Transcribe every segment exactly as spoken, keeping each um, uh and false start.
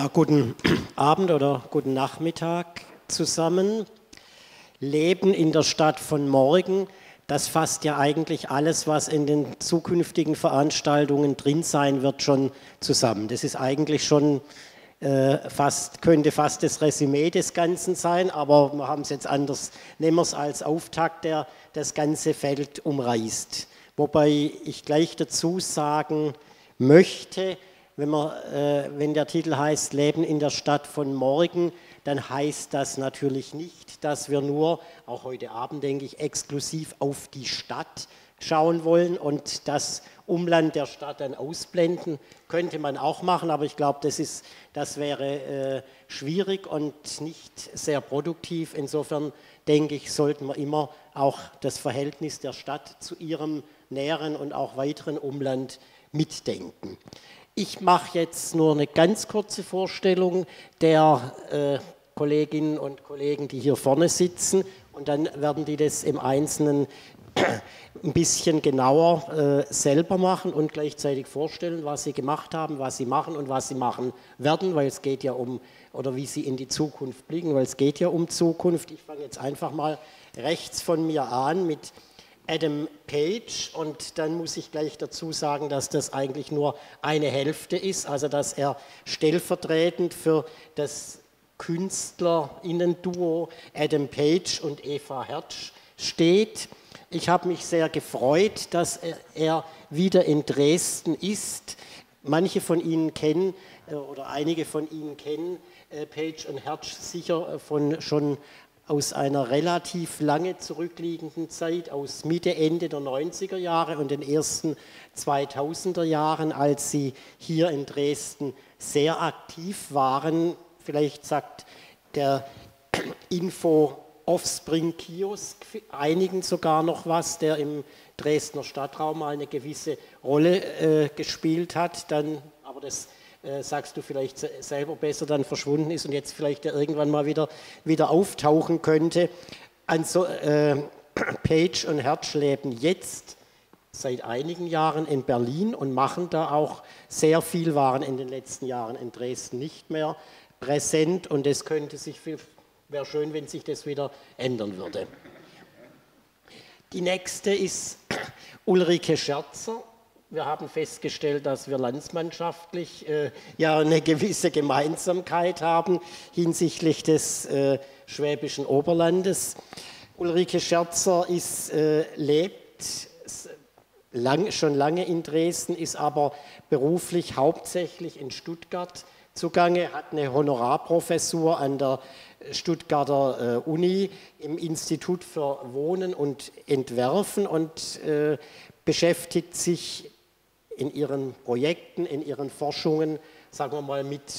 Ja, guten Abend oder guten Nachmittag zusammen. Leben in der Stadt von morgen, das fasst ja eigentlich alles, was in den zukünftigen Veranstaltungen drin sein wird, schon zusammen. Das ist eigentlich schon äh, fast, könnte fast das Resümee des Ganzen sein, aber wir haben es jetzt anders, nehmen wir es als Auftakt, der das ganze Feld umreißt. Wobei ich gleich dazu sagen möchte, wenn, man, äh, wenn der Titel heißt Leben in der Stadt von morgen, dann heißt das natürlich nicht, dass wir nur, auch heute Abend denke ich, exklusiv auf die Stadt schauen wollen und das Umland der Stadt dann ausblenden. Könnte man auch machen, aber ich glaube, das, ist, das wäre äh, schwierig und nicht sehr produktiv. Insofern denke ich, sollten wir immer auch das Verhältnis der Stadt zu ihrem näheren und auch weiteren Umland mitdenken. Ich mache jetzt nur eine ganz kurze Vorstellung der äh, Kolleginnen und Kollegen, die hier vorne sitzen, und dann werden die das im Einzelnen ein bisschen genauer äh, selber machen und gleichzeitig vorstellen, was sie gemacht haben, was sie machen und was sie machen werden, weil es geht ja um, oder wie sie in die Zukunft blicken, weil es geht ja um Zukunft. Ich fange jetzt einfach mal rechts von mir an mit Adam Page, und dann muss ich gleich dazu sagen, dass das eigentlich nur eine Hälfte ist, also dass er stellvertretend für das KünstlerInnen-Duo Adam Page und Eva Hertsch steht. Ich habe mich sehr gefreut, dass er wieder in Dresden ist. Manche von Ihnen kennen oder einige von Ihnen kennen Page und Hertsch sicher von schon aus einer relativ lange zurückliegenden Zeit, aus Mitte, Ende der neunziger Jahre und den ersten zweitausender Jahren, als sie hier in Dresden sehr aktiv waren. Vielleicht sagt der Info Offspring Kiosk einigen sogar noch was, der im Dresdner Stadtraum mal eine gewisse Rolle äh, gespielt hat, dann, aber das Äh, sagst du vielleicht selber besser, dann verschwunden ist und jetzt vielleicht irgendwann mal wieder, wieder auftauchen könnte. Also, äh, Page und Hertsch leben jetzt seit einigen Jahren in Berlin und machen da auch sehr viel, waren in den letzten Jahren in Dresden nicht mehr präsent, und es könnte sich, wäre schön, wenn sich das wieder ändern würde. Die nächste ist Ulrike Scherzer. Wir haben festgestellt, dass wir landsmannschaftlich äh, ja eine gewisse Gemeinsamkeit haben hinsichtlich des äh, schwäbischen Oberlandes. Ulrike Scherzer ist, äh, lebt lang, schon lange in Dresden, ist aber beruflich hauptsächlich in Stuttgart zugange, hat eine Honorarprofessur an der Stuttgarter äh, Uni im Institut für Wohnen und Entwerfen und äh, beschäftigt sich in ihren Projekten, in ihren Forschungen, sagen wir mal, mit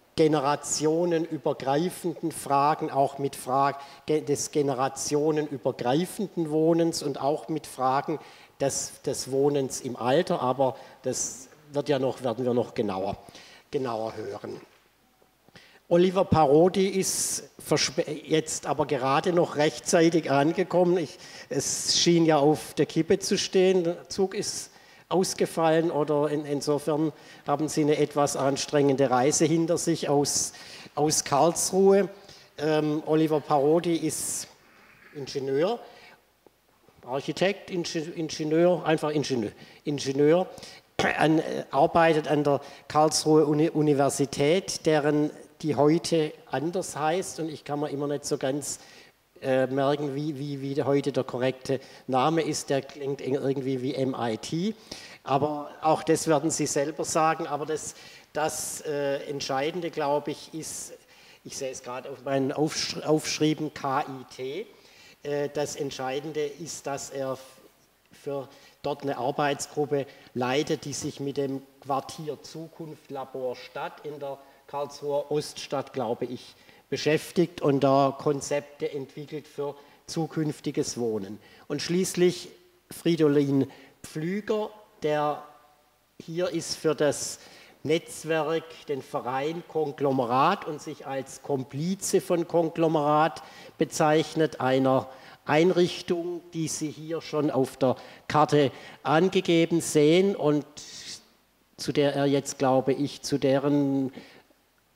generationenübergreifenden Fragen, auch mit Fragen des generationenübergreifenden Wohnens und auch mit Fragen des, des Wohnens im Alter, aber das wird ja noch, werden wir noch genauer, genauer hören. Oliver Parodi ist jetzt aber gerade noch rechtzeitig angekommen. Ich, es schien ja auf der Kippe zu stehen, der Zug ist ausgefallen, oder in, insofern haben Sie eine etwas anstrengende Reise hinter sich aus, aus Karlsruhe. Ähm, Oliver Parodi ist Ingenieur, Architekt, Ingenieur, einfach Ingenieur, Ingenieur an, äh, arbeitet an der Karlsruher Uni Universität, deren die heute anders heißt, und ich kann mir immer nicht so ganz äh, merken, wie, wie, wie heute der korrekte Name ist, der klingt irgendwie wie M I T, aber auch das werden Sie selber sagen, aber das, das äh, Entscheidende, glaube ich, ist, ich sehe es gerade auf meinen Aufsch Aufschrieben, K I T, äh, das Entscheidende ist, dass er für dort eine Arbeitsgruppe leitet, die sich mit dem Quartier Zukunft Labor Stadt in der Karlsruher Oststadt, glaube ich, beschäftigt und da Konzepte entwickelt für zukünftiges Wohnen. Und schließlich Fridolin Pflüger, der hier ist für das Netzwerk, den Verein Konglomerat und sich als Komplize von Konglomerat bezeichnet, einer Einrichtung, die Sie hier schon auf der Karte angegeben sehen und zu der er jetzt, glaube ich, zu deren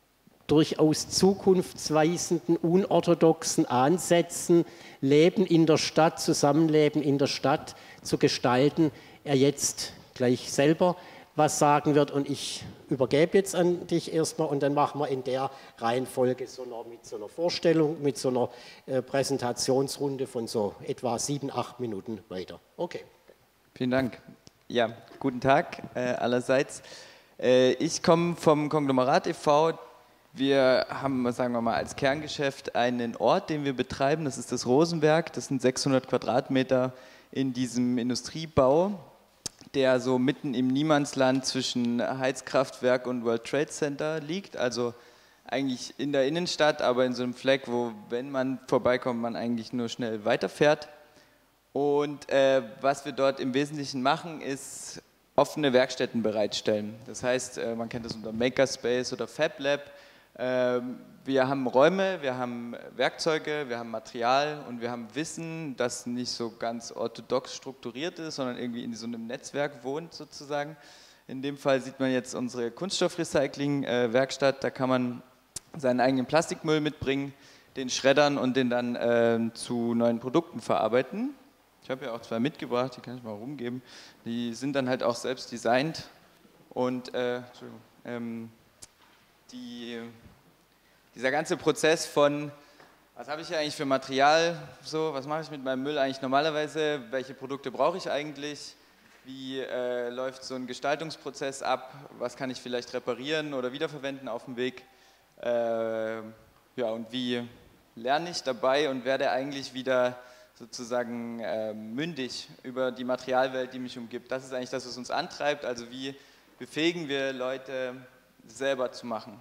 durchaus zukunftsweisenden, unorthodoxen Ansätzen, Leben in der Stadt, Zusammenleben in der Stadt zu gestalten, er jetzt gleich selber was sagen wird. Und ich übergebe jetzt an dich erstmal und dann machen wir in der Reihenfolge so einer, mit so einer Vorstellung, mit so einer äh, Präsentationsrunde von so etwa sieben, acht Minuten weiter. Okay. Vielen Dank. Ja, guten Tag äh, allerseits. Äh, ich komme vom Konglomerat e V Wir haben, sagen wir mal, als Kerngeschäft einen Ort, den wir betreiben, das ist das Rosenberg, das sind sechshundert Quadratmeter in diesem Industriebau, der so mitten im Niemandsland zwischen Heizkraftwerk und World Trade Center liegt, also eigentlich in der Innenstadt, aber in so einem Fleck, wo, wenn man vorbeikommt, man eigentlich nur schnell weiterfährt. Und äh, was wir dort im Wesentlichen machen, ist offene Werkstätten bereitstellen. Das heißt, äh, man kennt das unter Makerspace oder Fab Lab. Wir haben Räume, wir haben Werkzeuge, wir haben Material und wir haben Wissen, das nicht so ganz orthodox strukturiert ist, sondern irgendwie in so einem Netzwerk wohnt sozusagen. In dem Fall sieht man jetzt unsere Kunststoffrecycling-Werkstatt, da kann man seinen eigenen Plastikmüll mitbringen, den schreddern und den dann äh, zu neuen Produkten verarbeiten. Ich habe ja auch zwei mitgebracht, die kann ich mal rumgeben. Die sind dann halt auch selbst designt und äh, Entschuldigung, ähm, die Dieser ganze Prozess von, was habe ich hier eigentlich für Material, so, was mache ich mit meinem Müll eigentlich normalerweise, welche Produkte brauche ich eigentlich, wie äh, läuft so ein Gestaltungsprozess ab, was kann ich vielleicht reparieren oder wiederverwenden auf dem Weg, äh, ja, und wie lerne ich dabei und werde eigentlich wieder sozusagen äh, mündig über die Materialwelt, die mich umgibt. Das ist eigentlich das, was uns antreibt, also wie befähigen wir Leute selber zu machen.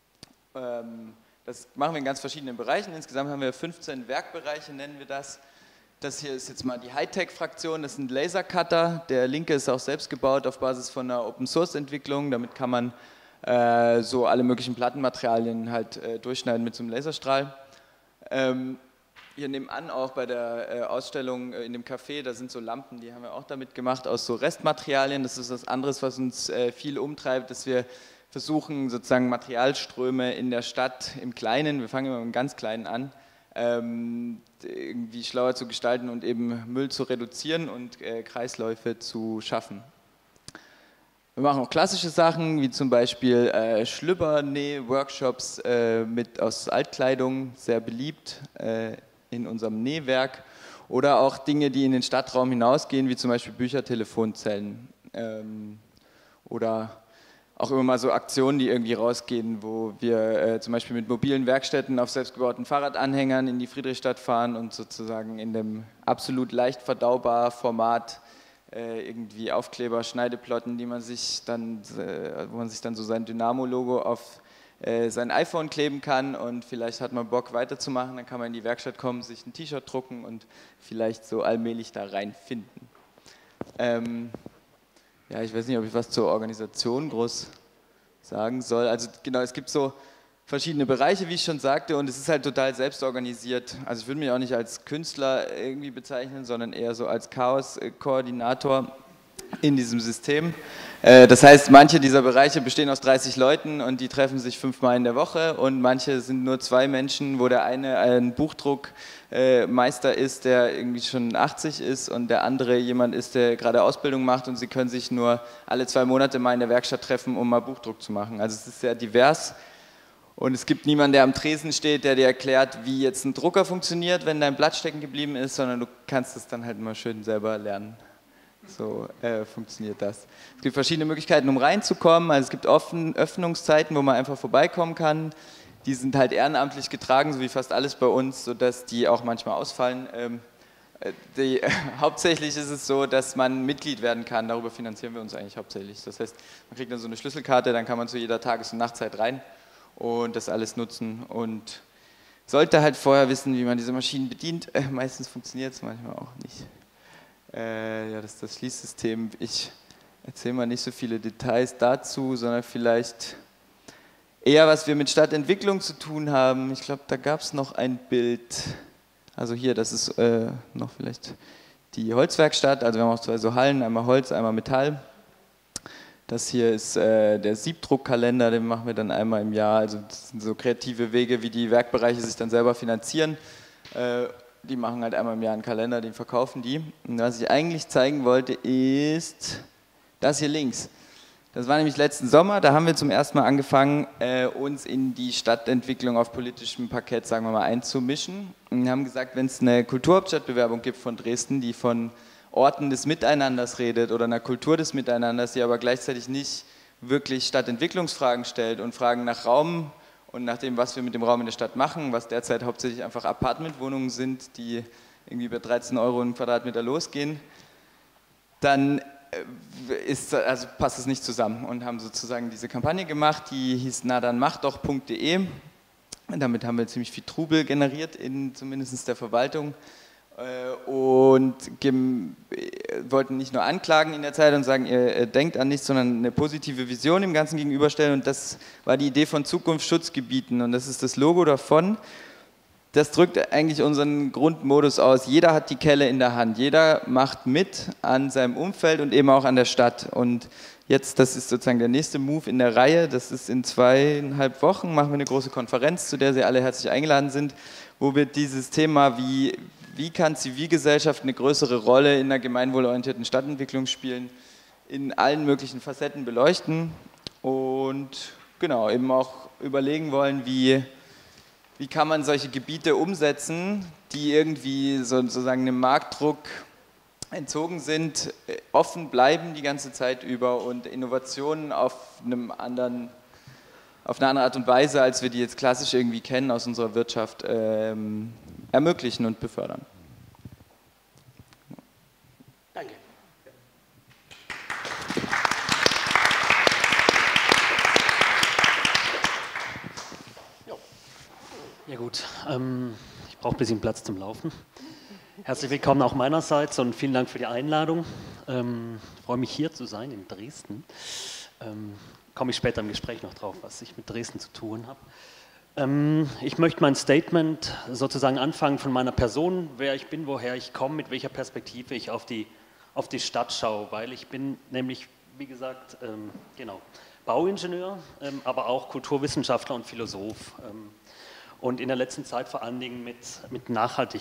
Das machen wir in ganz verschiedenen Bereichen. Insgesamt haben wir fünfzehn Werkbereiche, nennen wir das. Das hier ist jetzt mal die Hightech-Fraktion, das sind Lasercutter. Der linke ist auch selbst gebaut auf Basis von einer Open-Source-Entwicklung. Damit kann man äh, so alle möglichen Plattenmaterialien halt äh, durchschneiden mit so einem Laserstrahl. Ähm, hier nebenan auch bei der äh, Ausstellung äh, in dem Café, da sind so Lampen, die haben wir auch damit gemacht, aus so Restmaterialien. Das ist was anderes, was uns äh, viel umtreibt, dass wir versuchen sozusagen Materialströme in der Stadt im Kleinen, wir fangen immer im ganz Kleinen an, ähm, irgendwie schlauer zu gestalten und eben Müll zu reduzieren und äh, Kreisläufe zu schaffen. Wir machen auch klassische Sachen, wie zum Beispiel äh, Schlüppernäh-Workshops äh, mit aus Altkleidung, sehr beliebt äh, in unserem Nähwerk, oder auch Dinge, die in den Stadtraum hinausgehen, wie zum Beispiel Büchertelefonzellen ähm, oder auch immer mal so Aktionen, die irgendwie rausgehen, wo wir äh, zum Beispiel mit mobilen Werkstätten auf selbstgebauten Fahrradanhängern in die Friedrichstadt fahren und sozusagen in dem absolut leicht verdaubar Format äh, irgendwie Aufkleber, Schneideplotten, die man sich dann, äh, wo man sich dann so sein Dynamo-Logo auf äh, sein iPhone kleben kann und vielleicht hat man Bock weiterzumachen, dann kann man in die Werkstatt kommen, sich ein T-Shirt drucken und vielleicht so allmählich da reinfinden. Ähm, Ja, ich weiß nicht, ob ich was zur Organisation groß sagen soll. Also genau, es gibt so verschiedene Bereiche, wie ich schon sagte, und es ist halt total selbstorganisiert. Also ich würde mich auch nicht als Künstler irgendwie bezeichnen, sondern eher so als Chaos-Koordinator in diesem System. Das heißt, manche dieser Bereiche bestehen aus dreißig Leuten und die treffen sich fünfmal in der Woche, und manche sind nur zwei Menschen, wo der eine ein Buchdruckmeister ist, der irgendwie schon achtzig ist, und der andere jemand ist, der gerade Ausbildung macht, und sie können sich nur alle zwei Monate mal in der Werkstatt treffen, um mal Buchdruck zu machen. Also es ist sehr divers. Und es gibt niemanden, der am Tresen steht, der dir erklärt, wie jetzt ein Drucker funktioniert, wenn dein Blatt stecken geblieben ist, sondern du kannst es dann halt mal schön selber lernen. So äh, funktioniert das. Es gibt verschiedene Möglichkeiten, um reinzukommen. Also es gibt offen, Öffnungszeiten, wo man einfach vorbeikommen kann. Die sind halt ehrenamtlich getragen, so wie fast alles bei uns, sodass die auch manchmal ausfallen. Ähm, die, äh, hauptsächlich ist es so, dass man Mitglied werden kann. Darüber finanzieren wir uns eigentlich hauptsächlich. Das heißt, man kriegt dann so eine Schlüsselkarte, dann kann man zu jeder Tages- und Nachtzeit rein und das alles nutzen. Und sollte halt vorher wissen, wie man diese Maschinen bedient. Äh, meistens funktioniert es, manchmal auch nicht. Äh, ja, das ist das Schließsystem. Ich erzähle mal nicht so viele Details dazu, sondern vielleicht eher, was wir mit Stadtentwicklung zu tun haben. Ich glaube, da gab es noch ein Bild. Also hier, das ist äh, noch vielleicht die Holzwerkstatt. Also wir haben auch zwei so Hallen, einmal Holz, einmal Metall. Das hier ist äh, der Siebdruckkalender, den machen wir dann einmal im Jahr. Also das sind so kreative Wege, wie die Werkbereiche sich dann selber finanzieren. Äh, die machen halt einmal im Jahr einen Kalender, den verkaufen die. Und was ich eigentlich zeigen wollte, ist das hier links. Das war nämlich letzten Sommer, da haben wir zum ersten Mal angefangen, äh, uns in die Stadtentwicklung auf politischem Parkett, sagen wir mal, einzumischen. Und haben gesagt, wenn es eine Kulturhauptstadtbewerbung gibt von Dresden, die von Orten des Miteinanders redet oder einer Kultur des Miteinanders, die aber gleichzeitig nicht wirklich Stadtentwicklungsfragen stellt und Fragen nach Raum und nach dem, was wir mit dem Raum in der Stadt machen, was derzeit hauptsächlich einfach Apartmentwohnungen sind, die irgendwie bei dreizehn Euro im Quadratmeter losgehen, dann Ist, also passt es nicht zusammen und haben sozusagen diese Kampagne gemacht, die hieß na dann mach doch punkt de. Damit haben wir ziemlich viel Trubel generiert, in zumindest der Verwaltung, und wollten nicht nur anklagen in der Zeit und sagen, ihr denkt an nichts, sondern eine positive Vision im Ganzen gegenüberstellen, und das war die Idee von Zukunftsschutzgebieten, und das ist das Logo davon. Das drückt eigentlich unseren Grundmodus aus. Jeder hat die Kelle in der Hand, jeder macht mit an seinem Umfeld und eben auch an der Stadt. Und jetzt, das ist sozusagen der nächste Move in der Reihe, das ist in zweieinhalb Wochen, machen wir eine große Konferenz, zu der Sie alle herzlich eingeladen sind, wo wir dieses Thema, wie, wie kann Zivilgesellschaft eine größere Rolle in einer gemeinwohlorientierten Stadtentwicklung spielen, in allen möglichen Facetten beleuchten und genau, eben auch überlegen wollen, wie Wie kann man solche Gebiete umsetzen, die irgendwie sozusagen einem Marktdruck entzogen sind, offen bleiben die ganze Zeit über und Innovationen auf einem anderen, auf eine andere Art und Weise, als wir die jetzt klassisch irgendwie kennen aus unserer Wirtschaft, ähm, ermöglichen und befördern. Danke. Ja gut, ähm, ich brauche ein bisschen Platz zum Laufen. Herzlich willkommen auch meinerseits und vielen Dank für die Einladung. Ähm, ich freue mich, hier zu sein in Dresden. Ähm, komme ich später im Gespräch noch drauf, was ich mit Dresden zu tun habe. Ähm, ich möchte mein Statement sozusagen anfangen von meiner Person, wer ich bin, woher ich komme, mit welcher Perspektive ich auf die, auf die Stadt schaue, weil ich bin nämlich, wie gesagt, ähm, genau, Bauingenieur, ähm, aber auch Kulturwissenschaftler und Philosoph. Ähm, Und in der letzten Zeit vor allen Dingen mit, mit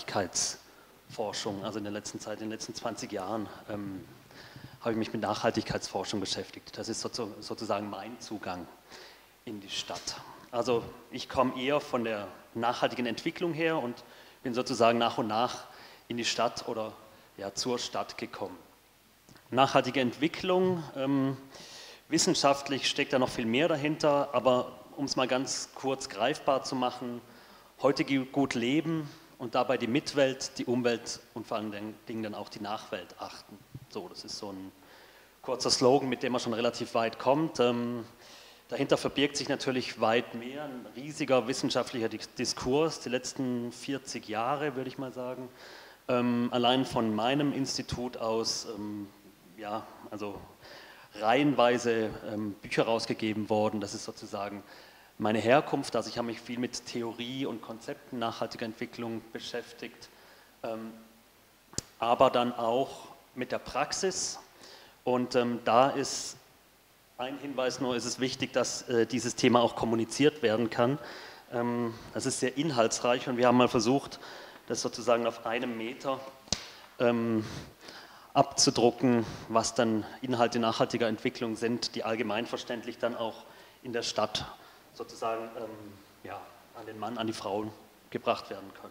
Nachhaltigkeitsforschung, also in der letzten Zeit, in den letzten zwanzig Jahren, ähm, habe ich mich mit Nachhaltigkeitsforschung beschäftigt. Das ist so, sozusagen mein Zugang in die Stadt. Also ich komme eher von der nachhaltigen Entwicklung her und bin sozusagen nach und nach in die Stadt oder ja, zur Stadt gekommen. Nachhaltige Entwicklung, ähm, wissenschaftlich steckt da noch viel mehr dahinter, aber um es mal ganz kurz greifbar zu machen, heute gut leben und dabei die Mitwelt, die Umwelt und vor allen Dingen dann auch die Nachwelt achten. So, das ist so ein kurzer Slogan, mit dem man schon relativ weit kommt. Ähm, dahinter verbirgt sich natürlich weit mehr, ein riesiger wissenschaftlicher Diskurs, die letzten vierzig Jahre, würde ich mal sagen. Ähm, allein von meinem Institut aus, ähm, ja, also reihenweise ähm, Bücher rausgegeben worden, das ist sozusagen meine Herkunft, also ich habe mich viel mit Theorie und Konzepten nachhaltiger Entwicklung beschäftigt, ähm, aber dann auch mit der Praxis, und ähm, da ist ein Hinweis nur, ist es wichtig, dass äh, dieses Thema auch kommuniziert werden kann. Ähm, das ist sehr inhaltsreich und wir haben mal versucht, das sozusagen auf einem Meter ähm, abzudrucken, was dann Inhalte nachhaltiger Entwicklung sind, die allgemeinverständlich dann auch in der Stadt sozusagen ähm, ja, an den Mann, an die Frauen gebracht werden können.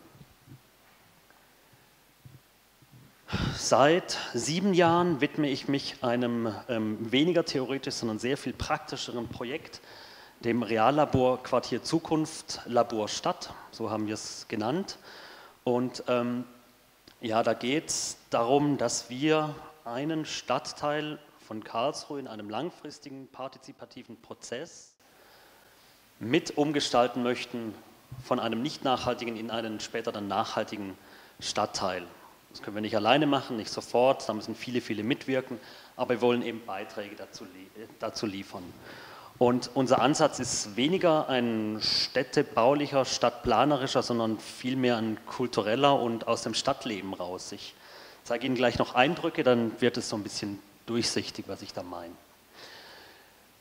Seit sieben Jahren widme ich mich einem ähm, weniger theoretisch, sondern sehr viel praktischeren Projekt, dem Reallabor Quartier Zukunft, Labor Stadt, so haben wir es genannt. Und ähm, ja, da geht es darum, dass wir einen Stadtteil von Karlsruhe in einem langfristigen partizipativen Prozess mit umgestalten möchten von einem nicht nachhaltigen in einen später dann nachhaltigen Stadtteil. Das können wir nicht alleine machen, nicht sofort, da müssen viele, viele mitwirken, aber wir wollen eben Beiträge dazu, dazu liefern. Und unser Ansatz ist weniger ein städtebaulicher, stadtplanerischer, sondern vielmehr ein kultureller und aus dem Stadtleben raus. Ich zeige Ihnen gleich noch Eindrücke, dann wird es so ein bisschen durchsichtig, was ich da meine.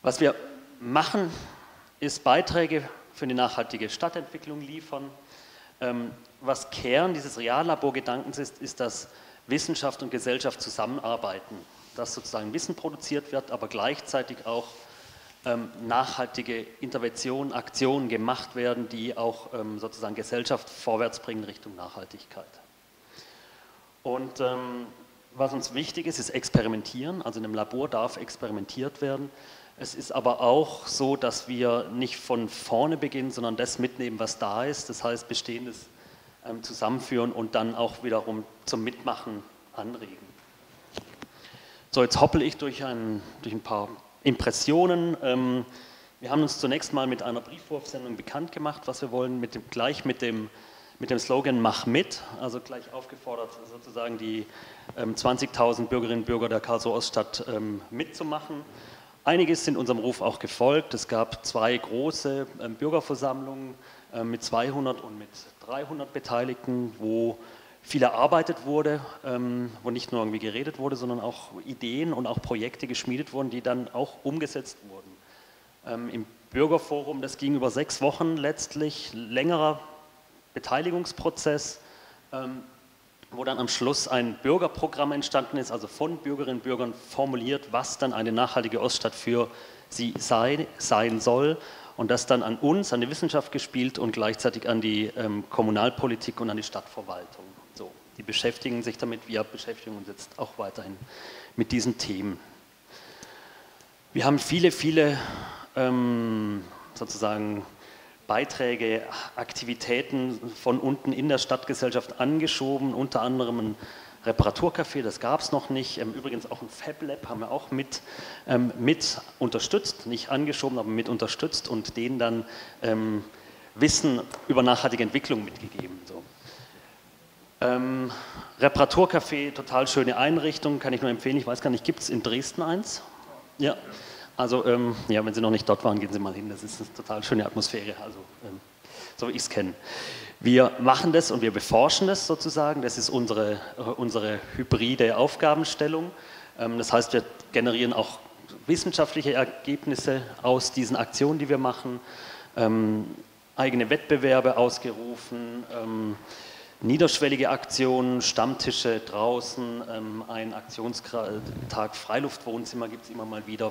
Was wir machen, ist Beiträge für eine nachhaltige Stadtentwicklung liefern. Ähm, was Kern dieses Reallaborgedankens ist, ist, dass Wissenschaft und Gesellschaft zusammenarbeiten, dass sozusagen Wissen produziert wird, aber gleichzeitig auch ähm, nachhaltige Interventionen, Aktionen gemacht werden, die auch ähm, sozusagen Gesellschaft vorwärts bringen Richtung Nachhaltigkeit. Und ähm, was uns wichtig ist, ist Experimentieren. Also in einem Labor darf experimentiert werden. Es ist aber auch so, dass wir nicht von vorne beginnen, sondern das mitnehmen, was da ist. Das heißt, Bestehendes ähm, zusammenführen und dann auch wiederum zum Mitmachen anregen. So, jetzt hoppel ich durch ein, durch ein paar Impressionen. Ähm, wir haben uns zunächst mal mit einer Briefwurfsendung bekannt gemacht, was wir wollen, mit dem, gleich mit dem, mit dem Slogan Mach mit, also gleich aufgefordert, sozusagen die ähm, zwanzigtausend Bürgerinnen und Bürger der Karlsruher Oststadt ähm, mitzumachen. Einiges sind unserem Ruf auch gefolgt. Es gab zwei große ähm, Bürgerversammlungen äh, mit zweihundert und mit dreihundert Beteiligten, wo viel erarbeitet wurde, ähm, wo nicht nur irgendwie geredet wurde, sondern auch Ideen und auch Projekte geschmiedet wurden, die dann auch umgesetzt wurden. Ähm, Im Bürgerforum, das ging über sechs Wochen letztlich, längerer Beteiligungsprozess, ähm, wo dann am Schluss ein Bürgerprogramm entstanden ist, also von Bürgerinnen und Bürgern formuliert, was dann eine nachhaltige Oststadt für sie sei, sein soll und das dann an uns, an die Wissenschaft gespielt und gleichzeitig an die ähm, Kommunalpolitik und an die Stadtverwaltung. So, die beschäftigen sich damit, wir beschäftigen uns jetzt auch weiterhin mit diesen Themen. Wir haben viele, viele ähm, sozusagen Beiträge, Aktivitäten von unten in der Stadtgesellschaft angeschoben, unter anderem ein Reparaturcafé, das gab es noch nicht, übrigens auch ein Fab Lab haben wir auch mit, ähm, mit unterstützt, nicht angeschoben, aber mit unterstützt und denen dann ähm, Wissen über nachhaltige Entwicklung mitgegeben. So. Ähm, Reparaturcafé, total schöne Einrichtung, kann ich nur empfehlen, ich weiß gar nicht, gibt es in Dresden eins? Ja. Also, ähm, ja, wenn Sie noch nicht dort waren, gehen Sie mal hin. Das ist eine total schöne Atmosphäre, also ähm, so wie ich es kenne. Wir machen das und wir beforschen das sozusagen. Das ist unsere, äh, unsere hybride Aufgabenstellung. Ähm, das heißt, wir generieren auch wissenschaftliche Ergebnisse aus diesen Aktionen, die wir machen, ähm, eigene Wettbewerbe ausgerufen, ähm, niederschwellige Aktionen, Stammtische draußen, ähm, ein Aktionstag Freiluftwohnzimmer gibt es immer mal wieder,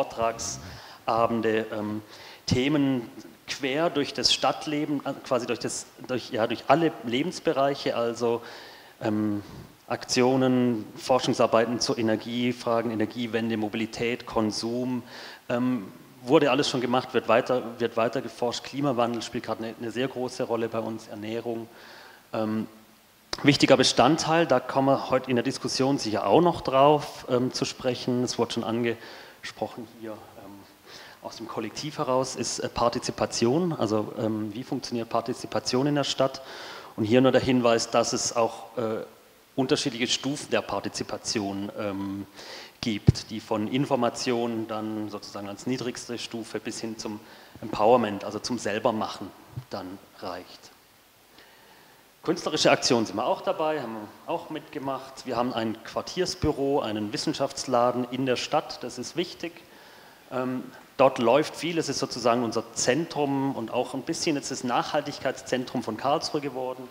Vortragsabende, ähm, Themen quer durch das Stadtleben, quasi durch, das, durch, ja, durch alle Lebensbereiche, also ähm, Aktionen, Forschungsarbeiten zu Energiefragen, Energiewende, Mobilität, Konsum, ähm, wurde alles schon gemacht, wird weiter, wird weiter geforscht, Klimawandel spielt gerade eine, eine sehr große Rolle bei uns, Ernährung. Ähm, wichtiger Bestandteil, da kommen wir heute in der Diskussion sicher auch noch drauf ähm, zu sprechen, es wurde schon angesprochen hier ähm, aus dem Kollektiv heraus, ist äh, Partizipation, also ähm, wie funktioniert Partizipation in der Stadt und hier nur der Hinweis, dass es auch äh, unterschiedliche Stufen der Partizipation ähm, gibt, die von Information dann sozusagen als niedrigste Stufe bis hin zum Empowerment, also zum Selbermachen dann reicht. Künstlerische Aktionen sind wir auch dabei, haben wir auch mitgemacht. Wir haben ein Quartiersbüro, einen Wissenschaftsladen in der Stadt, das ist wichtig. Ähm, dort läuft viel, es ist sozusagen unser Zentrum und auch ein bisschen jetzt das Nachhaltigkeitszentrum von Karlsruhe geworden.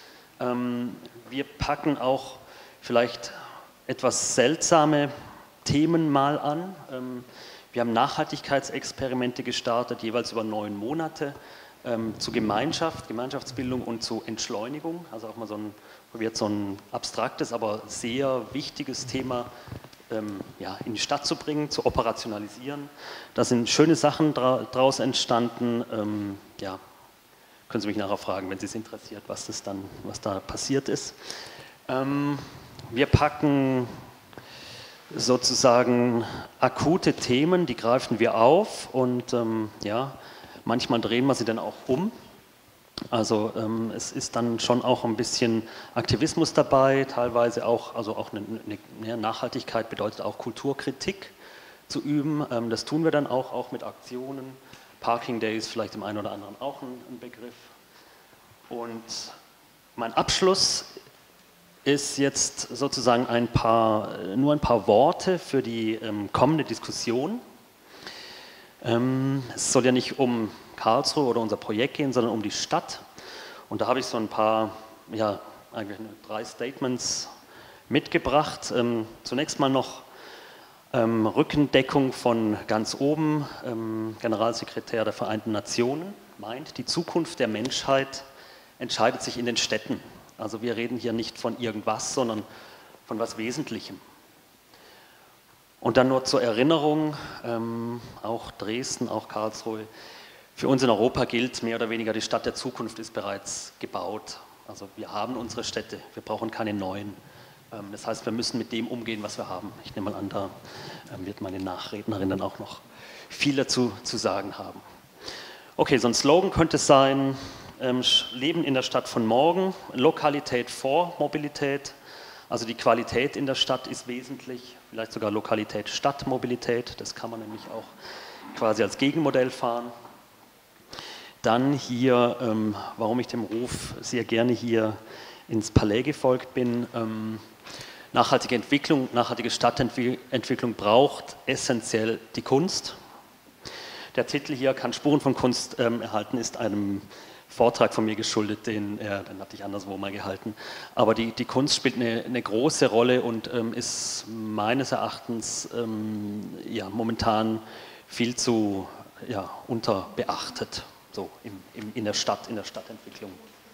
Ähm, wir packen auch vielleicht etwas seltsame Themen mal an. Ähm, wir haben Nachhaltigkeitsexperimente gestartet, jeweils über neun Monate. Ähm, zu Gemeinschaft, Gemeinschaftsbildung und zu Entschleunigung, also auch mal so ein, probiert so ein abstraktes, aber sehr wichtiges Thema ähm, ja, in die Stadt zu bringen, zu operationalisieren. Da sind schöne Sachen dra draus entstanden. Ähm, ja, können Sie mich nachher fragen, wenn Sie es interessiert, was, das dann, was da passiert ist. Ähm, wir packen sozusagen akute Themen, die greifen wir auf und ähm, ja, manchmal drehen wir sie dann auch um. Also ähm, es ist dann schon auch ein bisschen Aktivismus dabei, teilweise auch, also auch eine, eine Nachhaltigkeit bedeutet auch Kulturkritik zu üben. Ähm, das tun wir dann auch, auch mit Aktionen. Parking Days vielleicht im einen oder anderen auch ein, ein Begriff. Und mein Abschluss ist jetzt sozusagen ein paar, nur ein paar Worte für die ähm, kommende Diskussion. Ähm, es soll ja nicht um Karlsruhe oder unser Projekt gehen, sondern um die Stadt. Und da habe ich so ein paar, ja, eigentlich drei Statements mitgebracht. Ähm, zunächst mal noch ähm, Rückendeckung von ganz oben. Ähm, Generalsekretär der Vereinten Nationen meint, die Zukunft der Menschheit entscheidet sich in den Städten. Also wir reden hier nicht von irgendwas, sondern von was Wesentlichem. Und dann nur zur Erinnerung, ähm, auch Dresden, auch Karlsruhe, für uns in Europa gilt mehr oder weniger, die Stadt der Zukunft ist bereits gebaut. Also wir haben unsere Städte, wir brauchen keine neuen. Ähm, das heißt, wir müssen mit dem umgehen, was wir haben. Ich nehme mal an, da ähm, wird meine Nachrednerin dann auch noch viel dazu zu sagen haben. Okay, so ein Slogan könnte es sein, ähm, Leben in der Stadt von morgen, Lokalität vor Mobilität. Also die Qualität in der Stadt ist wesentlich, vielleicht sogar Lokalität statt Mobilität. Das kann man nämlich auch quasi als Gegenmodell fahren. Dann hier, ähm, warum ich dem Ruf sehr gerne hier ins Palais gefolgt bin. Ähm, nachhaltige Entwicklung, nachhaltige Stadtentwicklung braucht essentiell die Kunst. Der Titel hier, kann Spuren von Kunst ähm, erhalten, ist einem Vortrag von mir geschuldet, den, äh, den hatte ich anderswo mal gehalten. Aber die, die Kunst spielt eine, eine große Rolle und ähm, ist meines Erachtens ähm, ja, momentan viel zu ja, unterbeachtet, so im, im, in der Stadt, in der Stadtentwicklung.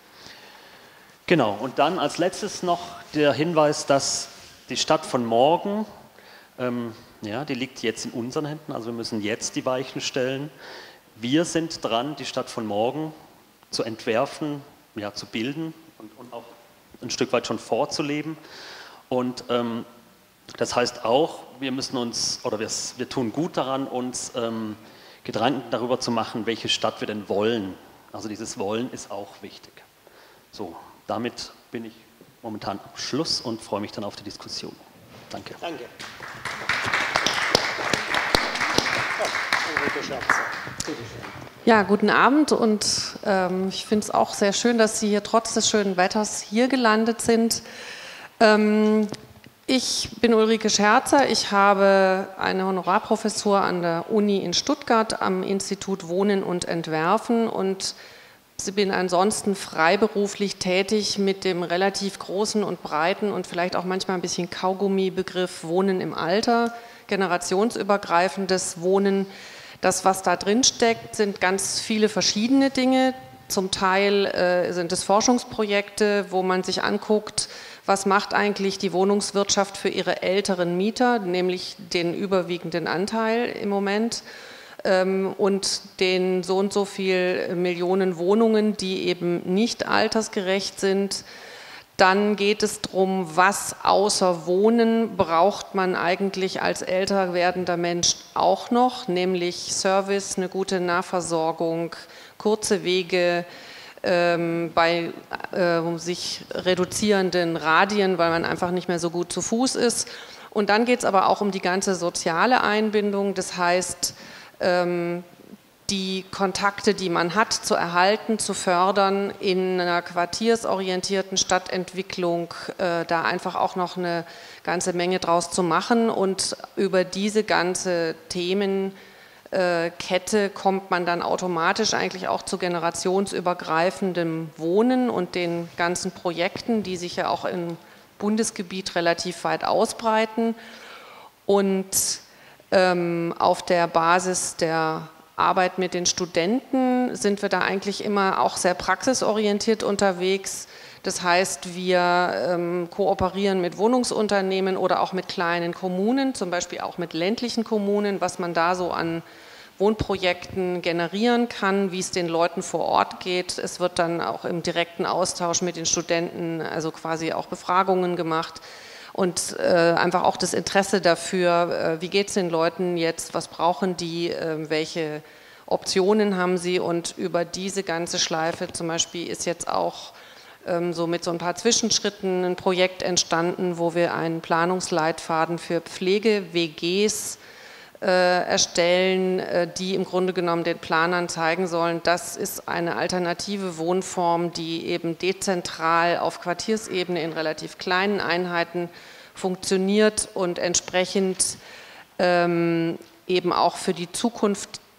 Genau, und dann als letztes noch der Hinweis, dass die Stadt von morgen, ähm, ja, die liegt jetzt in unseren Händen, also wir müssen jetzt die Weichen stellen. Wir sind dran, die Stadt von morgen zu entwerfen, ja, zu bilden und, und auch ein Stück weit schon vorzuleben. Und ähm, das heißt auch, wir müssen uns, oder wir, wir tun gut daran, uns ähm, Gedanken darüber zu machen, welche Stadt wir denn wollen. Also dieses Wollen ist auch wichtig. So, damit bin ich momentan am Schluss und freue mich dann auf die Diskussion. Danke. Danke. Oh, Ulrike Scherzer. Bitte schön. Ja, guten Abend und ähm, ich finde es auch sehr schön, dass Sie hier trotz des schönen Wetters hier gelandet sind. Ähm, ich bin Ulrike Scherzer, ich habe eine Honorarprofessur an der Uni in Stuttgart am Institut Wohnen und Entwerfen und ich bin ansonsten freiberuflich tätig mit dem relativ großen und breiten und vielleicht auch manchmal ein bisschen Kaugummi-Begriff Wohnen im Alter, generationsübergreifendes Wohnen. Das, was da drin steckt, sind ganz viele verschiedene Dinge. Zum Teil äh, sind es Forschungsprojekte, wo man sich anguckt, was macht eigentlich die Wohnungswirtschaft für ihre älteren Mieter, nämlich den überwiegenden Anteil im Moment ähm, und den so und so viel Millionen Wohnungen, die eben nicht altersgerecht sind. Dann geht es darum, was außer Wohnen braucht man eigentlich als älter werdender Mensch auch noch, nämlich Service, eine gute Nahversorgung, kurze Wege ähm, bei äh, sich reduzierenden Radien, weil man einfach nicht mehr so gut zu Fuß ist. Und dann geht es aber auch um die ganze soziale Einbindung, das heißt, ähm, die Kontakte, die man hat, zu erhalten, zu fördern, in einer quartiersorientierten Stadtentwicklung, äh, da einfach auch noch eine ganze Menge draus zu machen. Und über diese ganze Themenkette kommt man dann automatisch eigentlich auch zu generationsübergreifendem Wohnen und den ganzen Projekten, die sich ja auch im Bundesgebiet relativ weit ausbreiten. Und ähm, auf der Basis der Arbeit mit den Studenten sind wir da eigentlich immer auch sehr praxisorientiert unterwegs. Das heißt, wir ähm, kooperieren mit Wohnungsunternehmen oder auch mit kleinen Kommunen, zum Beispiel auch mit ländlichen Kommunen, was man da so an Wohnprojekten generieren kann, wie es den Leuten vor Ort geht. Es wird dann auch im direkten Austausch mit den Studenten, also quasi auch Befragungen gemacht. Und äh, einfach auch das Interesse dafür, äh, wie geht es den Leuten jetzt, was brauchen die, äh, welche Optionen haben sie, und über diese ganze Schleife zum Beispiel ist jetzt auch ähm, so mit so ein paar Zwischenschritten ein Projekt entstanden, wo wir einen Planungsleitfaden für Pflege-W Gs äh, erstellen, äh, die im Grunde genommen den Planern zeigen sollen, das ist eine alternative Wohnform, die eben dezentral auf Quartiersebene in relativ kleinen Einheiten funktioniert und entsprechend ähm, eben auch für die Zukunft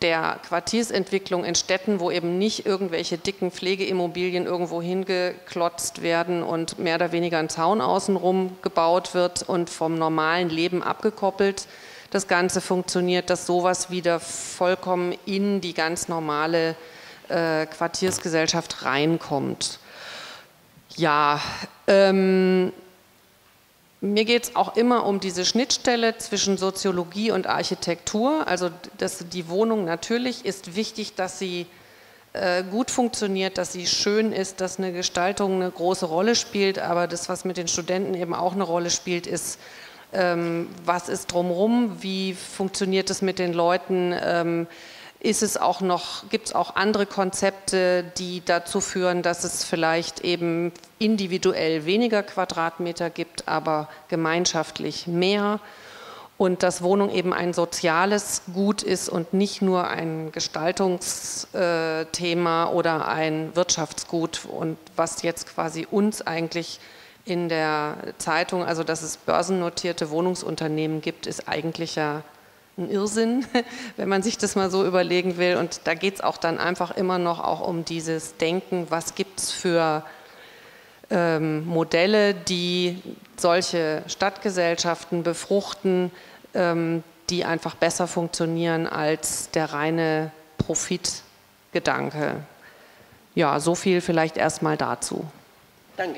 der Quartiersentwicklung in Städten, wo eben nicht irgendwelche dicken Pflegeimmobilien irgendwo hingeklotzt werden und mehr oder weniger ein Zaun außenrum gebaut wird und vom normalen Leben abgekoppelt das Ganze funktioniert, dass sowas wieder vollkommen in die ganz normale äh, Quartiersgesellschaft reinkommt. Ja, ähm, mir geht es auch immer um diese Schnittstelle zwischen Soziologie und Architektur. Also dass die Wohnung natürlich ist wichtig, dass sie äh, gut funktioniert, dass sie schön ist, dass eine Gestaltung eine große Rolle spielt. Aber das, was mit den Studenten eben auch eine Rolle spielt, ist, ähm, was ist drumherum, wie funktioniert es mit den Leuten, ähm, ist es auch noch, gibt es auch andere Konzepte, die dazu führen, dass es vielleicht eben individuell weniger Quadratmeter gibt, aber gemeinschaftlich mehr und dass Wohnung eben ein soziales Gut ist und nicht nur ein Gestaltungsthema oder ein Wirtschaftsgut und was jetzt quasi uns eigentlich in der Zeitung, also dass es börsennotierte Wohnungsunternehmen gibt, ist eigentlich ja ein Irrsinn, wenn man sich das mal so überlegen will. Und da geht es auch dann einfach immer noch auch um dieses Denken, was gibt es für ähm, Modelle, die solche Stadtgesellschaften befruchten, ähm, die einfach besser funktionieren als der reine Profitgedanke. Ja, so viel vielleicht erstmal dazu. Danke.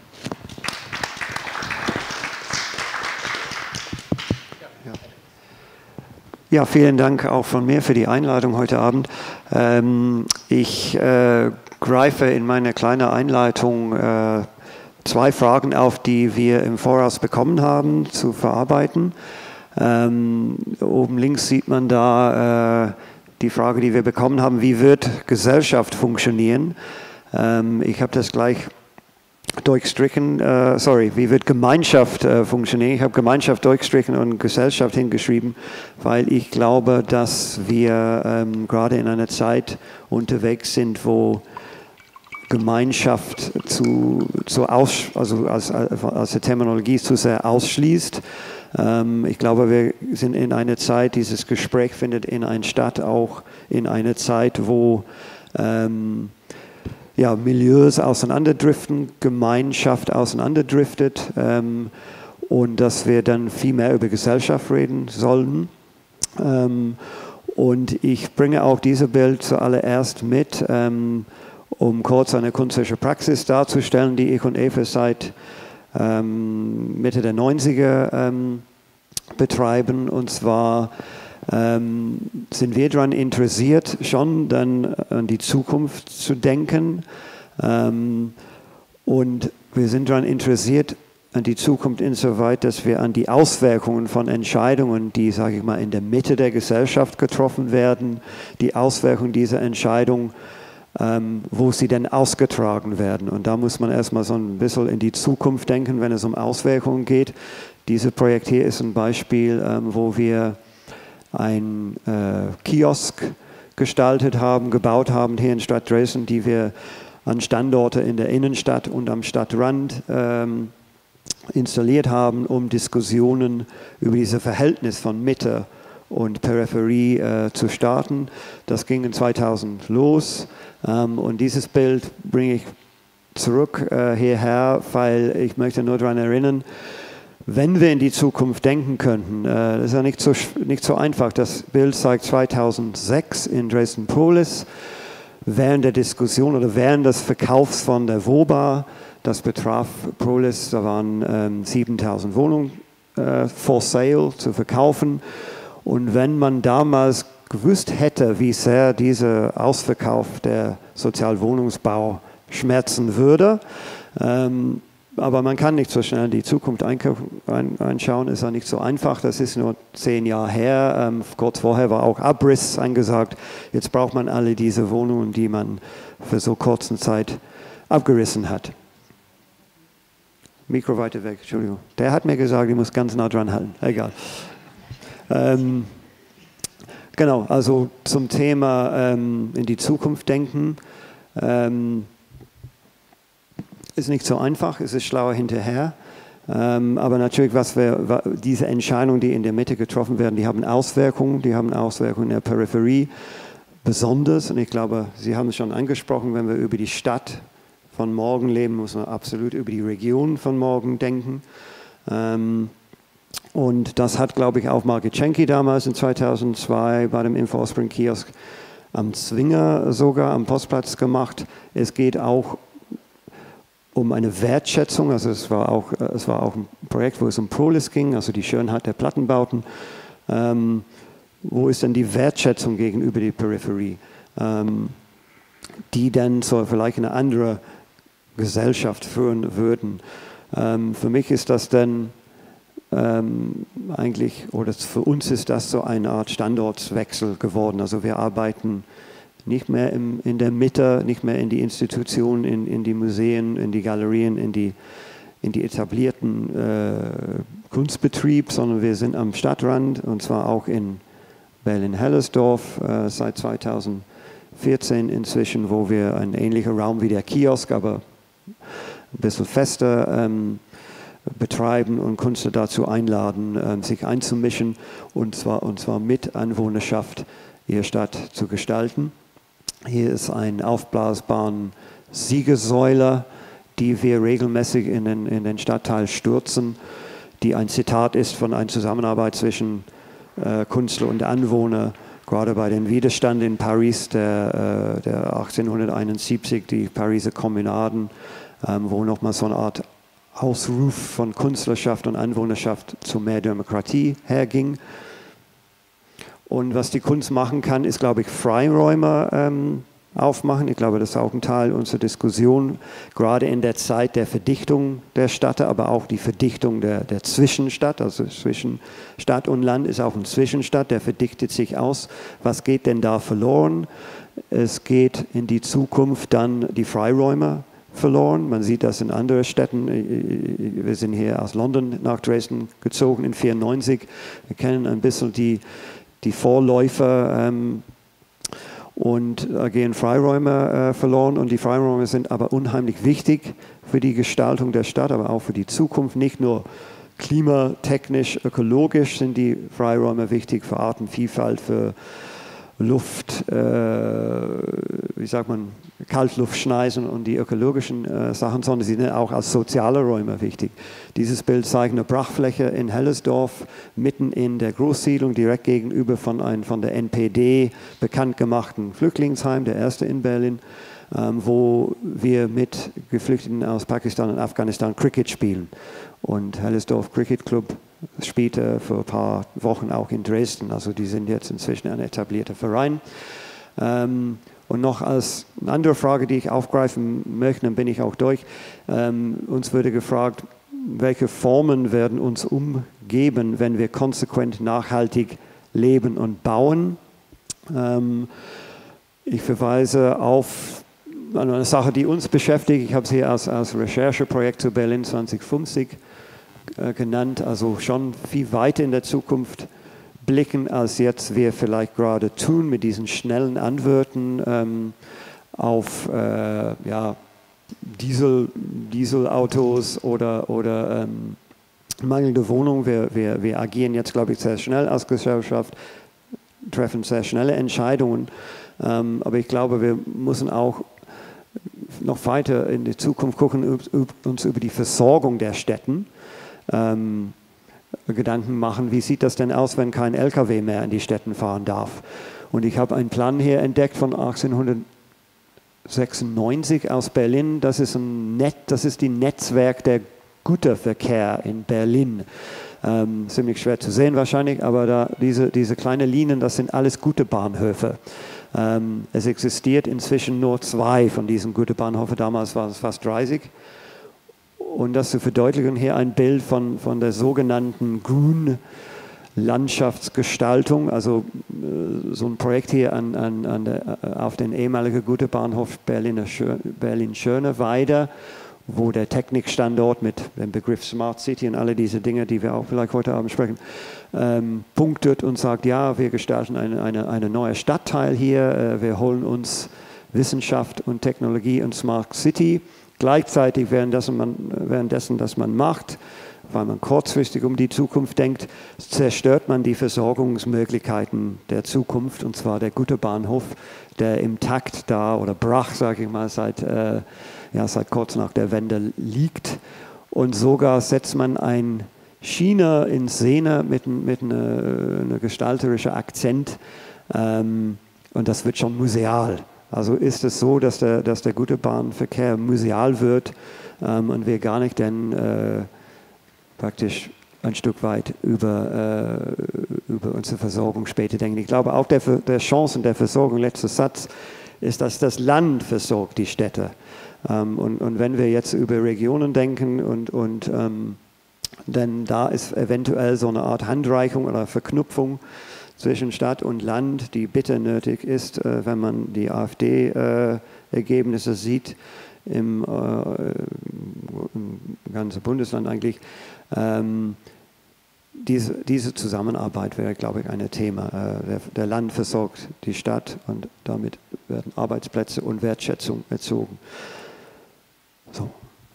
Ja, vielen Dank auch von mir für die Einladung heute Abend. Ähm, ich äh, greife in meiner kleinen Einleitung äh, zwei Fragen auf, die wir im Voraus bekommen haben, zu verarbeiten. Ähm, oben links sieht man da äh, die Frage, die wir bekommen haben, wie wird Gesellschaft funktionieren? Ähm, ich habe das gleich durchstrichen, äh, sorry, wie wird Gemeinschaft äh, funktionieren? Ich habe Gemeinschaft durchstrichen und Gesellschaft hingeschrieben, weil ich glaube, dass wir ähm, gerade in einer Zeit unterwegs sind, wo Gemeinschaft zu, zu aus, also als, als die Terminologie zu sehr ausschließt. Ähm, ich glaube, wir sind in einer Zeit, dieses Gespräch findet in einer Stadt auch in einer Zeit, wo ähm, ja, Milieus auseinanderdriften, Gemeinschaft auseinanderdriftet ähm, und dass wir dann viel mehr über Gesellschaft reden sollen. Ähm, und ich bringe auch dieses Bild zuallererst mit, ähm, um kurz eine künstlerische Praxis darzustellen, die ich und Eva seit ähm, Mitte der neunziger ähm, betreiben. Und zwar Ähm, sind wir daran interessiert, schon dann an die Zukunft zu denken. Ähm, und wir sind daran interessiert, an die Zukunft insoweit, dass wir an die Auswirkungen von Entscheidungen, die, sage ich mal, in der Mitte der Gesellschaft getroffen werden, die Auswirkungen dieser Entscheidung, ähm, wo sie denn ausgetragen werden. Und da muss man erstmal so ein bisschen in die Zukunft denken, wenn es um Auswirkungen geht. Dieses Projekt hier ist ein Beispiel, ähm, wo wir ein äh, Kiosk gestaltet haben, gebaut haben hier in Stadt Dresden, die wir an Standorte in der Innenstadt und am Stadtrand ähm, installiert haben, um Diskussionen über dieses Verhältnis von Mitte und Peripherie äh, zu starten. Das ging in zweitausend los ähm, und dieses Bild bringe ich zurück äh, hierher, weil ich möchte nur daran erinnern, wenn wir in die Zukunft denken könnten, äh, das ist ja nicht so, nicht so einfach. Das Bild zeigt zweitausendsechs in Dresden-Polis während der Diskussion oder während des Verkaufs von der WOBA. Das betraf Polis, da waren ähm, siebentausend Wohnungen äh, for sale zu verkaufen. Und wenn man damals gewusst hätte, wie sehr dieser Ausverkauf der Sozialwohnungsbau schmerzen würde, ähm, aber man kann nicht so schnell in die Zukunft einschauen, ist ja nicht so einfach. Das ist nur zehn Jahre her. Ähm, kurz vorher war auch Abriss angesagt. Jetzt braucht man alle diese Wohnungen, die man für so kurze Zeit abgerissen hat. Mikro weiter weg, Entschuldigung. Der hat mir gesagt, ich muss ganz nah dran halten. Egal. Ähm, genau, also zum Thema ähm, in die Zukunft denken. Ähm, Ist nicht so einfach, es ist schlauer hinterher. Ähm, aber natürlich, was wir, diese Entscheidungen, die in der Mitte getroffen werden, die haben Auswirkungen, die haben Auswirkungen in der Peripherie, besonders. Und ich glaube, Sie haben es schon angesprochen, wenn wir über die Stadt von morgen leben, muss man absolut über die Region von morgen denken. Ähm, und das hat, glaube ich, auch Margit Schenke damals in zweitausendzwei bei dem InfoSpring-Kiosk am Zwinger sogar, am Postplatz gemacht. Es geht auch um eine Wertschätzung, also es war, auch, es war auch ein Projekt, wo es um Prolis ging, also die Schönheit der Plattenbauten. Ähm, wo ist denn die Wertschätzung gegenüber der Peripherie, ähm, die dann so vielleicht eine andere Gesellschaft führen würden? Ähm, für mich ist das dann ähm, eigentlich, oder für uns ist das so eine Art Standortswechsel geworden. Also wir arbeiten nicht mehr im, in der Mitte, nicht mehr in die Institutionen, in, in die Museen, in die Galerien, in die, in die etablierten äh, Kunstbetrieb, sondern wir sind am Stadtrand und zwar auch in Berlin-Hellersdorf äh, seit zweitausendvierzehn inzwischen, wo wir einen ähnlichen Raum wie der Kiosk, aber ein bisschen fester ähm, betreiben und Künstler dazu einladen, äh, sich einzumischen und zwar, und zwar mit Anwohnerschaft ihre Stadt zu gestalten. Hier ist ein aufblasbaren Siegessäule, die wir regelmäßig in den, in den Stadtteil stürzen, die ein Zitat ist von einer Zusammenarbeit zwischen äh, Künstler und Anwohner, gerade bei dem Widerstand in Paris der, äh, der achtzehnhunderteinundsiebzig, die Pariser Kommunaden, ähm, wo nochmal so eine Art Ausruf von Künstlerschaft und Anwohnerschaft zu mehr Demokratie herging. Und was die Kunst machen kann, ist, glaube ich, Freiräume ähm, aufmachen. Ich glaube, das ist auch ein Teil unserer Diskussion, gerade in der Zeit der Verdichtung der Stadt, aber auch die Verdichtung der, der Zwischenstadt. Also zwischen Stadt und Land ist auch ein Zwischenstadt, der verdichtet sich aus. Was geht denn da verloren? Es geht in die Zukunft dann die Freiräume verloren. Man sieht das in anderen Städten. Wir sind hier aus London nach Dresden gezogen in vierundneunzig. Wir kennen ein bisschen die die Vorläufer ähm, und da gehen Freiräume äh, verloren und die Freiräume sind aber unheimlich wichtig für die Gestaltung der Stadt, aber auch für die Zukunft. Nicht nur klimatechnisch, ökologisch sind die Freiräume wichtig für Artenvielfalt, für Luft, äh, wie sagt man, Kaltluftschneisen und die ökologischen äh, Sachen, sondern sie sind auch als soziale Räume wichtig. Dieses Bild zeigt eine Brachfläche in Hellersdorf, mitten in der Großsiedlung, direkt gegenüber von einem von der N P D bekannt gemachten Flüchtlingsheim, der erste in Berlin, ähm, wo wir mit Geflüchteten aus Pakistan und Afghanistan Cricket spielen. Und Hellersdorf Cricket Club spielte vor ein paar Wochen auch in Dresden. Also die sind jetzt inzwischen ein etablierter Verein. Ähm, und noch als eine andere Frage, die ich aufgreifen möchte, dann bin ich auch durch. Ähm, uns wurde gefragt, welche Formen werden uns umgeben, wenn wir konsequent nachhaltig leben und bauen. Ähm, ich verweise auf eine Sache, die uns beschäftigt. Ich habe es hier als, als Rechercheprojekt zu Berlin zwanzig fünfzig äh, genannt, also schon viel weiter in der Zukunft blicken, als jetzt wir vielleicht gerade tun mit diesen schnellen Antworten ähm, auf äh, ja, Diesel, Dieselautos oder, oder ähm, mangelnde Wohnungen. Wir, wir, wir agieren jetzt, glaube ich, sehr schnell als Gesellschaft, treffen sehr schnelle Entscheidungen, ähm, aber ich glaube, wir müssen auch noch weiter in die Zukunft gucken, uns über die Versorgung der Städten ähm, Gedanken machen, wie sieht das denn aus, wenn kein L K W mehr in die Städten fahren darf. Und ich habe einen Plan hier entdeckt von achtzehnhundertsechsundneunzig aus Berlin. Das ist, ein Net, das ist die Netzwerk der Güterverkehr in Berlin. Ähm, ziemlich schwer zu sehen wahrscheinlich, aber da diese, diese kleinen Linien, das sind alles Güterbahnhöfe. Ähm, es existiert inzwischen nur zwei von diesen Güterbahnhöfen, damals waren es fast dreißig. Und das zu verdeutlichen, hier ein Bild von, von der sogenannten Grünlandschaftsgestaltung, also äh, so ein Projekt hier an, an, an der, auf den ehemaligen Güterbahnhof Berlin-Schöneweide, wo der Technikstandort mit dem Begriff Smart City und alle diese Dinge, die wir auch vielleicht heute Abend sprechen, ähm, punktet und sagt, ja, wir gestalten eine, eine, eine neue Stadtteil hier, äh, wir holen uns Wissenschaft und Technologie und Smart City. Gleichzeitig währenddessen, man, währenddessen, dass man macht, weil man kurzfristig um die Zukunft denkt, zerstört man die Versorgungsmöglichkeiten der Zukunft, und zwar der Güterbahnhof, der im Takt da oder brach, sage ich mal, seit, äh, ja, seit kurz nach der Wende liegt. Und sogar setzt man ein China in Szene mit, mit einem eine gestalterischen Akzent, ähm, und das wird schon museal. Also ist es so, dass der, dass der Güterbahnverkehr museal wird, ähm, und wir gar nicht denn äh, praktisch ein Stück weit über, äh, über unsere Versorgung später denken. Ich glaube auch der, der Chancen der Versorgung, letzter Satz, ist, dass das Land versorgt die Städte. Ähm, und, und wenn wir jetzt über Regionen denken und, und ähm, denn da ist eventuell so eine Art Handreichung oder Verknüpfung zwischen Stadt und Land, die bitter nötig ist, äh, wenn man die AfD-Ergebnisse äh, sieht, im, äh, im ganzen Bundesland eigentlich. Ähm, diese, diese Zusammenarbeit wäre, glaube ich, ein Thema. Äh, der, der Land versorgt die Stadt und damit werden Arbeitsplätze und Wertschätzung erzogen. So.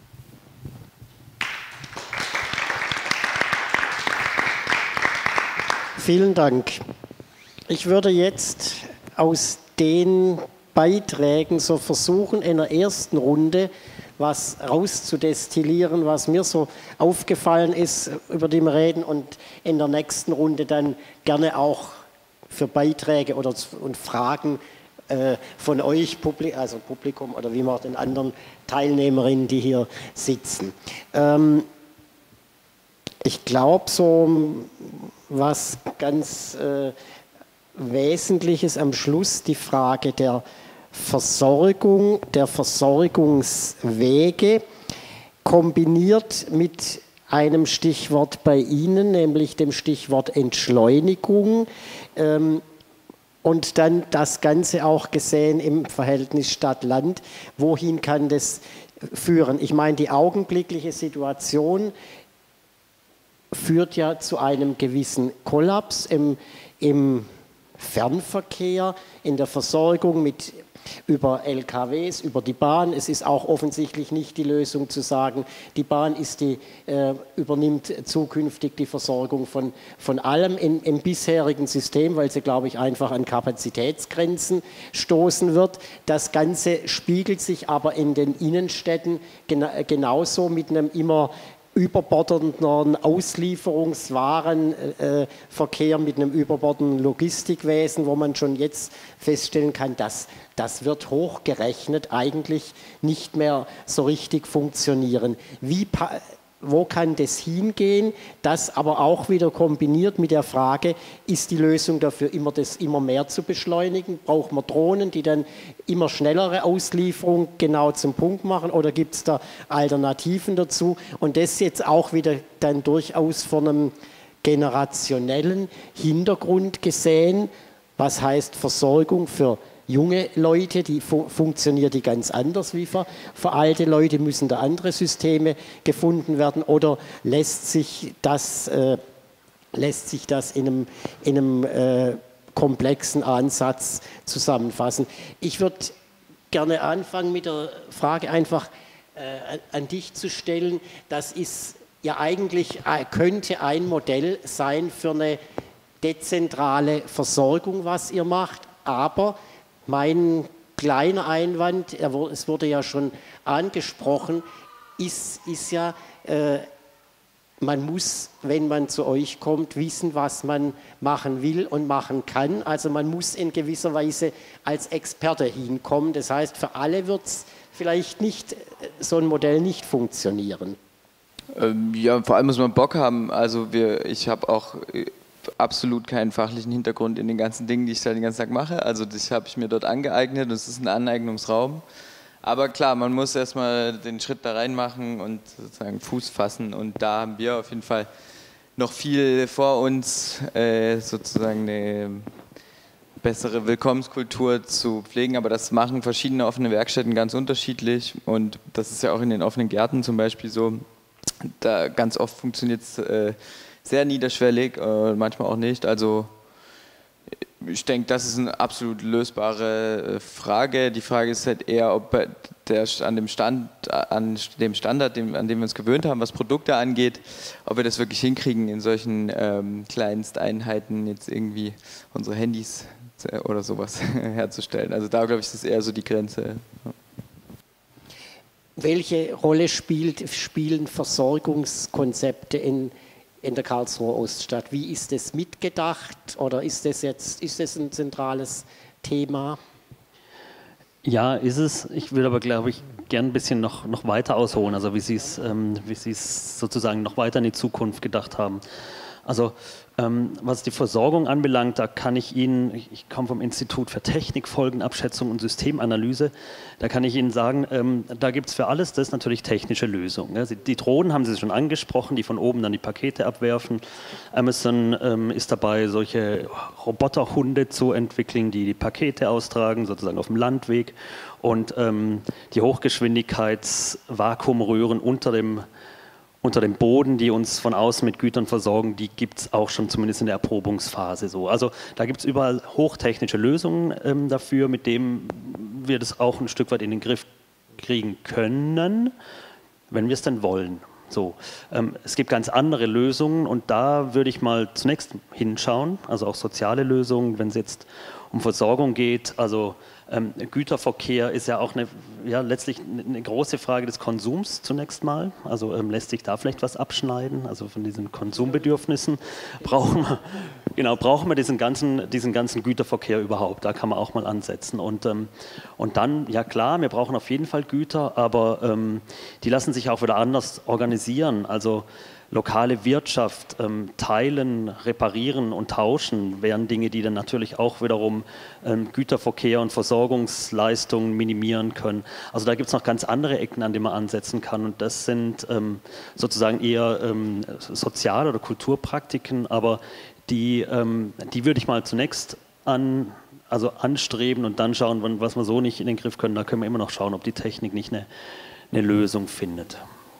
Vielen Dank. Ich würde jetzt aus den Beiträgen so versuchen, in der ersten Runde was rauszudestillieren, was mir so aufgefallen ist, über die wir reden, und in der nächsten Runde dann gerne auch für Beiträge oder und Fragen äh, von euch, Publi also Publikum oder wie man den anderen Teilnehmerinnen, die hier sitzen. Ähm, ich glaube, so was ganz äh, Wesentliches am Schluss, die Frage der Versorgung, der Versorgungswege, kombiniert mit einem Stichwort bei Ihnen, nämlich dem Stichwort Entschleunigung, ähm, und dann das Ganze auch gesehen im Verhältnis Stadt-Land. Wohin kann das führen? Ich meine, die augenblickliche Situation führt ja zu einem gewissen Kollaps im, im Fernverkehr, in der Versorgung mit über L K Ws, über die Bahn. Es ist auch offensichtlich nicht die Lösung zu sagen, die Bahn ist die, äh, übernimmt zukünftig die Versorgung von, von allem in, im bisherigen System, weil sie, glaube ich, einfach an Kapazitätsgrenzen stoßen wird. Das Ganze spiegelt sich aber in den Innenstädten gena genauso mit einem immer überbordenden Auslieferungswarenverkehr, äh, mit einem überbordenden Logistikwesen, wo man schon jetzt feststellen kann, dass das wird hochgerechnet eigentlich nicht mehr so richtig funktionieren. Wie, wo kann das hingehen? Das aber auch wieder kombiniert mit der Frage, ist die Lösung dafür immer, das immer mehr zu beschleunigen? Braucht man Drohnen, die dann immer schnellere Auslieferung genau zum Punkt machen, oder gibt es da Alternativen dazu? Und das jetzt auch wieder dann durchaus von einem generationellen Hintergrund gesehen. Was heißt Versorgung für junge Leute, die fu funktioniert die ganz anders wie für, für alte Leute, müssen da andere Systeme gefunden werden, oder lässt sich das, äh, lässt sich das in einem, in einem äh, komplexen Ansatz zusammenfassen? Ich würde gerne anfangen mit der Frage einfach äh, an dich zu stellen. Das ist ja eigentlich, äh, könnte ein Modell sein für eine dezentrale Versorgung, was ihr macht, aber mein kleiner Einwand, es wurde ja schon angesprochen, ist, ist ja, äh, man muss, wenn man zu euch kommt, wissen, was man machen will und machen kann. Also man muss in gewisser Weise als Experte hinkommen. Das heißt, für alle wird es vielleicht nicht, so ein Modell nicht funktionieren. Ähm, ja, vor allem muss man Bock haben. Also wir, ich habe auch absolut keinen fachlichen Hintergrund in den ganzen Dingen, die ich da den ganzen Tag mache. Also das habe ich mir dort angeeignet und es ist ein Aneignungsraum. Aber klar, man muss erstmal den Schritt da reinmachen und sozusagen Fuß fassen, und da haben wir auf jeden Fall noch viel vor uns, äh, sozusagen eine bessere Willkommenskultur zu pflegen, aber das machen verschiedene offene Werkstätten ganz unterschiedlich, und das ist ja auch in den offenen Gärten zum Beispiel so. Da ganz oft funktioniert es äh, sehr niederschwellig, äh, manchmal auch nicht. Also ich denke, das ist eine absolut lösbare äh, Frage. Die Frage ist halt eher, ob der, an, dem Stand, an dem Standard, dem, an dem wir uns gewöhnt haben, was Produkte angeht, ob wir das wirklich hinkriegen, in solchen ähm, Kleinsteinheiten jetzt irgendwie unsere Handys oder sowas herzustellen. Also da, glaube ich, ist das eher so die Grenze. Ja. Welche Rolle spielt, spielen Versorgungskonzepte in, in der Karlsruher Oststadt? Wie ist das mitgedacht oder ist das jetzt ist das ein zentrales Thema? Ja, ist es. Ich will aber, glaube ich, gern ein bisschen noch, noch weiter ausholen, also wie Sie es ähm, wie Sie es sozusagen noch weiter in die Zukunft gedacht haben. Also ähm, was die Versorgung anbelangt, da kann ich Ihnen, ich, ich komme vom Institut für Technik, Folgenabschätzung und Systemanalyse, da kann ich Ihnen sagen, ähm, da gibt es für alles das natürlich technische Lösungen. Ja. Die Drohnen haben Sie schon angesprochen, die von oben dann die Pakete abwerfen. Amazon ähm, ist dabei, solche Roboterhunde zu entwickeln, die die Pakete austragen, sozusagen auf dem Landweg. Und ähm, die Hochgeschwindigkeits-Vakuumröhren unter dem unter dem Boden, die uns von außen mit Gütern versorgen, die gibt es auch schon zumindest in der Erprobungsphase so. Also da gibt es überall hochtechnische Lösungen ähm, dafür, mit denen wir das auch ein Stück weit in den Griff kriegen können, wenn wir es denn wollen. So, ähm, es gibt ganz andere Lösungen und da würde ich mal zunächst hinschauen, also auch soziale Lösungen, wenn es jetzt um Versorgung geht, also ähm, Güterverkehr ist ja auch eine, ja, letztlich eine große Frage des Konsums zunächst mal, also ähm, lässt sich da vielleicht was abschneiden, also von diesen Konsumbedürfnissen brauchen wir, genau, brauchen wir diesen ganzen, diesen ganzen Güterverkehr überhaupt, da kann man auch mal ansetzen und, ähm, und dann, ja klar, wir brauchen auf jeden Fall Güter, aber ähm, die lassen sich auch wieder anders organisieren, also lokale Wirtschaft, ähm, teilen, reparieren und tauschen wären Dinge, die dann natürlich auch wiederum ähm, Güterverkehr und Versorgungsleistungen minimieren können. Also da gibt es noch ganz andere Ecken, an denen man ansetzen kann und das sind ähm, sozusagen eher ähm, Sozial- oder Kulturpraktiken, aber die, ähm, die würde ich mal zunächst an, also anstreben und dann schauen, was wir so nicht in den Griff können. Da können wir immer noch schauen, ob die Technik nicht eine, eine Lösung findet.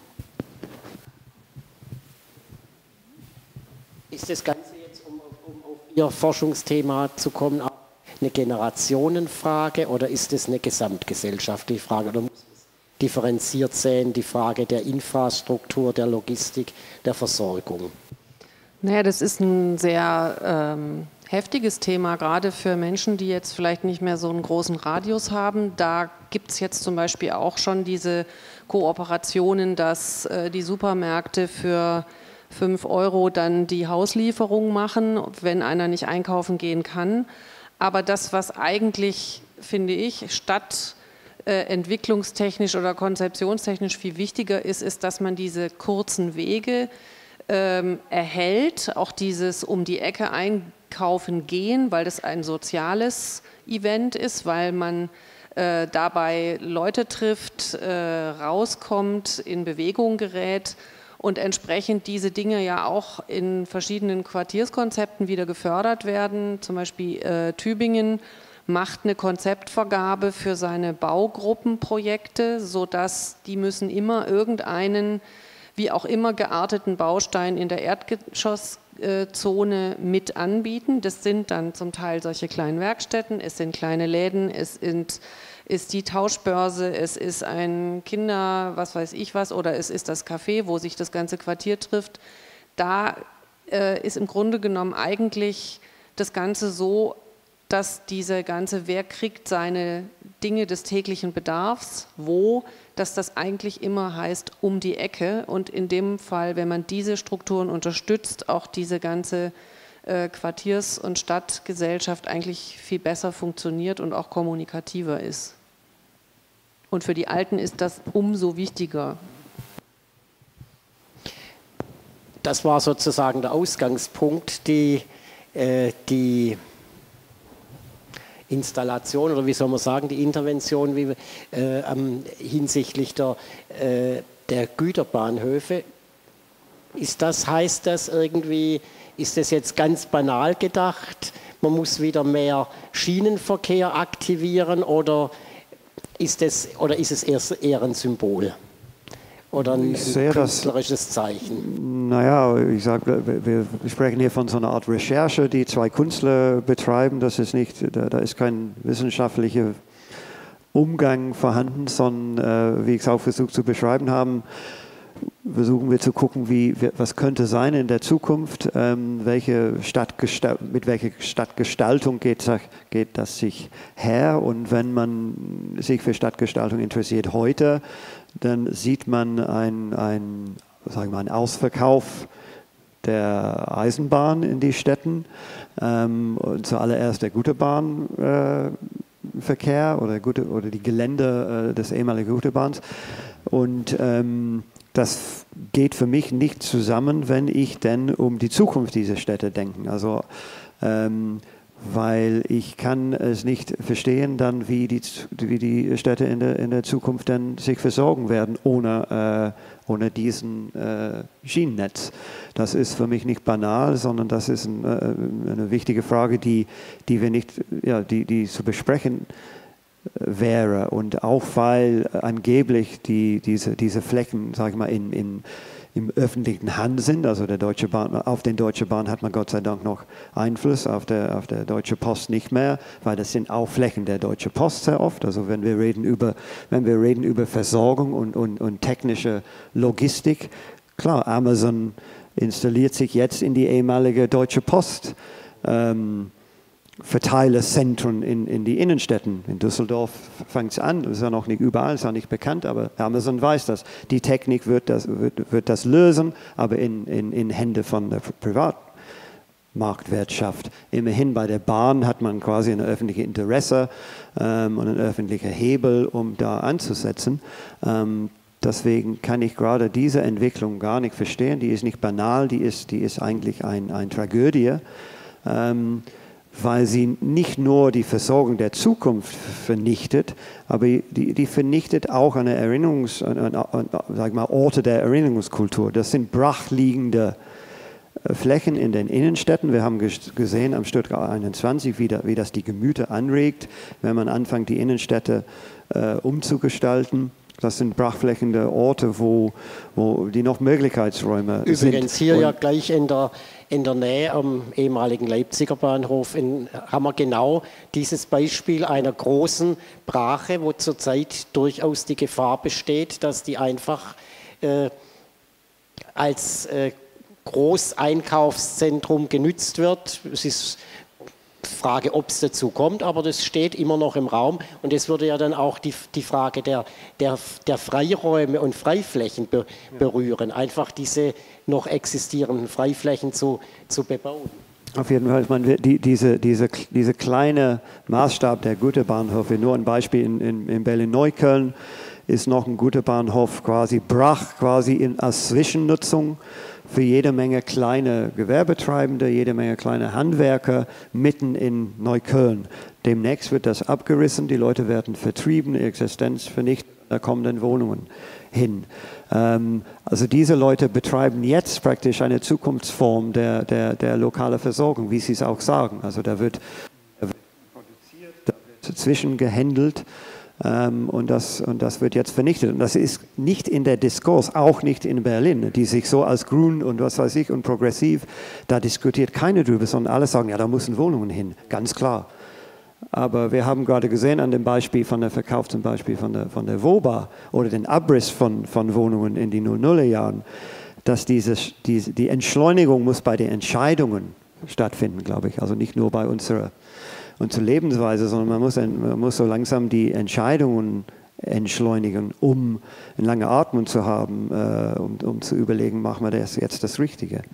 Ist das Ganze jetzt, um, um auf Ihr Forschungsthema zu kommen, auch eine Generationenfrage oder ist es eine gesamtgesellschaftliche Frage? Oder muss es differenziert sehen, die Frage der Infrastruktur, der Logistik, der Versorgung? Naja, das ist ein sehr ähm, heftiges Thema, gerade für Menschen, die jetzt vielleicht nicht mehr so einen großen Radius haben. Da gibt es jetzt zum Beispiel auch schon diese Kooperationen, dass äh, die Supermärkte für fünf Euro dann die Hauslieferung machen, wenn einer nicht einkaufen gehen kann. Aber das, was eigentlich, finde ich, stadtentwicklungstechnisch äh, oder konzeptionstechnisch viel wichtiger ist, ist, dass man diese kurzen Wege ähm, erhält, auch dieses um die Ecke einkaufen gehen, weil das ein soziales Event ist, weil man äh, dabei Leute trifft, äh, rauskommt, in Bewegung gerät, und entsprechend diese Dinge ja auch in verschiedenen Quartierskonzepten wieder gefördert werden. Zum Beispiel äh, Tübingen macht eine Konzeptvergabe für seine Baugruppenprojekte, sodass die müssen immer irgendeinen, wie auch immer gearteten Baustein in der Erdgeschosszone mit anbieten. Das sind dann zum Teil solche kleinen Werkstätten, es sind kleine Läden, es sind ist die Tauschbörse, es ist ein Kinder, was weiß ich was, oder es ist das Café, wo sich das ganze Quartier trifft. Da äh, ist im Grunde genommen eigentlich das Ganze so, dass diese ganze, wer kriegt seine Dinge des täglichen Bedarfs, wo, dass das eigentlich immer heißt, um die Ecke. Und in dem Fall, wenn man diese Strukturen unterstützt, auch diese ganze äh, Quartiers- und Stadtgesellschaft eigentlich viel besser funktioniert und auch kommunikativer ist. Und für die Alten ist das umso wichtiger. Das war sozusagen der Ausgangspunkt, die, äh, die Installation oder wie soll man sagen, die Intervention wie, äh, ähm, hinsichtlich der, äh, der Güterbahnhöfe. Ist das, heißt das irgendwie, ist das jetzt ganz banal gedacht, man muss wieder mehr Schienenverkehr aktivieren oder ist es, oder ist es eher, eher ein Symbol oder ein, ein künstlerisches Zeichen? Naja, ich sage, wir, wir sprechen hier von so einer Art Recherche, die zwei Künstler betreiben. Das ist nicht, da, da ist keine wissenschaftliche Umgang vorhanden, sondern, äh, wie ich es auch versucht zu beschreiben habe, versuchen wir zu gucken, wie, was könnte sein in der Zukunft, ähm, welche Stadtgestal- mit welcher Stadtgestaltung geht, geht das sich her. Und wenn man sich für Stadtgestaltung interessiert heute, dann sieht man ein, ein, sagen wir, einen Ausverkauf der Eisenbahn in die Städten, ähm, und zuallererst der Güterbahnverkehr äh, oder, Gute, oder die Gelände äh, des ehemaligen Güterbahns. Und ähm, das geht für mich nicht zusammen, wenn ich denn um die Zukunft dieser Städte denke. Also, ähm, weil ich kann es nicht verstehen, dann wie die, wie die Städte in der, in der Zukunft dann sich versorgen werden ohne, äh, ohne diesen äh, Schienennetz. Das ist für mich nicht banal, sondern das ist ein, äh, eine wichtige Frage, die, die wir nicht, ja, die, die zu besprechen wäre. Und auch weil angeblich die, diese, diese Flächen, sage ich mal, in, in, im öffentlichen Hand sind, also der Deutsche Bahn, auf den Deutsche Bahn hat man Gott sei Dank noch Einfluss, auf der, auf der Deutsche Post nicht mehr, weil das sind auch Flächen der Deutsche Post sehr oft. Also wenn wir reden über, wenn wir reden über Versorgung und, und, und technische Logistik, klar, Amazon installiert sich jetzt in die ehemalige Deutsche Post. Ähm, Verteilerzentren in, in die Innenstädten. In Düsseldorf fängt es an, das ist ja noch nicht überall, ist ja nicht bekannt, aber Amazon weiß das. Die Technik wird das, wird, wird das lösen, aber in, in, in Hände von der Privatmarktwirtschaft. Immerhin bei der Bahn hat man quasi ein öffentliches Interesse ähm, und einen öffentlichen Hebel, um da anzusetzen. Ähm, deswegen kann ich gerade diese Entwicklung gar nicht verstehen. Die ist nicht banal, die ist, die ist eigentlich ein, eine Tragödie. Ähm, weil sie nicht nur die Versorgung der Zukunft vernichtet, aber die, die vernichtet auch eine Erinnerungs, eine, eine, sag mal, Orte der Erinnerungskultur. Das sind brachliegende Flächen in den Innenstädten. Wir haben gesehen am Stuttgart einundzwanzig, wie, da, wie das die Gemüter anregt, wenn man anfängt, die Innenstädte äh, umzugestalten. Das sind brachflächende Orte, wo, wo die noch Möglichkeitsräume Übrigens sind. Übrigens hier Und ja gleich in der, in der Nähe am ehemaligen Leipziger Bahnhof in, haben wir genau dieses Beispiel einer großen Brache, wo zurzeit durchaus die Gefahr besteht, dass die einfach äh, als äh, Großeinkaufszentrum genützt wird. Es ist Frage, ob es dazu kommt, aber das steht immer noch im Raum und es würde ja dann auch die, die Frage der, der, der Freiräume und Freiflächen be, berühren, einfach diese noch existierenden Freiflächen zu, zu bebauen. Auf jeden Fall, ich meine, die, diese, diese, diese kleine Maßstab der Güterbahnhöfe, nur ein Beispiel in, in, in Berlin-Neukölln ist noch ein Güterbahnhof quasi brach, quasi in, als Zwischennutzung für jede Menge kleine Gewerbetreibende, jede Menge kleine Handwerker mitten in Neukölln. Demnächst wird das abgerissen, die Leute werden vertrieben, ihre Existenz vernichtet, da kommen dann Wohnungen hin. Ähm, also diese Leute betreiben jetzt praktisch eine Zukunftsform der, der, der lokalen Versorgung, wie sie es auch sagen. Also da wird, da wird produziert, da wird zwischengehandelt. Ähm, und, das, und das wird jetzt vernichtet. Und das ist nicht in der Diskurs, auch nicht in Berlin, die sich so als grün und was weiß ich und progressiv, da diskutiert keiner drüber, sondern alle sagen, ja, da müssen Wohnungen hin, ganz klar. Aber wir haben gerade gesehen an dem Beispiel von der Verkauf zum Beispiel von der, von der WOBA oder den Abriss von, von Wohnungen in die null-nuller Jahren, dass diese, diese, die Entschleunigung muss bei den Entscheidungen stattfinden, glaube ich, also nicht nur bei unserer unsere Lebensweise, sondern man muss, man muss so langsam die Entscheidungen entschleunigen, um einen langen Atmen zu haben, äh, um, um zu überlegen, machen wir das jetzt das Richtige.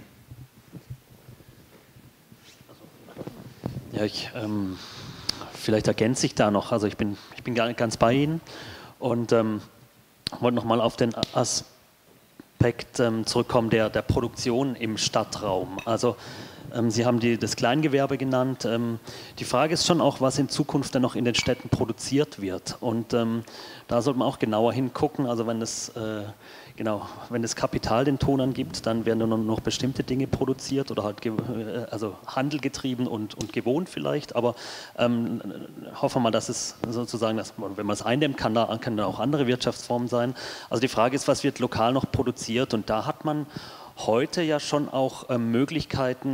Ja, ich, ähm, vielleicht ergänze ich da noch, also ich bin, ich bin ganz bei Ihnen und ähm, wollte nochmal auf den Aspekt ähm, zurückkommen der, der Produktion im Stadtraum. Also Sie haben die, das Kleingewerbe genannt. Die Frage ist schon auch, was in Zukunft dann noch in den Städten produziert wird. Und ähm, da sollte man auch genauer hingucken. Also wenn das, äh, genau, wenn das Kapital den Ton angibt, dann werden dann noch bestimmte Dinge produziert oder halt also Handel getrieben und, und gewohnt vielleicht. Aber ähm, hoffen wir mal, dass es sozusagen, dass man, wenn man es eindämmen kann, da können da auch andere Wirtschaftsformen sein. Also die Frage ist, was wird lokal noch produziert? Und da hat man heute ja schon auch äh, Möglichkeiten,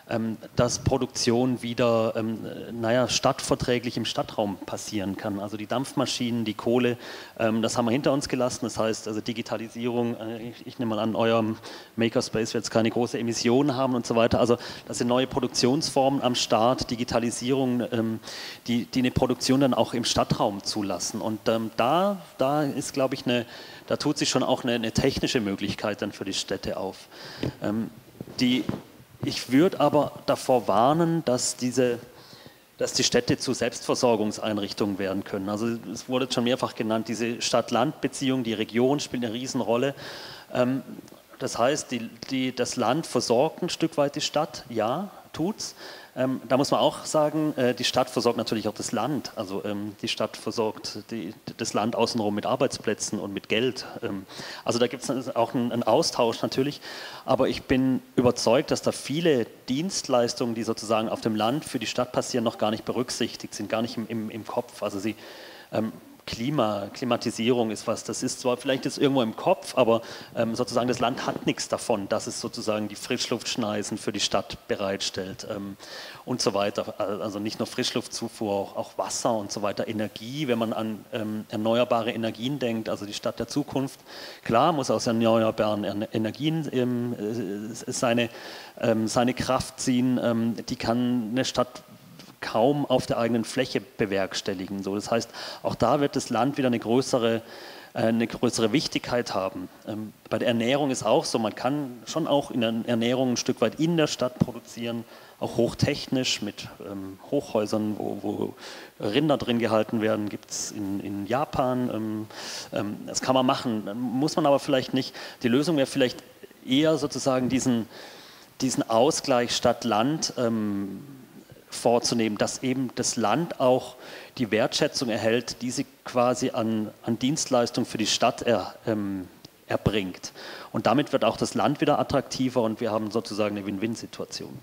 ähm, dass Produktion wieder, ähm, naja, stadtverträglich im Stadtraum passieren kann. Also die Dampfmaschinen, die Kohle, ähm, das haben wir hinter uns gelassen. Das heißt, also Digitalisierung, äh, ich, ich nehme mal an, eurem Makerspace wird jetzt keine große Emissionen haben und so weiter. Also das sind neue Produktionsformen am Start, Digitalisierung, ähm, die, die eine Produktion dann auch im Stadtraum zulassen. Und ähm, da, da ist, glaube ich, eine, da tut sich schon auch eine, eine technische Möglichkeit dann für die Städte auf. Ähm, die Ich würde aber davor warnen, dass, diese, dass die Städte zu Selbstversorgungseinrichtungen werden können. Also es wurde schon mehrfach genannt, diese Stadt-Land-Beziehung, die Region spielt eine Riesenrolle. Ähm, das heißt, die, die, das Land versorgt ein Stück weit die Stadt, ja, tut's. Ähm, da muss man auch sagen, äh, die Stadt versorgt natürlich auch das Land. Also ähm, die Stadt versorgt die, das Land außenrum mit Arbeitsplätzen und mit Geld. Ähm, also da gibt es auch einen, einen Austausch natürlich. Aber ich bin überzeugt, dass da viele Dienstleistungen, die sozusagen auf dem Land für die Stadt passieren, noch gar nicht berücksichtigt sind, gar nicht im, im, im Kopf. Also sie ähm, Klima, Klimatisierung ist was, das ist zwar vielleicht jetzt irgendwo im Kopf, aber ähm, sozusagen das Land hat nichts davon, dass es sozusagen die Frischluftschneisen für die Stadt bereitstellt ähm, und so weiter. Also nicht nur Frischluftzufuhr, auch, auch Wasser und so weiter, Energie, wenn man an ähm, erneuerbare Energien denkt, also die Stadt der Zukunft. Klar, muss aus erneuerbaren Energien ähm, seine, ähm, seine Kraft ziehen, ähm, die kann eine Stadt kaum auf der eigenen Fläche bewerkstelligen. So, das heißt, auch da wird das Land wieder eine größere, äh, eine größere Wichtigkeit haben. Ähm, bei der Ernährung ist auch so, man kann schon auch in der Ernährung ein Stück weit in der Stadt produzieren, auch hochtechnisch mit ähm, Hochhäusern, wo, wo Rinder drin gehalten werden, gibt es in, in Japan. Ähm, ähm, das kann man machen, muss man aber vielleicht nicht. Die Lösung wäre vielleicht eher sozusagen diesen, diesen Ausgleich Stadt-Land ähm, vorzunehmen, dass eben das Land auch die Wertschätzung erhält, die sie quasi an, an Dienstleistungen für die Stadt er, ähm, erbringt. Und damit wird auch das Land wieder attraktiver und wir haben sozusagen eine Win-Win-Situation.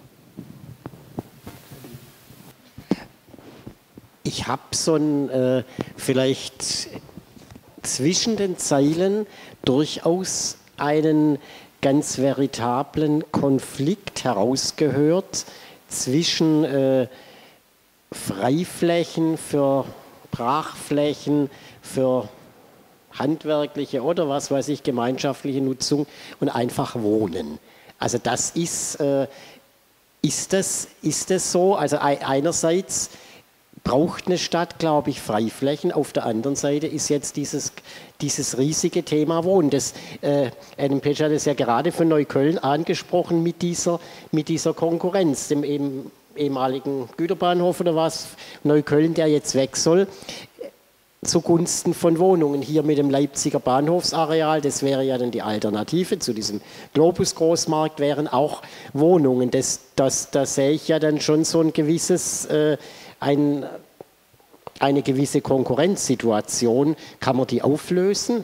Ich habe so ein, äh, vielleicht zwischen den Zeilen durchaus einen ganz veritablen Konflikt herausgehört zwischen äh, Freiflächen für Brachflächen, für handwerkliche oder was weiß ich, gemeinschaftliche Nutzung und einfach Wohnen. Also das ist, äh, ist, das, ist das so? Also einerseits braucht eine Stadt, glaube ich, Freiflächen. Auf der anderen Seite ist jetzt dieses, dieses riesige Thema Wohnen. Das, äh, Adam Page hat es ja gerade von Neukölln angesprochen mit dieser, mit dieser Konkurrenz, dem eben, ehemaligen Güterbahnhof oder was, Neukölln, der jetzt weg soll, zugunsten von Wohnungen. Hier mit dem Leipziger Bahnhofsareal, das wäre ja dann die Alternative zu diesem Globus-Großmarkt, wären auch Wohnungen. Das, das, da sehe ich ja dann schon so ein gewisses... Äh, Ein, eine gewisse Konkurrenzsituation. Kann man die auflösen?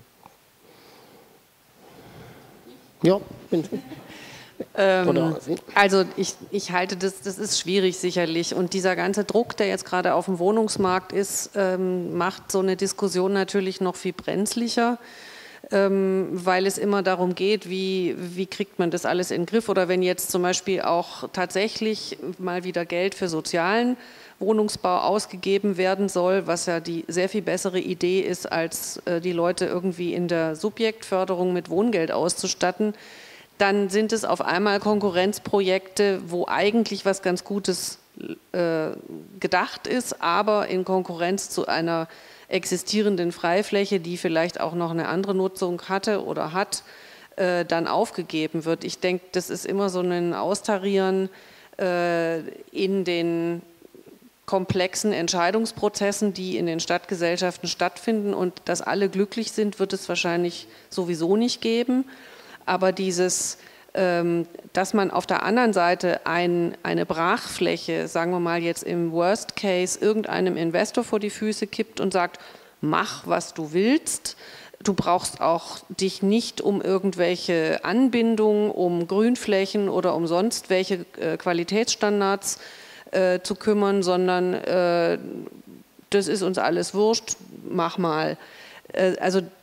Ja. Ähm, also ich, ich halte das, das ist schwierig sicherlich und dieser ganze Druck, der jetzt gerade auf dem Wohnungsmarkt ist, ähm, macht so eine Diskussion natürlich noch viel brenzlicher, ähm, weil es immer darum geht, wie, wie kriegt man das alles in den Griff oder wenn jetzt zum Beispiel auch tatsächlich mal wieder Geld für sozialen Wohnungsbau ausgegeben werden soll, was ja die sehr viel bessere Idee ist, als äh, die Leute irgendwie in der Subjektförderung mit Wohngeld auszustatten, dann sind es auf einmal Konkurrenzprojekte, wo eigentlich was ganz Gutes äh, gedacht ist, aber in Konkurrenz zu einer existierenden Freifläche, die vielleicht auch noch eine andere Nutzung hatte oder hat, äh, dann aufgegeben wird. Ich denke, das ist immer so ein Austarieren äh, in den komplexen Entscheidungsprozessen, die in den Stadtgesellschaften stattfinden und dass alle glücklich sind, wird es wahrscheinlich sowieso nicht geben. Aber dieses, ähm, dass man auf der anderen Seite ein, eine Brachfläche, sagen wir mal jetzt im Worst Case, irgendeinem Investor vor die Füße kippt und sagt, mach, was du willst. Du brauchst auch dich nicht um irgendwelche Anbindungen, um Grünflächen oder um sonst welche äh, Qualitätsstandards äh, zu kümmern, sondern äh, das ist uns alles wurscht, mach mal. Äh, also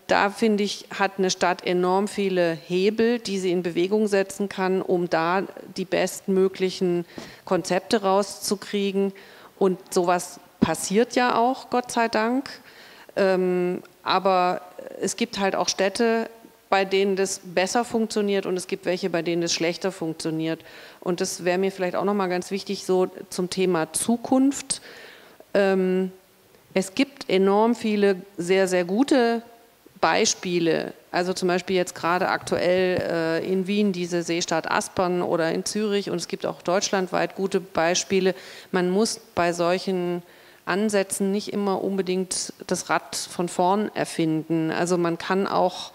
da finde ich, hat eine Stadt enorm viele Hebel, die sie in Bewegung setzen kann, um da die bestmöglichen Konzepte rauszukriegen. Und sowas passiert ja auch, Gott sei Dank. Ähm, aber es gibt halt auch Städte, bei denen das besser funktioniert und es gibt welche, bei denen das schlechter funktioniert. Und das wäre mir vielleicht auch nochmal ganz wichtig, so zum Thema Zukunft. Ähm, es gibt enorm viele sehr, sehr gute Beispiele. Also zum Beispiel jetzt gerade aktuell äh, in Wien diese Seestadt Aspern oder in Zürich, und es gibt auch deutschlandweit gute Beispiele. Man muss bei solchen Ansätzen nicht immer unbedingt das Rad von vorn erfinden. Also man kann auch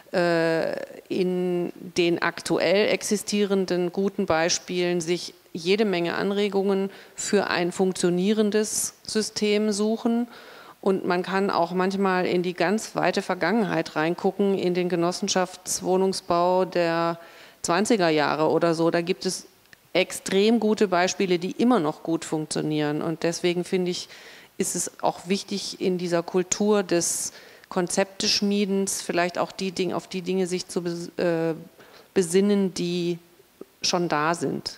in den aktuell existierenden guten Beispielen sich jede Menge Anregungen für ein funktionierendes System suchen. Und man kann auch manchmal in die ganz weite Vergangenheit reingucken, in den Genossenschaftswohnungsbau der zwanziger Jahre oder so. Da gibt es extrem gute Beispiele, die immer noch gut funktionieren. Und deswegen finde ich, ist es auch wichtig, in dieser Kultur des Konzepteschmiedens vielleicht auch die Dinge, auf die Dinge sich zu äh, besinnen, die schon da sind.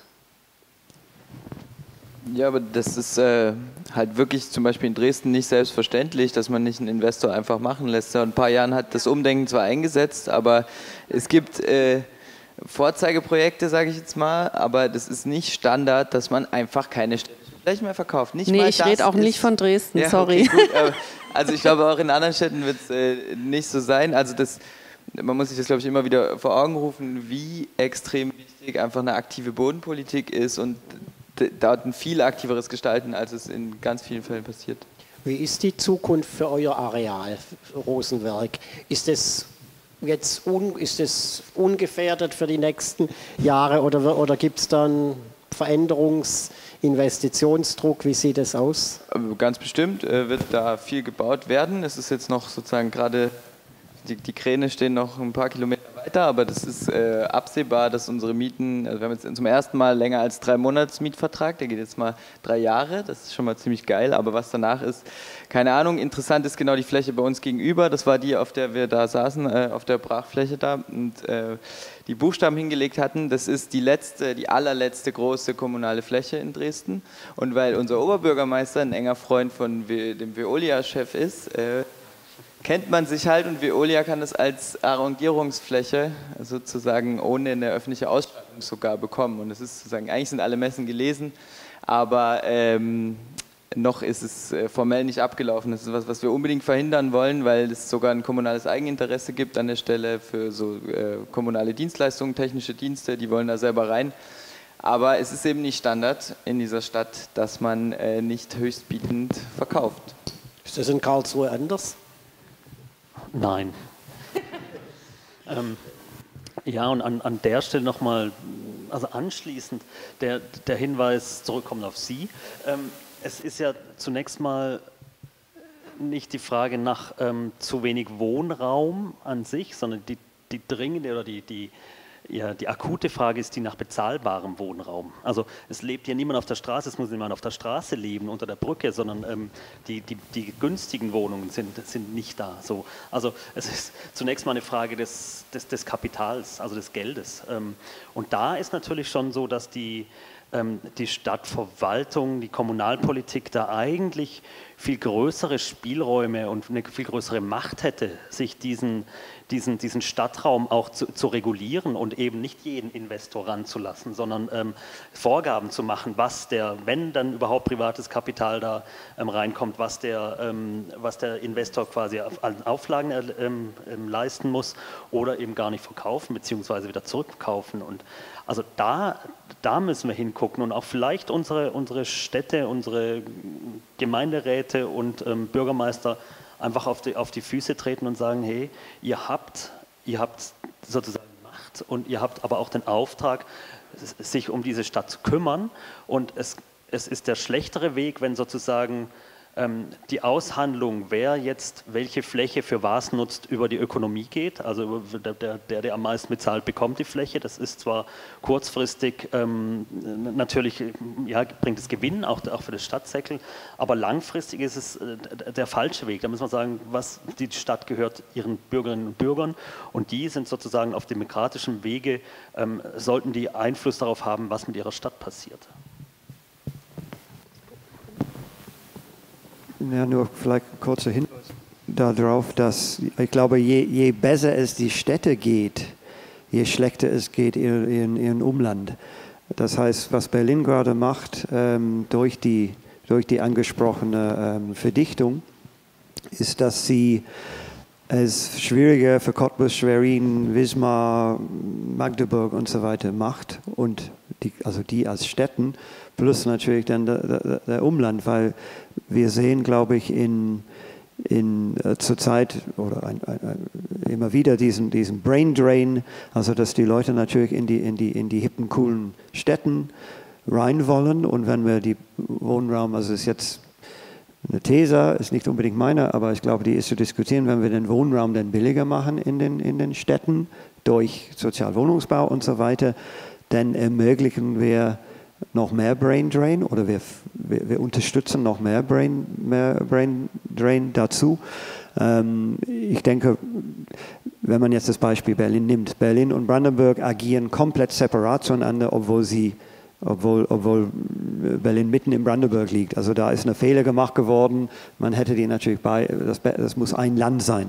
Ja, aber das ist äh, halt wirklich zum Beispiel in Dresden nicht selbstverständlich, dass man nicht einen Investor einfach machen lässt. Vor ein paar Jahren hat das Umdenken zwar eingesetzt, aber es gibt äh, Vorzeigeprojekte, sage ich jetzt mal, aber das ist nicht Standard, dass man einfach keine städtischen Flächen mehr verkauft. Nicht nee, mal ich rede auch nicht von Dresden, ja, sorry. Okay, gut, äh, also ich glaube, auch in anderen Städten wird es äh, nicht so sein. Also das, man muss sich das, glaube ich, immer wieder vor Augen rufen, wie extrem wichtig einfach eine aktive Bodenpolitik ist und dort ein viel aktiveres Gestalten, als es in ganz vielen Fällen passiert. Wie ist die Zukunft für euer Areal, Rosenberg? Ist es jetzt un, ist es ungefährdet für die nächsten Jahre oder, oder gibt es dann Veränderungs-, Investitionsdruck? Wie sieht es aus? Ganz bestimmt äh, wird da viel gebaut werden. Es ist jetzt noch sozusagen gerade, die, die Kräne stehen noch ein paar Kilometer weiter, aber das ist äh, absehbar, dass unsere Mieten, also wir haben jetzt zum ersten Mal länger als drei Monats Mietvertrag, der geht jetzt mal drei Jahre, das ist schon mal ziemlich geil, aber was danach ist, keine Ahnung. Interessant ist genau die Fläche bei uns gegenüber, das war die, auf der wir da saßen, äh, auf der Brachfläche da und äh, die Buchstaben hingelegt hatten. Das ist die letzte, die allerletzte große kommunale Fläche in Dresden und weil unser Oberbürgermeister ein enger Freund von dem Veolia-Chef ist, äh, kennt man sich halt und Veolia kann das als Arrondierungsfläche sozusagen ohne eine öffentliche Ausschreibung sogar bekommen. Und es ist sozusagen, eigentlich sind alle Messen gelesen, aber ähm, noch ist es äh, formell nicht abgelaufen. Das ist was, was wir unbedingt verhindern wollen, weil es sogar ein kommunales Eigeninteresse gibt an der Stelle für so äh, kommunale Dienstleistungen, technische Dienste, die wollen da selber rein. Aber es ist eben nicht Standard in dieser Stadt, dass man äh, nicht höchstbietend verkauft. Ist das in Karlsruhe anders? Nein. ähm, ja, und an, an der Stelle nochmal, also anschließend der, der Hinweis, zurückkommen auf Sie. Ähm, es ist ja zunächst mal nicht die Frage nach ähm, zu wenig Wohnraum an sich, sondern die, die dringende oder die, die, ja, die akute Frage ist die nach bezahlbarem Wohnraum. Also es lebt hier niemand auf der Straße, es muss niemand auf der Straße leben, unter der Brücke, sondern ähm, die, die, die günstigen Wohnungen sind, sind nicht da. So. Also es ist zunächst mal eine Frage des, des, des Kapitals, also des Geldes. Ähm, und da ist natürlich schon so, dass die, ähm, die Stadtverwaltung, die Kommunalpolitik da eigentlich viel größere Spielräume und eine viel größere Macht hätte, sich diesen Diesen, diesen Stadtraum auch zu, zu regulieren und eben nicht jeden Investor ranzulassen, sondern ähm, Vorgaben zu machen, was der, wenn dann überhaupt privates Kapital da ähm, reinkommt, was der, ähm, was der Investor quasi auf, an Auflagen äh, ähm, leisten muss oder eben gar nicht verkaufen beziehungsweise wieder zurückkaufen. Und also da, da müssen wir hingucken und auch vielleicht unsere, unsere Städte, unsere Gemeinderäte und ähm, Bürgermeister einfach auf die, auf die Füße treten und sagen, hey, ihr habt, ihr habt sozusagen Macht und ihr habt aber auch den Auftrag, sich um diese Stadt zu kümmern und es, es ist der schlechtere Weg, wenn sozusagen ähm, die Aushandlung, wer jetzt welche Fläche für was nutzt, über die Ökonomie geht. Also der, der, der am meisten bezahlt, bekommt die Fläche. Das ist zwar kurzfristig ähm, natürlich, ja, bringt es Gewinn, auch, auch für das Stadtsäckel, aber langfristig ist es äh, der falsche Weg. Da muss man sagen, was, die Stadt gehört ihren Bürgerinnen und Bürgern und die sind sozusagen auf demokratischem Wege, ähm, sollten die Einfluss darauf haben, was mit ihrer Stadt passiert. Ja, nur vielleicht ein kurzer Hinweis darauf, dass ich glaube, je, je besser es die Städte geht, je schlechter es geht in, in, in Umland. Das heißt, was Berlin gerade macht, ähm, durch, die, durch die angesprochene ähm, Verdichtung, ist, dass sie es schwieriger für Cottbus, Schwerin, Wismar, Magdeburg und so weiter macht, und die, also die als Städten, plus natürlich dann der, der, der Umland, weil wir sehen, glaube ich, in, in äh, zurzeit oder ein, ein, ein, immer wieder diesen, diesen Brain Drain, also dass die Leute natürlich in die, in die, in die hippen, coolen Städten rein wollen, und wenn wir die Wohnraum, also ist jetzt eine These, ist nicht unbedingt meine, aber ich glaube, die ist zu diskutieren, wenn wir den Wohnraum dann billiger machen in den, in den Städten durch Sozialwohnungsbau und so weiter, dann ermöglichen wir noch mehr Brain Drain oder wir, wir, wir unterstützen noch mehr Brain, mehr Brain Drain dazu. Ähm, ich denke, wenn man jetzt das Beispiel Berlin nimmt, Berlin und Brandenburg agieren komplett separat zueinander, obwohl sie Obwohl, obwohl Berlin mitten in Brandenburg liegt. Also da ist ein Fehler gemacht geworden. Man hätte die natürlich bei, das, das muss ein Land sein.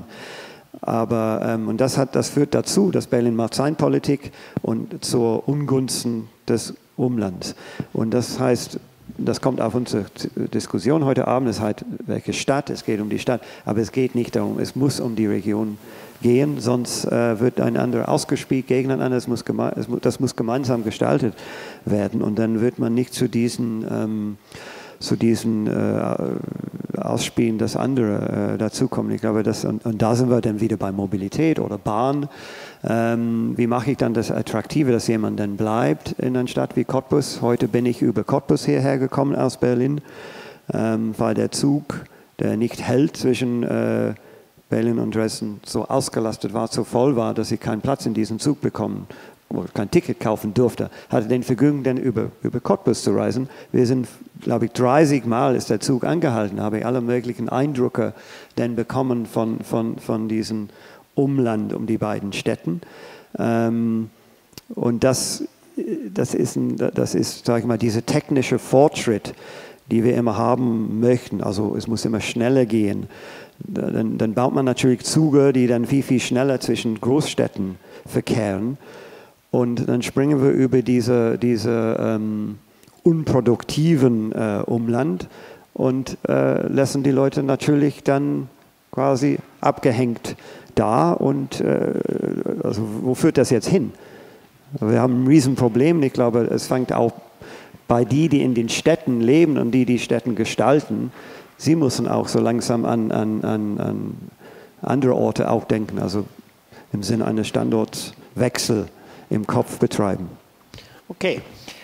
Aber, ähm, und das, hat, das führt dazu, dass Berlin macht seine Politik und zur Ungunsten des Umlands. Und das heißt, das kommt auf unsere Diskussion heute Abend, es heißt, welche Stadt, es geht um die Stadt, aber es geht nicht darum, es muss um die Region gehen, sonst äh, wird einander ausgespielt gegeneinander, es muss geme es mu das muss gemeinsam gestaltet werden, und dann wird man nicht zu diesen, ähm, zu diesen äh, Ausspielen, das andere äh, dazukommen. Ich glaube, das, und, und da sind wir dann wieder bei Mobilität oder Bahn. Ähm, wie mache ich dann das Attraktive, dass jemand dann bleibt in einer Stadt wie Cottbus? Heute bin ich über Cottbus hierher gekommen aus Berlin, ähm, weil der Zug, der nicht hält zwischen äh, Berlin und Dresden, so ausgelastet war, so voll war, dass ich keinen Platz in diesem Zug bekommen oder kein Ticket kaufen durfte, hatte den Vergnügen, dann über, über Cottbus zu reisen. Wir sind, glaube ich, dreißig Mal ist der Zug angehalten, habe ich alle möglichen Eindrücke dann bekommen von, von, von diesem Umland um die beiden Städten. Ähm, und das, das ist, ein, das ist, sag ich mal, dieser technische Fortschritt, die wir immer haben möchten. Also es muss immer schneller gehen. Dann, dann baut man natürlich Züge, die dann viel, viel schneller zwischen Großstädten verkehren. Und dann springen wir über diese, diese ähm, unproduktiven äh, Umland und äh, lassen die Leute natürlich dann quasi abgehängt da. Und äh, also wo führt das jetzt hin? Wir haben ein Riesenproblem. Ich glaube, es fängt auch bei die, die in den Städten leben und die, die Städten gestalten. Sie müssen auch so langsam an, an, an, an andere Orte auch denken, also im Sinne eines Standortwechsel im Kopf betreiben. Okay.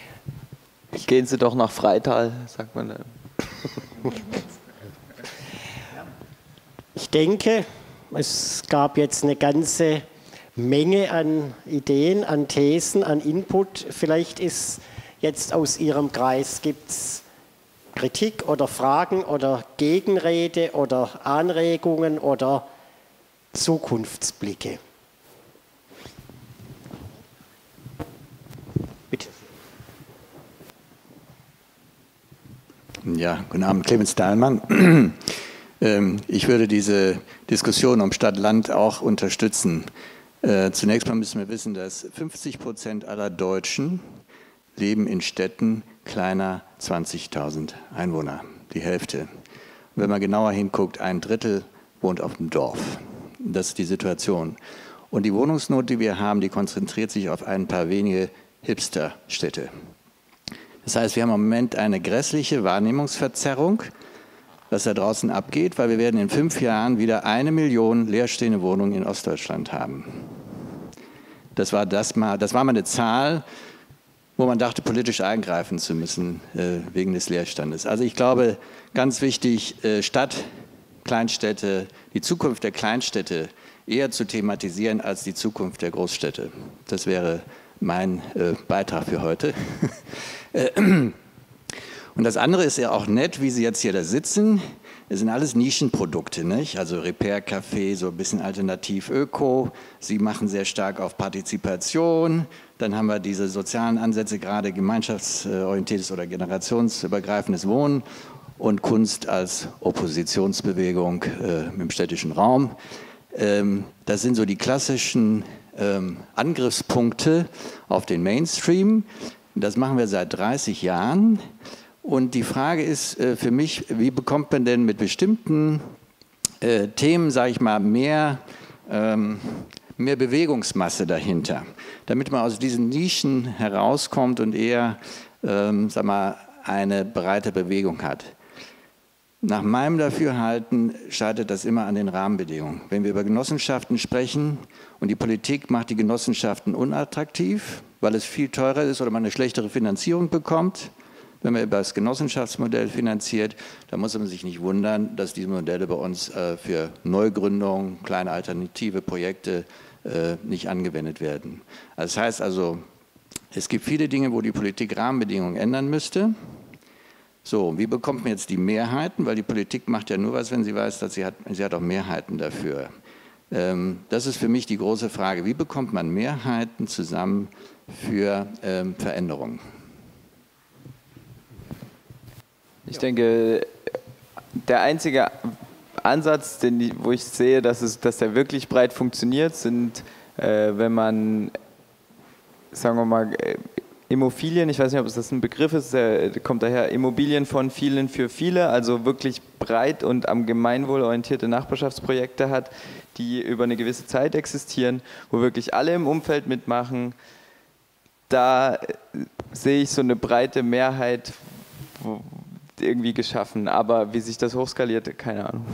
Gehen Sie doch nach Freital, sagt man. Ich denke, es gab jetzt eine ganze Menge an Ideen, an Thesen, an Input. Vielleicht ist jetzt aus Ihrem Kreis, gibt es Kritik oder Fragen oder Gegenrede oder Anregungen oder Zukunftsblicke? Bitte. Ja, guten Abend, Clemens Dahlmann. Ich würde diese Diskussion um Stadt-Land auch unterstützen. Zunächst mal müssen wir wissen, dass fünfzig Prozent aller Deutschen leben in Städten kleiner zwanzigtausend Einwohner, die Hälfte. Und wenn man genauer hinguckt, ein Drittel wohnt auf dem Dorf. Das ist die Situation. Und die Wohnungsnot, die wir haben, die konzentriert sich auf ein paar wenige Hipsterstädte. Das heißt, wir haben im Moment eine grässliche Wahrnehmungsverzerrung, was da draußen abgeht, weil wir werden in fünf Jahren wieder eine Million leerstehende Wohnungen in Ostdeutschland haben. Das war, das mal, das war mal eine Zahl, wo man dachte, politisch eingreifen zu müssen äh, wegen des Leerstandes. Also ich glaube, ganz wichtig, äh, Stadt, Kleinstädte, die Zukunft der Kleinstädte eher zu thematisieren als die Zukunft der Großstädte. Das wäre mein äh, Beitrag für heute. Und das andere ist ja auch nett, wie Sie jetzt hier da sitzen. Es sind alles Nischenprodukte, nicht? Also Repair Café, so ein bisschen alternativ Öko. Sie machen sehr stark auf Partizipation. Dann haben wir diese sozialen Ansätze, gerade gemeinschaftsorientiertes oder generationsübergreifendes Wohnen und Kunst als Oppositionsbewegung äh, im städtischen Raum. Ähm, das sind so die klassischen ähm, Angriffspunkte auf den Mainstream. Das machen wir seit dreißig Jahren. Und die Frage ist äh, für mich, wie bekommt man denn mit bestimmten äh, Themen, sage ich mal, mehr, ähm, mehr Bewegungsmasse dahinter, damit man aus diesen Nischen herauskommt und eher, ähm, sag mal, eine breite Bewegung hat. Nach meinem Dafürhalten scheitert das immer an den Rahmenbedingungen. Wenn wir über Genossenschaften sprechen und die Politik macht die Genossenschaften unattraktiv, weil es viel teurer ist oder man eine schlechtere Finanzierung bekommt, wenn man über das Genossenschaftsmodell finanziert, dann muss man sich nicht wundern, dass diese Modelle bei uns äh, für Neugründungen, kleine alternative Projekte äh, nicht angewendet werden. Das heißt also, es gibt viele Dinge, wo die Politik Rahmenbedingungen ändern müsste. So, wie bekommt man jetzt die Mehrheiten? Weil die Politik macht ja nur was, wenn sie weiß, dass sie hat, sie hat auch Mehrheiten dafür. Ähm, das ist für mich die große Frage. Wie bekommt man Mehrheiten zusammen für ähm, Veränderungen? Ich denke, der einzige Ansatz, den, wo ich sehe, dass, es, dass der wirklich breit funktioniert, sind, äh, wenn man, sagen wir mal, Immobilien, ich weiß nicht, ob es das ein Begriff ist, der kommt daher, Immobilien von vielen für viele, also wirklich breit und am Gemeinwohl orientierte Nachbarschaftsprojekte hat, die über eine gewisse Zeit existieren, wo wirklich alle im Umfeld mitmachen. Da sehe ich so eine breite Mehrheit, wo, irgendwie geschaffen, aber wie sich das hochskaliert, keine Ahnung.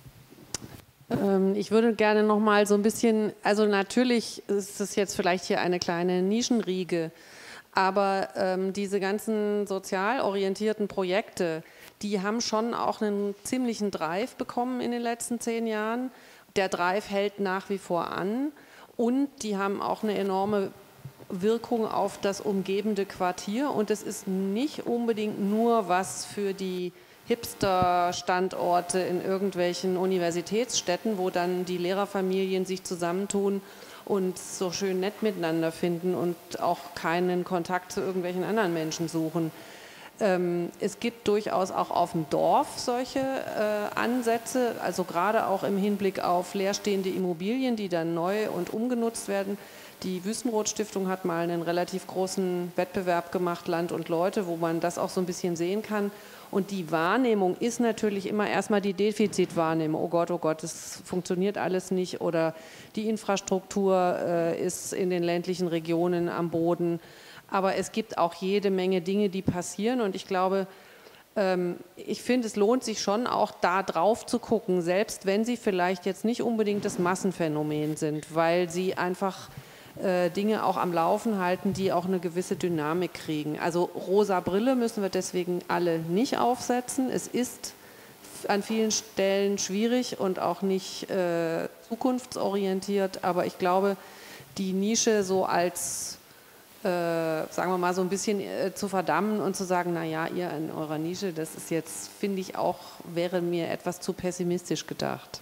Ähm, ich würde gerne noch mal so ein bisschen, also natürlich ist es jetzt vielleicht hier eine kleine Nischenriege, aber ähm, diese ganzen sozial orientierten Projekte, die haben schon auch einen ziemlichen Drive bekommen in den letzten zehn Jahren. Der Drive hält nach wie vor an und die haben auch eine enorme Wirkung auf das umgebende Quartier und es ist nicht unbedingt nur was für die Hipster-Standorte in irgendwelchen Universitätsstädten, wo dann die Lehrerfamilien sich zusammentun und so schön nett miteinander finden und auch keinen Kontakt zu irgendwelchen anderen Menschen suchen. Ähm, es gibt durchaus auch auf dem Dorf solche äh, Ansätze, also gerade auch im Hinblick auf leerstehende Immobilien, die dann neu und umgenutzt werden. Die Wüstenrot-Stiftung hat mal einen relativ großen Wettbewerb gemacht, Land und Leute, wo man das auch so ein bisschen sehen kann. Und die Wahrnehmung ist natürlich immer erstmal die Defizitwahrnehmung. Oh Gott, oh Gott, das funktioniert alles nicht. Oder die Infrastruktur äh, ist in den ländlichen Regionen am Boden. Aber es gibt auch jede Menge Dinge, die passieren. Und ich glaube, ähm, ich finde, es lohnt sich schon auch da drauf zu gucken, selbst wenn sie vielleicht jetzt nicht unbedingt das Massenphänomen sind, weil sie einfach Dinge auch am Laufen halten, die auch eine gewisse Dynamik kriegen. Also rosa Brille müssen wir deswegen alle nicht aufsetzen. Es ist an vielen Stellen schwierig und auch nicht äh, zukunftsorientiert, aber ich glaube, die Nische so als, äh, sagen wir mal, so ein bisschen äh, zu verdammen und zu sagen, naja, ihr in eurer Nische, das ist jetzt, finde ich auch, wäre mir etwas zu pessimistisch gedacht.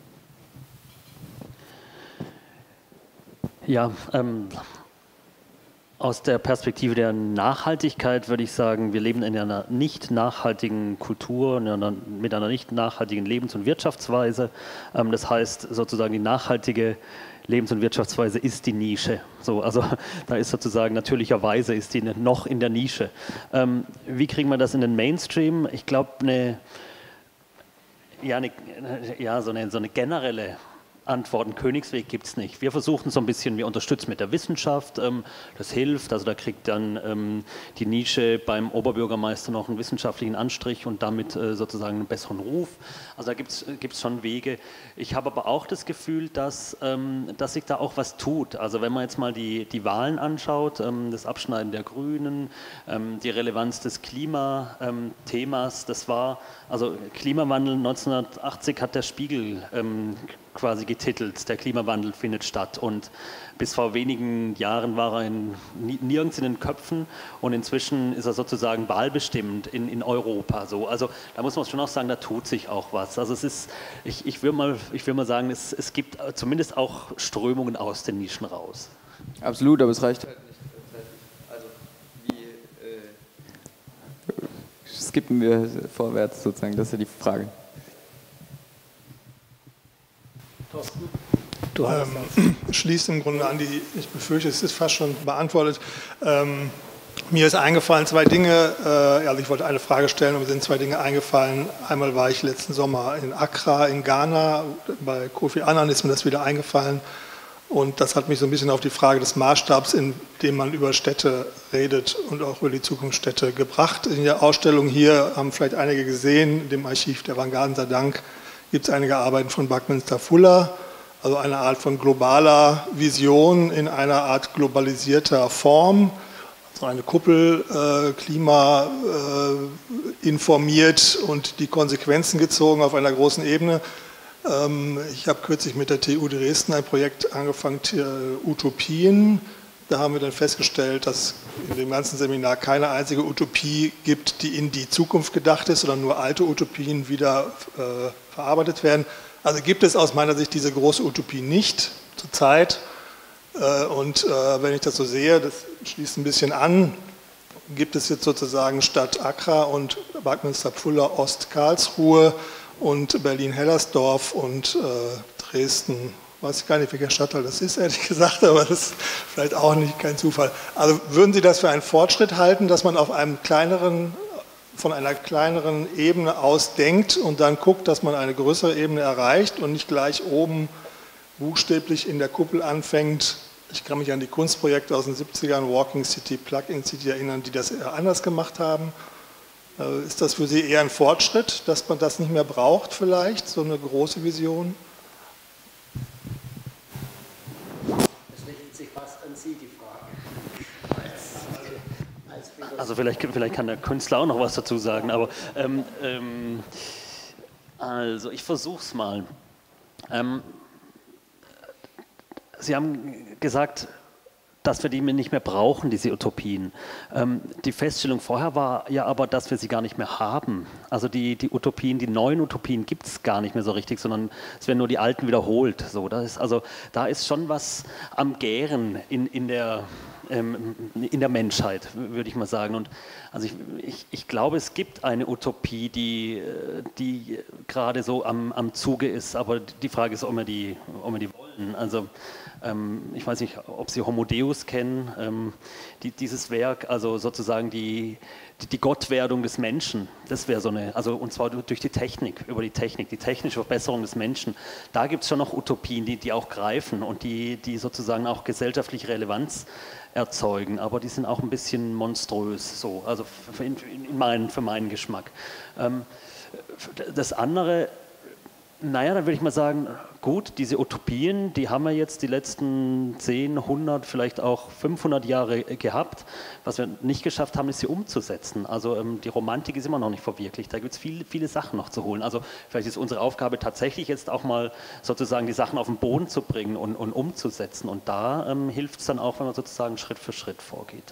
Ja, ähm, aus der Perspektive der Nachhaltigkeit würde ich sagen, wir leben in einer nicht nachhaltigen Kultur, in einer, mit einer nicht nachhaltigen Lebens- und Wirtschaftsweise. Ähm, das heißt, sozusagen die nachhaltige Lebens- und Wirtschaftsweise ist die Nische. So, also da ist sozusagen natürlicherweise ist die noch in der Nische. Ähm, wie kriegen wir das in den Mainstream? Ich glaube, eine, ja, eine, ja, so eine, so eine generelle Antworten, Königsweg gibt es nicht. Wir versuchen so ein bisschen, wir unterstützen mit der Wissenschaft, ähm, das hilft, also da kriegt dann ähm, die Nische beim Oberbürgermeister noch einen wissenschaftlichen Anstrich und damit äh, sozusagen einen besseren Ruf. Also da gibt es schon Wege. Ich habe aber auch das Gefühl, dass, ähm, dass sich da auch was tut. Also wenn man jetzt mal die, die Wahlen anschaut, ähm, das Abschneiden der Grünen, ähm, die Relevanz des Klimathemas, ähm, das war, also Klimawandel neunzehnhundertachtzig hat der Spiegel ähm, quasi getitelt, der Klimawandel findet statt, und bis vor wenigen Jahren war er in, nirgends in den Köpfen und inzwischen ist er sozusagen wahlbestimmend in, in Europa. So. Also da muss man schon auch sagen, da tut sich auch was. Also es ist, ich, ich würde mal, ich würd mal sagen, es, es gibt zumindest auch Strömungen aus den Nischen raus. Absolut, aber es reicht halt nicht. Also wie äh, skippen wir vorwärts sozusagen, das ist ja die Frage. Du ähm, schließt im Grunde an die, ich befürchte, es ist fast schon beantwortet. Ähm, mir ist eingefallen zwei Dinge, äh, also ich wollte eine Frage stellen, aber mir sind zwei Dinge eingefallen. Einmal war ich letzten Sommer in Accra in Ghana, bei Kofi Annan ist mir das wieder eingefallen, und das hat mich so ein bisschen auf die Frage des Maßstabs, in dem man über Städte redet und auch über die Zukunftsstädte gebracht. In der Ausstellung hier haben vielleicht einige gesehen, in dem Archiv der Van Gardens sei Dank gibt es einige Arbeiten von Buckminster Fuller, also eine Art von globaler Vision in einer Art globalisierter Form, also eine Kuppel, äh, Klima äh, informiert und die Konsequenzen gezogen auf einer großen Ebene. Ähm, ich habe kürzlich mit der T U Dresden ein Projekt angefangen, äh, Utopien. Da haben wir dann festgestellt, dass in dem ganzen Seminar keine einzige Utopie gibt, die in die Zukunft gedacht ist, sondern nur alte Utopien wieder äh, verarbeitet werden. Also gibt es aus meiner Sicht diese große Utopie nicht zurzeit. Äh, und äh, wenn ich das so sehe, das schließt ein bisschen an, gibt es jetzt sozusagen statt Accra und Buckminster Fuller Ost-Karlsruhe und Berlin-Hellersdorf und äh, Dresden. Weiß ich gar nicht, welcher Stadtteil das ist, ehrlich gesagt, aber das ist vielleicht auch nicht kein Zufall. Also würden Sie das für einen Fortschritt halten, dass man auf einem kleineren, von einer kleineren Ebene aus denkt und dann guckt, dass man eine größere Ebene erreicht und nicht gleich oben buchstäblich in der Kuppel anfängt? Ich kann mich an die Kunstprojekte aus den siebzigern, Walking City, Plug-in City erinnern, die das eher anders gemacht haben. Ist das für Sie eher ein Fortschritt, dass man das nicht mehr braucht vielleicht, so eine große Vision? Also vielleicht, vielleicht kann der Künstler auch noch was dazu sagen, aber ähm, ähm, also ich versuche es mal. Ähm, Sie haben gesagt, dass wir die nicht mehr brauchen, diese Utopien. Ähm, die Feststellung vorher war ja aber, dass wir sie gar nicht mehr haben. Also die, die Utopien, die neuen Utopien gibt es gar nicht mehr so richtig, sondern es werden nur die alten wiederholt. So, das ist, also, da ist schon was am Gären in, in der... in der Menschheit, würde ich mal sagen. Und also ich, ich, ich glaube, es gibt eine Utopie, die, die gerade so am, am Zuge ist, aber die Frage ist, ob wir die, ob wir die wollen. Also ähm, ich weiß nicht, ob Sie Homo Deus kennen, ähm, die, dieses Werk, also sozusagen die, die, die Gottwerdung des Menschen, das wäre so eine, also und zwar durch die Technik, über die Technik, die technische Verbesserung des Menschen. Da gibt es schon noch Utopien, die, die auch greifen und die, die sozusagen auch gesellschaftliche Relevanz erzeugen, aber die sind auch ein bisschen monströs, so, also für, in, in meinen, für meinen Geschmack. Ähm, das andere, naja, dann würde ich mal sagen, gut, diese Utopien, die haben wir jetzt die letzten zehn, hundert, vielleicht auch fünfhundert Jahre gehabt. Was wir nicht geschafft haben, ist sie umzusetzen. Also ähm, die Romantik ist immer noch nicht verwirklicht. Da gibt es viele, viele Sachen noch zu holen. Also vielleicht ist unsere Aufgabe tatsächlich jetzt auch mal sozusagen die Sachen auf den Boden zu bringen und, und umzusetzen. Und da ähm, hilft es dann auch, wenn man sozusagen Schritt für Schritt vorgeht.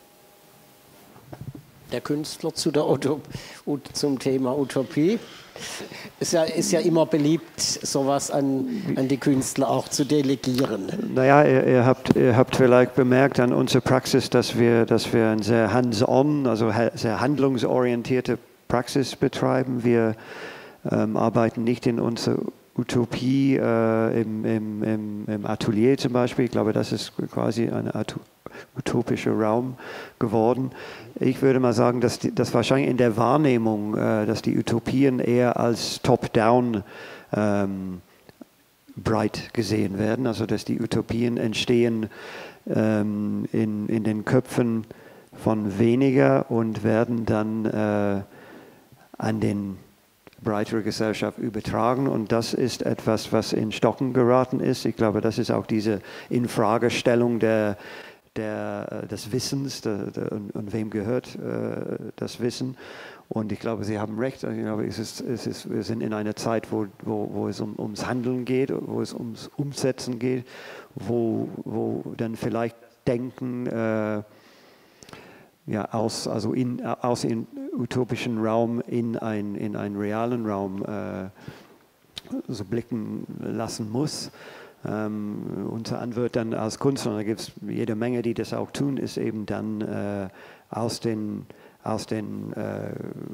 Der Künstler zu der Utop- zum Thema Utopie. Es ist ja, ist ja immer beliebt, sowas an, an die Künstler auch zu delegieren. Naja, ihr, ihr, habt, ihr habt vielleicht bemerkt an unserer Praxis, dass wir, dass wir eine sehr hands-on, also sehr handlungsorientierte Praxis betreiben. Wir ähm, arbeiten nicht in unserer Utopie äh, im, im, im, im Atelier zum Beispiel. Ich glaube, das ist quasi ein utopischer Raum geworden. Ich würde mal sagen, dass die, das wahrscheinlich in der Wahrnehmung, äh, dass die Utopien eher als Top-Down ähm, breit gesehen werden, also dass die Utopien entstehen ähm, in, in den Köpfen von weniger und werden dann äh, an den breitere Gesellschaft übertragen, und das ist etwas, was in Stocken geraten ist. Ich glaube, das ist auch diese Infragestellung der, der, des Wissens der, der, und, und wem gehört äh, das Wissen. Und ich glaube, Sie haben recht. Ich glaube, es ist, es ist, wir sind in einer Zeit, wo, wo, wo es um, ums Handeln geht, wo es ums Umsetzen geht, wo, wo dann vielleicht Denken äh, ja, aus, also in, aus dem utopischen Raum in, ein, in einen realen Raum äh, so blicken lassen muss. Ähm, unser Antwort dann als Künstler, da gibt es jede Menge, die das auch tun, ist eben dann äh, aus den, aus den äh,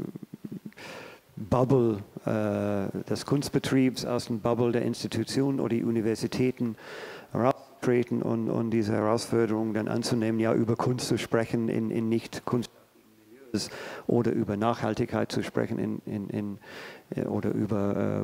Bubble äh, des Kunstbetriebs, aus den Bubble der Institutionen oder die Universitäten treten und, und diese Herausforderung dann anzunehmen, ja, über Kunst zu sprechen in, in nicht kunstmilieus oder über Nachhaltigkeit zu sprechen in, in, in, oder über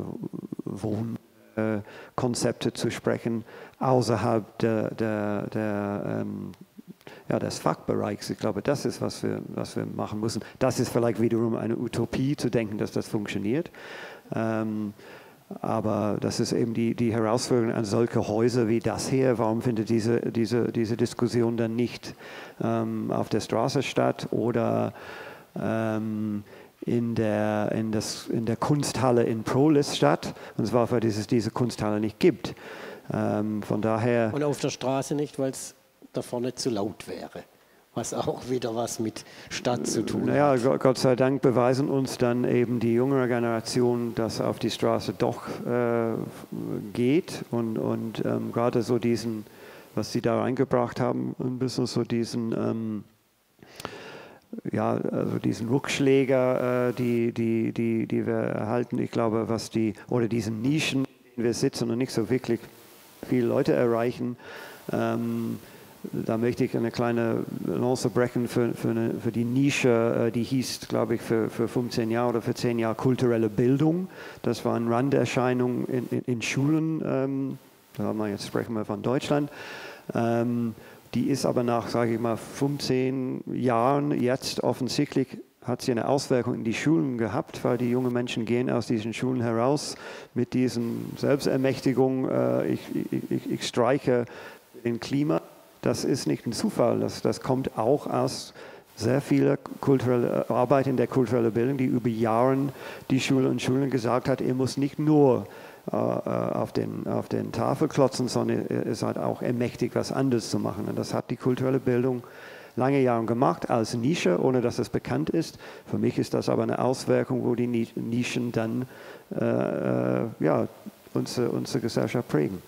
äh, Wohnkonzepte äh, zu sprechen außerhalb der, der, der, ähm, ja, des Fachbereichs. Ich glaube, das ist, was wir, was wir machen müssen. Das ist vielleicht wiederum eine Utopie, zu denken, dass das funktioniert. Ähm, Aber das ist eben die, die Herausforderung an solche Häuser wie das hier. Warum findet diese, diese, diese Diskussion dann nicht ähm, auf der Straße statt oder ähm, in, der, in, das, in der Kunsthalle in Prolis statt? Und zwar, weil es diese Kunsthalle nicht gibt. Ähm, von daher. Und auf der Straße nicht, weil es da vorne zu laut wäre. Was auch wieder was mit Stadt zu tun naja, hat. Naja, Gott sei Dank beweisen uns dann eben die jüngere Generation, dass auf die Straße doch äh, geht und, und ähm, gerade so diesen, was sie da reingebracht haben, ein bisschen so diesen, ähm, ja, also diesen Rückschläger, äh, die, die, die, die wir erhalten, ich glaube, was die, oder diesen Nischen, in denen wir sitzen und nicht so wirklich viele Leute erreichen, ähm, da möchte ich eine kleine Lanze brechen für, für, eine, für die Nische, die hieß, glaube ich, für, für fünfzehn Jahre oder für zehn Jahre kulturelle Bildung. Das war eine Randerscheinung in, in, in Schulen, ähm, da haben wir, jetzt sprechen wir von Deutschland. Ähm, die ist aber nach, sage ich mal, fünfzehn Jahren jetzt offensichtlich, hat sie eine Auswirkung in die Schulen gehabt, weil die jungen Menschen gehen aus diesen Schulen heraus mit diesen Selbstermächtigung, äh, ich, ich, ich streiche den Klima. Das ist nicht ein Zufall, das, das kommt auch aus sehr viel kulturelle Arbeit in der kulturellen Bildung, die über Jahre die Schule und Schulen gesagt hat, ihr müsst nicht nur äh, auf, den, auf den Tafel klotzen, sondern ihr seid auch ermächtigt, was anderes zu machen. Und das hat die kulturelle Bildung lange Jahre gemacht als Nische, ohne dass es bekannt ist. Für mich ist das aber eine Auswirkung, wo die Nischen dann äh, ja, unsere, unsere Gesellschaft prägen.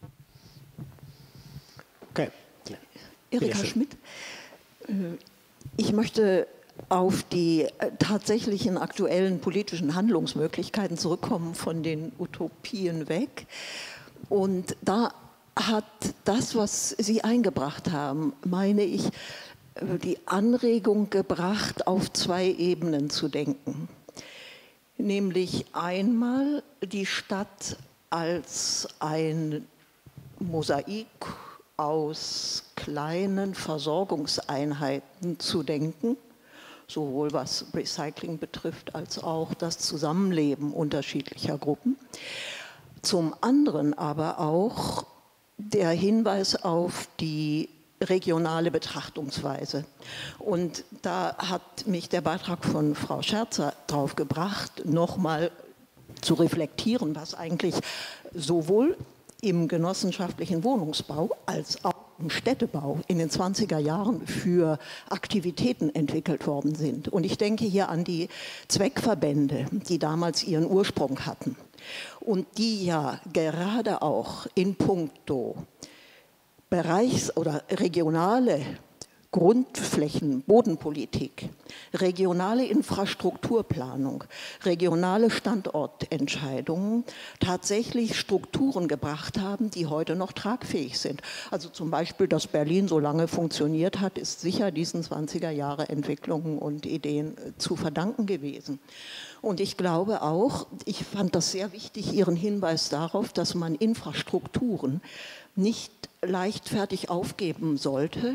Okay. Erika Schmidt, ich möchte auf die tatsächlichen aktuellen politischen Handlungsmöglichkeiten zurückkommen, von den Utopien weg. Und da hat das, was Sie eingebracht haben, meine ich, die Anregung gebracht, auf zwei Ebenen zu denken. Nämlich einmal die Stadt als ein Mosaik aus kleinen Versorgungseinheiten zu denken, sowohl was Recycling betrifft, als auch das Zusammenleben unterschiedlicher Gruppen. Zum anderen aber auch der Hinweis auf die regionale Betrachtungsweise. Und da hat mich der Beitrag von Frau Scherzer drauf gebracht, nochmal zu reflektieren, was eigentlich sowohl im genossenschaftlichen Wohnungsbau als auch im Städtebau in den zwanziger Jahren für Aktivitäten entwickelt worden sind. Und ich denke hier an die Zweckverbände, die damals ihren Ursprung hatten und die ja gerade auch in puncto Bereichs- oder regionale Grundflächen, Bodenpolitik, regionale Infrastrukturplanung, regionale Standortentscheidungen tatsächlich Strukturen gebracht haben, die heute noch tragfähig sind. Also zum Beispiel, dass Berlin so lange funktioniert hat, ist sicher diesen zwanziger Jahre Entwicklungen und Ideen zu verdanken gewesen. Und ich glaube auch, ich fand das sehr wichtig, Ihren Hinweis darauf, dass man Infrastrukturen nicht leichtfertig aufgeben sollte.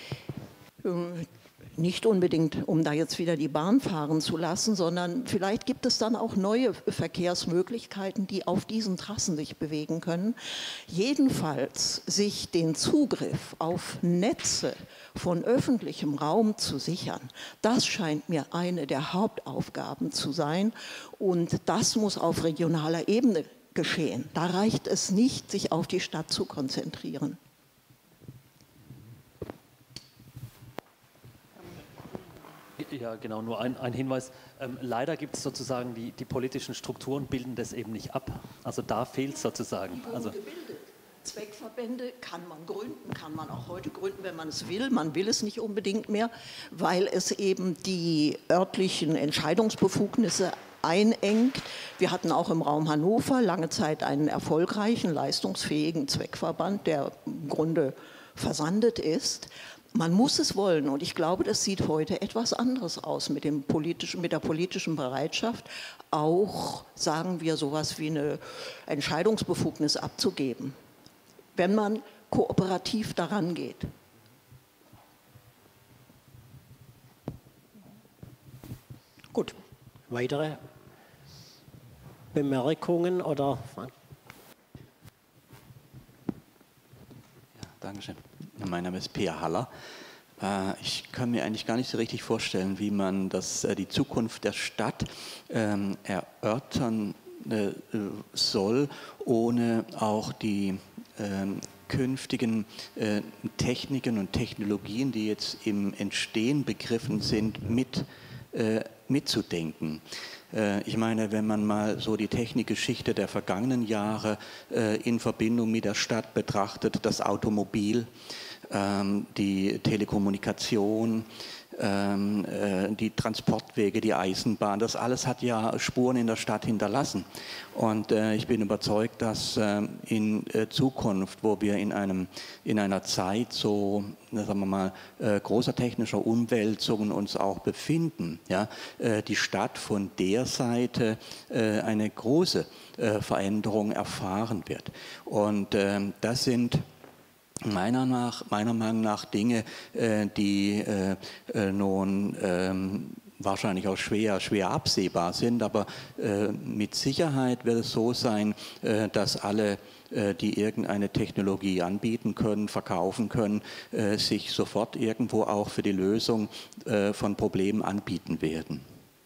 Nicht unbedingt, um da jetzt wieder die Bahn fahren zu lassen, sondern vielleicht gibt es dann auch neue Verkehrsmöglichkeiten, die auf diesen Trassen sich bewegen können. Jedenfalls sich den Zugriff auf Netze von öffentlichem Raum zu sichern, das scheint mir eine der Hauptaufgaben zu sein und das muss auf regionaler Ebene geschehen. Da reicht es nicht, sich auf die Stadt zu konzentrieren. Ja, genau, nur ein, ein Hinweis. Ähm, leider gibt es sozusagen, die, die politischen Strukturen bilden das eben nicht ab. Also da fehlt es sozusagen. Also Zweckverbände kann man gründen, kann man auch heute gründen, wenn man es will. Man will es nicht unbedingt mehr, weil es eben die örtlichen Entscheidungsbefugnisse einengt. Wir hatten auch im Raum Hannover lange Zeit einen erfolgreichen, leistungsfähigen Zweckverband, der im Grunde versandet ist. Man muss es wollen und ich glaube, das sieht heute etwas anderes aus mit, dem politischen, mit der politischen Bereitschaft, auch, sagen wir, sowas wie eine Entscheidungsbefugnis abzugeben, wenn man kooperativ daran geht. Gut, weitere Bemerkungen oder Fragen? Ja, Dankeschön. Mein Name ist Peer Haller. Ich kann mir eigentlich gar nicht so richtig vorstellen, wie man das, die Zukunft der Stadt erörtern soll, ohne auch die künftigen Techniken und Technologien, die jetzt im Entstehen begriffen sind, mit, mitzudenken. Ich meine, wenn man mal so die Technikgeschichte der vergangenen Jahre in Verbindung mit der Stadt betrachtet, das Automobil, die Telekommunikation, die Transportwege, die Eisenbahn, das alles hat ja Spuren in der Stadt hinterlassen. Und ich bin überzeugt, dass in Zukunft, wo wir in, einem, in einer Zeit so, sagen wir mal, großer technischer Umwälzungen uns auch befinden, ja, die Stadt von der Seite eine große Veränderung erfahren wird. Und das sind Meiner, nach, meiner Meinung nach Dinge, äh, die äh, äh, nun ähm, wahrscheinlich auch schwer, schwer absehbar sind, aber äh, mit Sicherheit wird es so sein, äh, dass alle, äh, die irgendeine Technologie anbieten können, verkaufen können, äh, sich sofort irgendwo auch für die Lösung äh, von Problemen anbieten werden.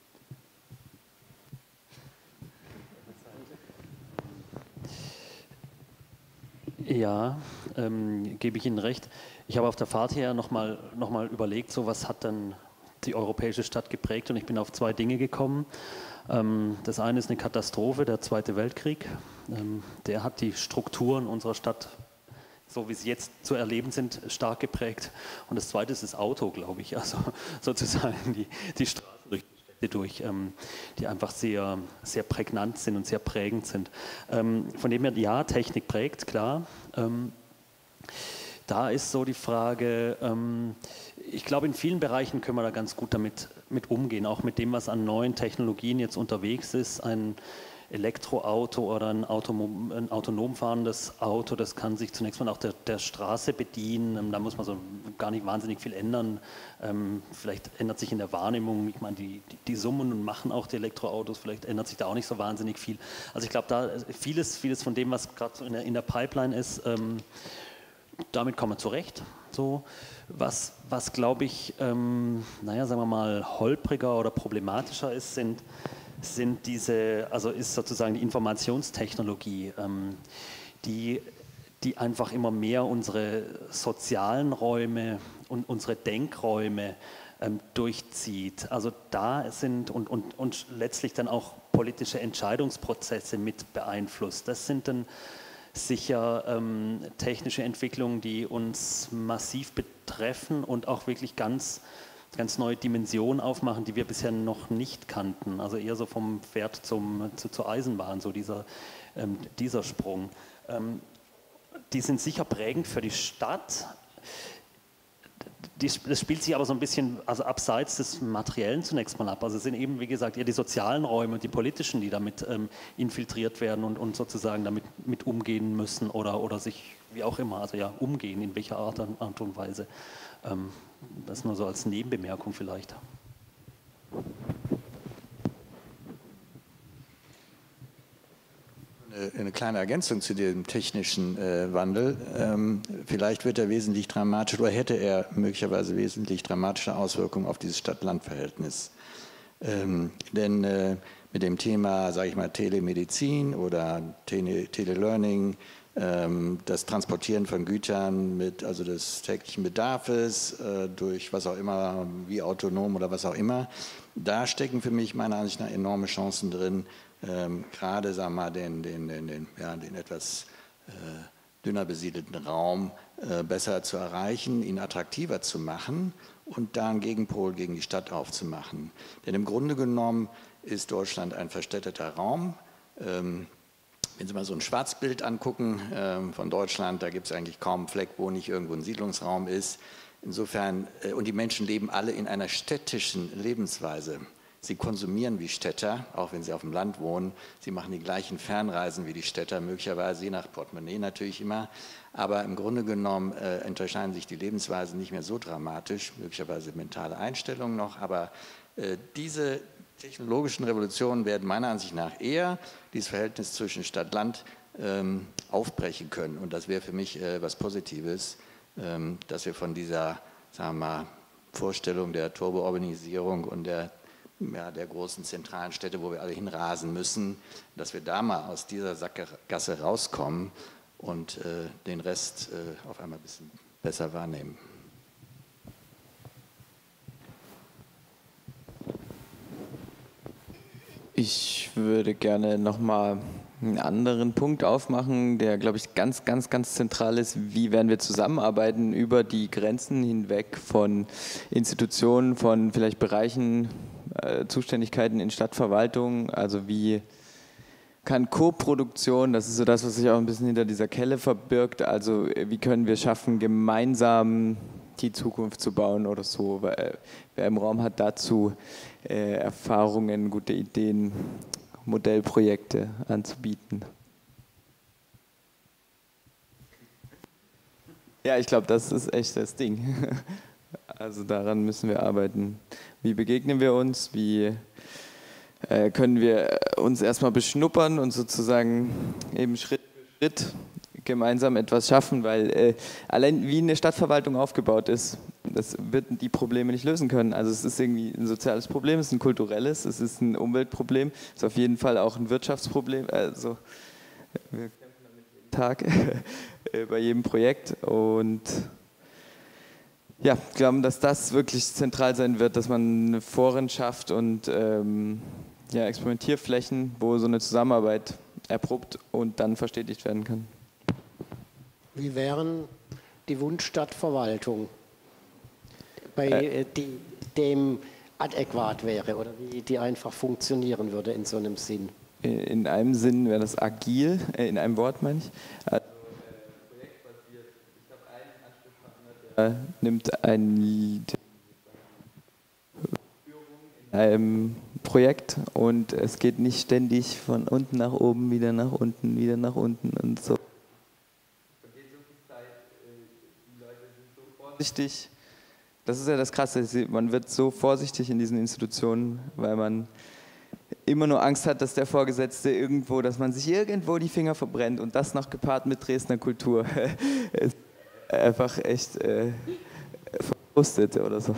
Ja, ähm, gebe ich Ihnen recht. Ich habe auf der Fahrt her nochmal noch mal überlegt, so was hat dann die europäische Stadt geprägt und ich bin auf zwei Dinge gekommen. Ähm, das eine ist eine Katastrophe, der Zweite Weltkrieg. Ähm, der hat die Strukturen unserer Stadt, so wie sie jetzt zu erleben sind, stark geprägt. Und das zweite ist das Auto, glaube ich, also sozusagen die, die Straßen durch durch, ähm, die einfach sehr, sehr prägnant sind und sehr prägend sind. Ähm, von dem her, ja, Technik prägt, klar. Ähm, da ist so die Frage, ähm, ich glaube, in vielen Bereichen können wir da ganz gut damit mit umgehen, auch mit dem, was an neuen Technologien jetzt unterwegs ist. Ein Elektroauto oder ein, Autonom, ein autonom fahrendes Auto, das kann sich zunächst mal auch der, der Straße bedienen. Da muss man so gar nicht wahnsinnig viel ändern. Ähm, vielleicht ändert sich in der Wahrnehmung, ich meine, die, die, die summen und machen auch die Elektroautos, vielleicht ändert sich da auch nicht so wahnsinnig viel. Also ich glaube, da vieles, vieles von dem, was gerade so in der, in der Pipeline ist, ähm, damit kommen wir zurecht. So, was, was glaube ich, ähm, naja, sagen wir mal, holpriger oder problematischer ist, sind sind diese, also ist sozusagen die Informationstechnologie, ähm, die, die einfach immer mehr unsere sozialen Räume und unsere Denkräume ähm, durchzieht. Also da sind und, und, und letztlich dann auch politische Entscheidungsprozesse mit beeinflusst. Das sind dann sicher ähm, technische Entwicklungen, die uns massiv betreffen und auch wirklich ganz, ganz neue Dimensionen aufmachen, die wir bisher noch nicht kannten. Also eher so vom Pferd zum, zu, zur Eisenbahn, so dieser, ähm, dieser Sprung. Ähm, die sind sicher prägend für die Stadt. Das spielt sich aber so ein bisschen also abseits des Materiellen zunächst mal ab. Also es sind eben, wie gesagt, eher die sozialen Räume und die politischen, die damit ähm, infiltriert werden und, und sozusagen damit mit umgehen müssen oder, oder sich, wie auch immer, also ja, umgehen, in welcher Art, Art und Weise. Ähm, das nur so als Nebenbemerkung vielleicht. Eine kleine Ergänzung zu dem technischen äh, Wandel. Ähm, vielleicht wird er wesentlich dramatisch oder hätte er möglicherweise wesentlich dramatische Auswirkungen auf dieses Stadt-Land-Verhältnis. Ähm, denn äh, mit dem Thema, sage ich mal, Telemedizin oder Tele Telelearning, ähm, das Transportieren von Gütern mit also des täglichen Bedarfes äh, durch was auch immer, wie autonom oder was auch immer, da stecken für mich meiner Ansicht nach enorme Chancen drin, Ähm, gerade sagen wir mal, den, den, den, den, ja, den etwas äh, dünner besiedelten Raum äh, besser zu erreichen, ihn attraktiver zu machen und da einen Gegenpol gegen die Stadt aufzumachen. Denn im Grunde genommen ist Deutschland ein verstädteter Raum. Ähm, wenn Sie mal so ein Schwarzbild angucken ähm, von Deutschland, da gibt es eigentlich kaum einen Fleck, wo nicht irgendwo ein Siedlungsraum ist. Insofern, äh, und die Menschen leben alle in einer städtischen Lebensweise. Sie konsumieren wie Städter, auch wenn sie auf dem Land wohnen. Sie machen die gleichen Fernreisen wie die Städter, möglicherweise je nach Portemonnaie natürlich immer. Aber im Grunde genommen äh, unterscheiden sich die Lebensweisen nicht mehr so dramatisch, möglicherweise mentale Einstellungen noch. Aber äh, diese technologischen Revolutionen werden meiner Ansicht nach eher dieses Verhältnis zwischen Stadt-Land ähm, aufbrechen können. Und das wäre für mich äh, was Positives, ähm, dass wir von dieser, sagen wir mal, Vorstellung der Turbo-Urbanisierung und der Ja, der großen zentralen Städte, wo wir alle hinrasen müssen, dass wir da mal aus dieser Sackgasse rauskommen und äh, den Rest äh, auf einmal ein bisschen besser wahrnehmen. Ich würde gerne nochmal einen anderen Punkt aufmachen, der, glaube ich, ganz, ganz, ganz zentral ist. Wie werden wir zusammenarbeiten über die Grenzen hinweg von Institutionen, von vielleicht Bereichen, äh, Zuständigkeiten in Stadtverwaltung? Also wie kann Koproduktion, das ist so das, was sich auch ein bisschen hinter dieser Kelle verbirgt, also wie können wir schaffen, gemeinsam die Zukunft zu bauen oder so? Wer im Raum hat dazu äh, Erfahrungen, gute Ideen, Modellprojekte anzubieten? Ja, ich glaube, das ist echt das Ding. Also daran müssen wir arbeiten. Wie begegnen wir uns? Wie äh, können wir uns erstmal beschnuppern und sozusagen eben Schritt für Schritt gemeinsam etwas schaffen, weil äh, allein wie eine Stadtverwaltung aufgebaut ist, das wird die Probleme nicht lösen können. Also es ist irgendwie ein soziales Problem, es ist ein kulturelles, es ist ein Umweltproblem, es ist auf jeden Fall auch ein Wirtschaftsproblem. Also wir kämpfen damit jeden Tag bei jedem Projekt und ja, glauben, dass das wirklich zentral sein wird, dass man Foren schafft und ähm, ja, Experimentierflächen, wo so eine Zusammenarbeit erprobt und dann verstetigt werden kann. Wie wären die Wunschstadtverwaltung, bei äh, die dem adäquat wäre oder wie die einfach funktionieren würde in so einem Sinn? In einem Sinn wäre das agil, äh, in einem Wort meine ich. Also, äh, projektbasiert. Ich habe einen Ansprechpartner, der nimmt ein in einem Projekt und es geht nicht ständig von unten nach oben, wieder nach unten, wieder nach unten und so. Vorsichtig. Das ist ja das Krasse, man wird so vorsichtig in diesen Institutionen, weil man immer nur Angst hat, dass der Vorgesetzte irgendwo, dass man sich irgendwo die Finger verbrennt und das noch gepaart mit Dresdner Kultur ist einfach echt äh, verkrustet oder so.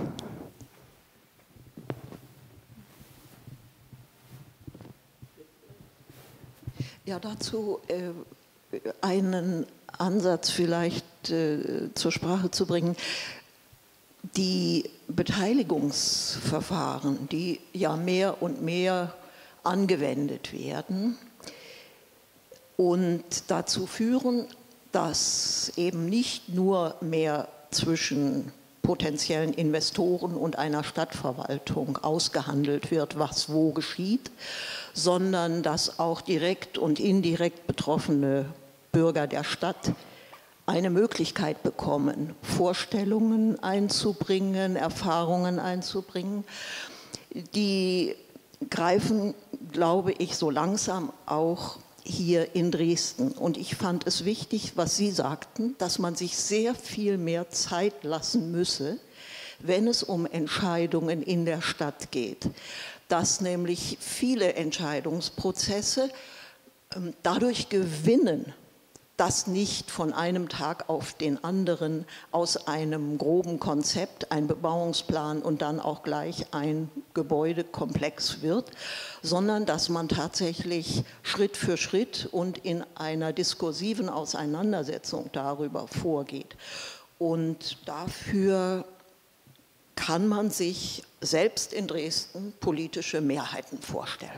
Ja, dazu äh, einen Ansatz vielleicht äh, zur Sprache zu bringen. Die Beteiligungsverfahren, die ja mehr und mehr angewendet werden, und dazu führen, dass eben nicht nur mehr zwischen potenziellen Investoren und einer Stadtverwaltung ausgehandelt wird, was wo geschieht, sondern dass auch direkt und indirekt betroffene Bürger der Stadt eine Möglichkeit bekommen, Vorstellungen einzubringen, Erfahrungen einzubringen. Die greifen, glaube ich, so langsam auch hier in Dresden. Und ich fand es wichtig, was Sie sagten, dass man sich sehr viel mehr Zeit lassen müsse, wenn es um Entscheidungen in der Stadt geht. Dass nämlich viele Entscheidungsprozesse ähm, dadurch gewinnen, dass nicht von einem Tag auf den anderen aus einem groben Konzept ein Bebauungsplan und dann auch gleich ein Gebäudekomplex wird, sondern dass man tatsächlich Schritt für Schritt und in einer diskursiven Auseinandersetzung darüber vorgeht. Und dafür kann man sich selbst in Dresden politische Mehrheiten vorstellen.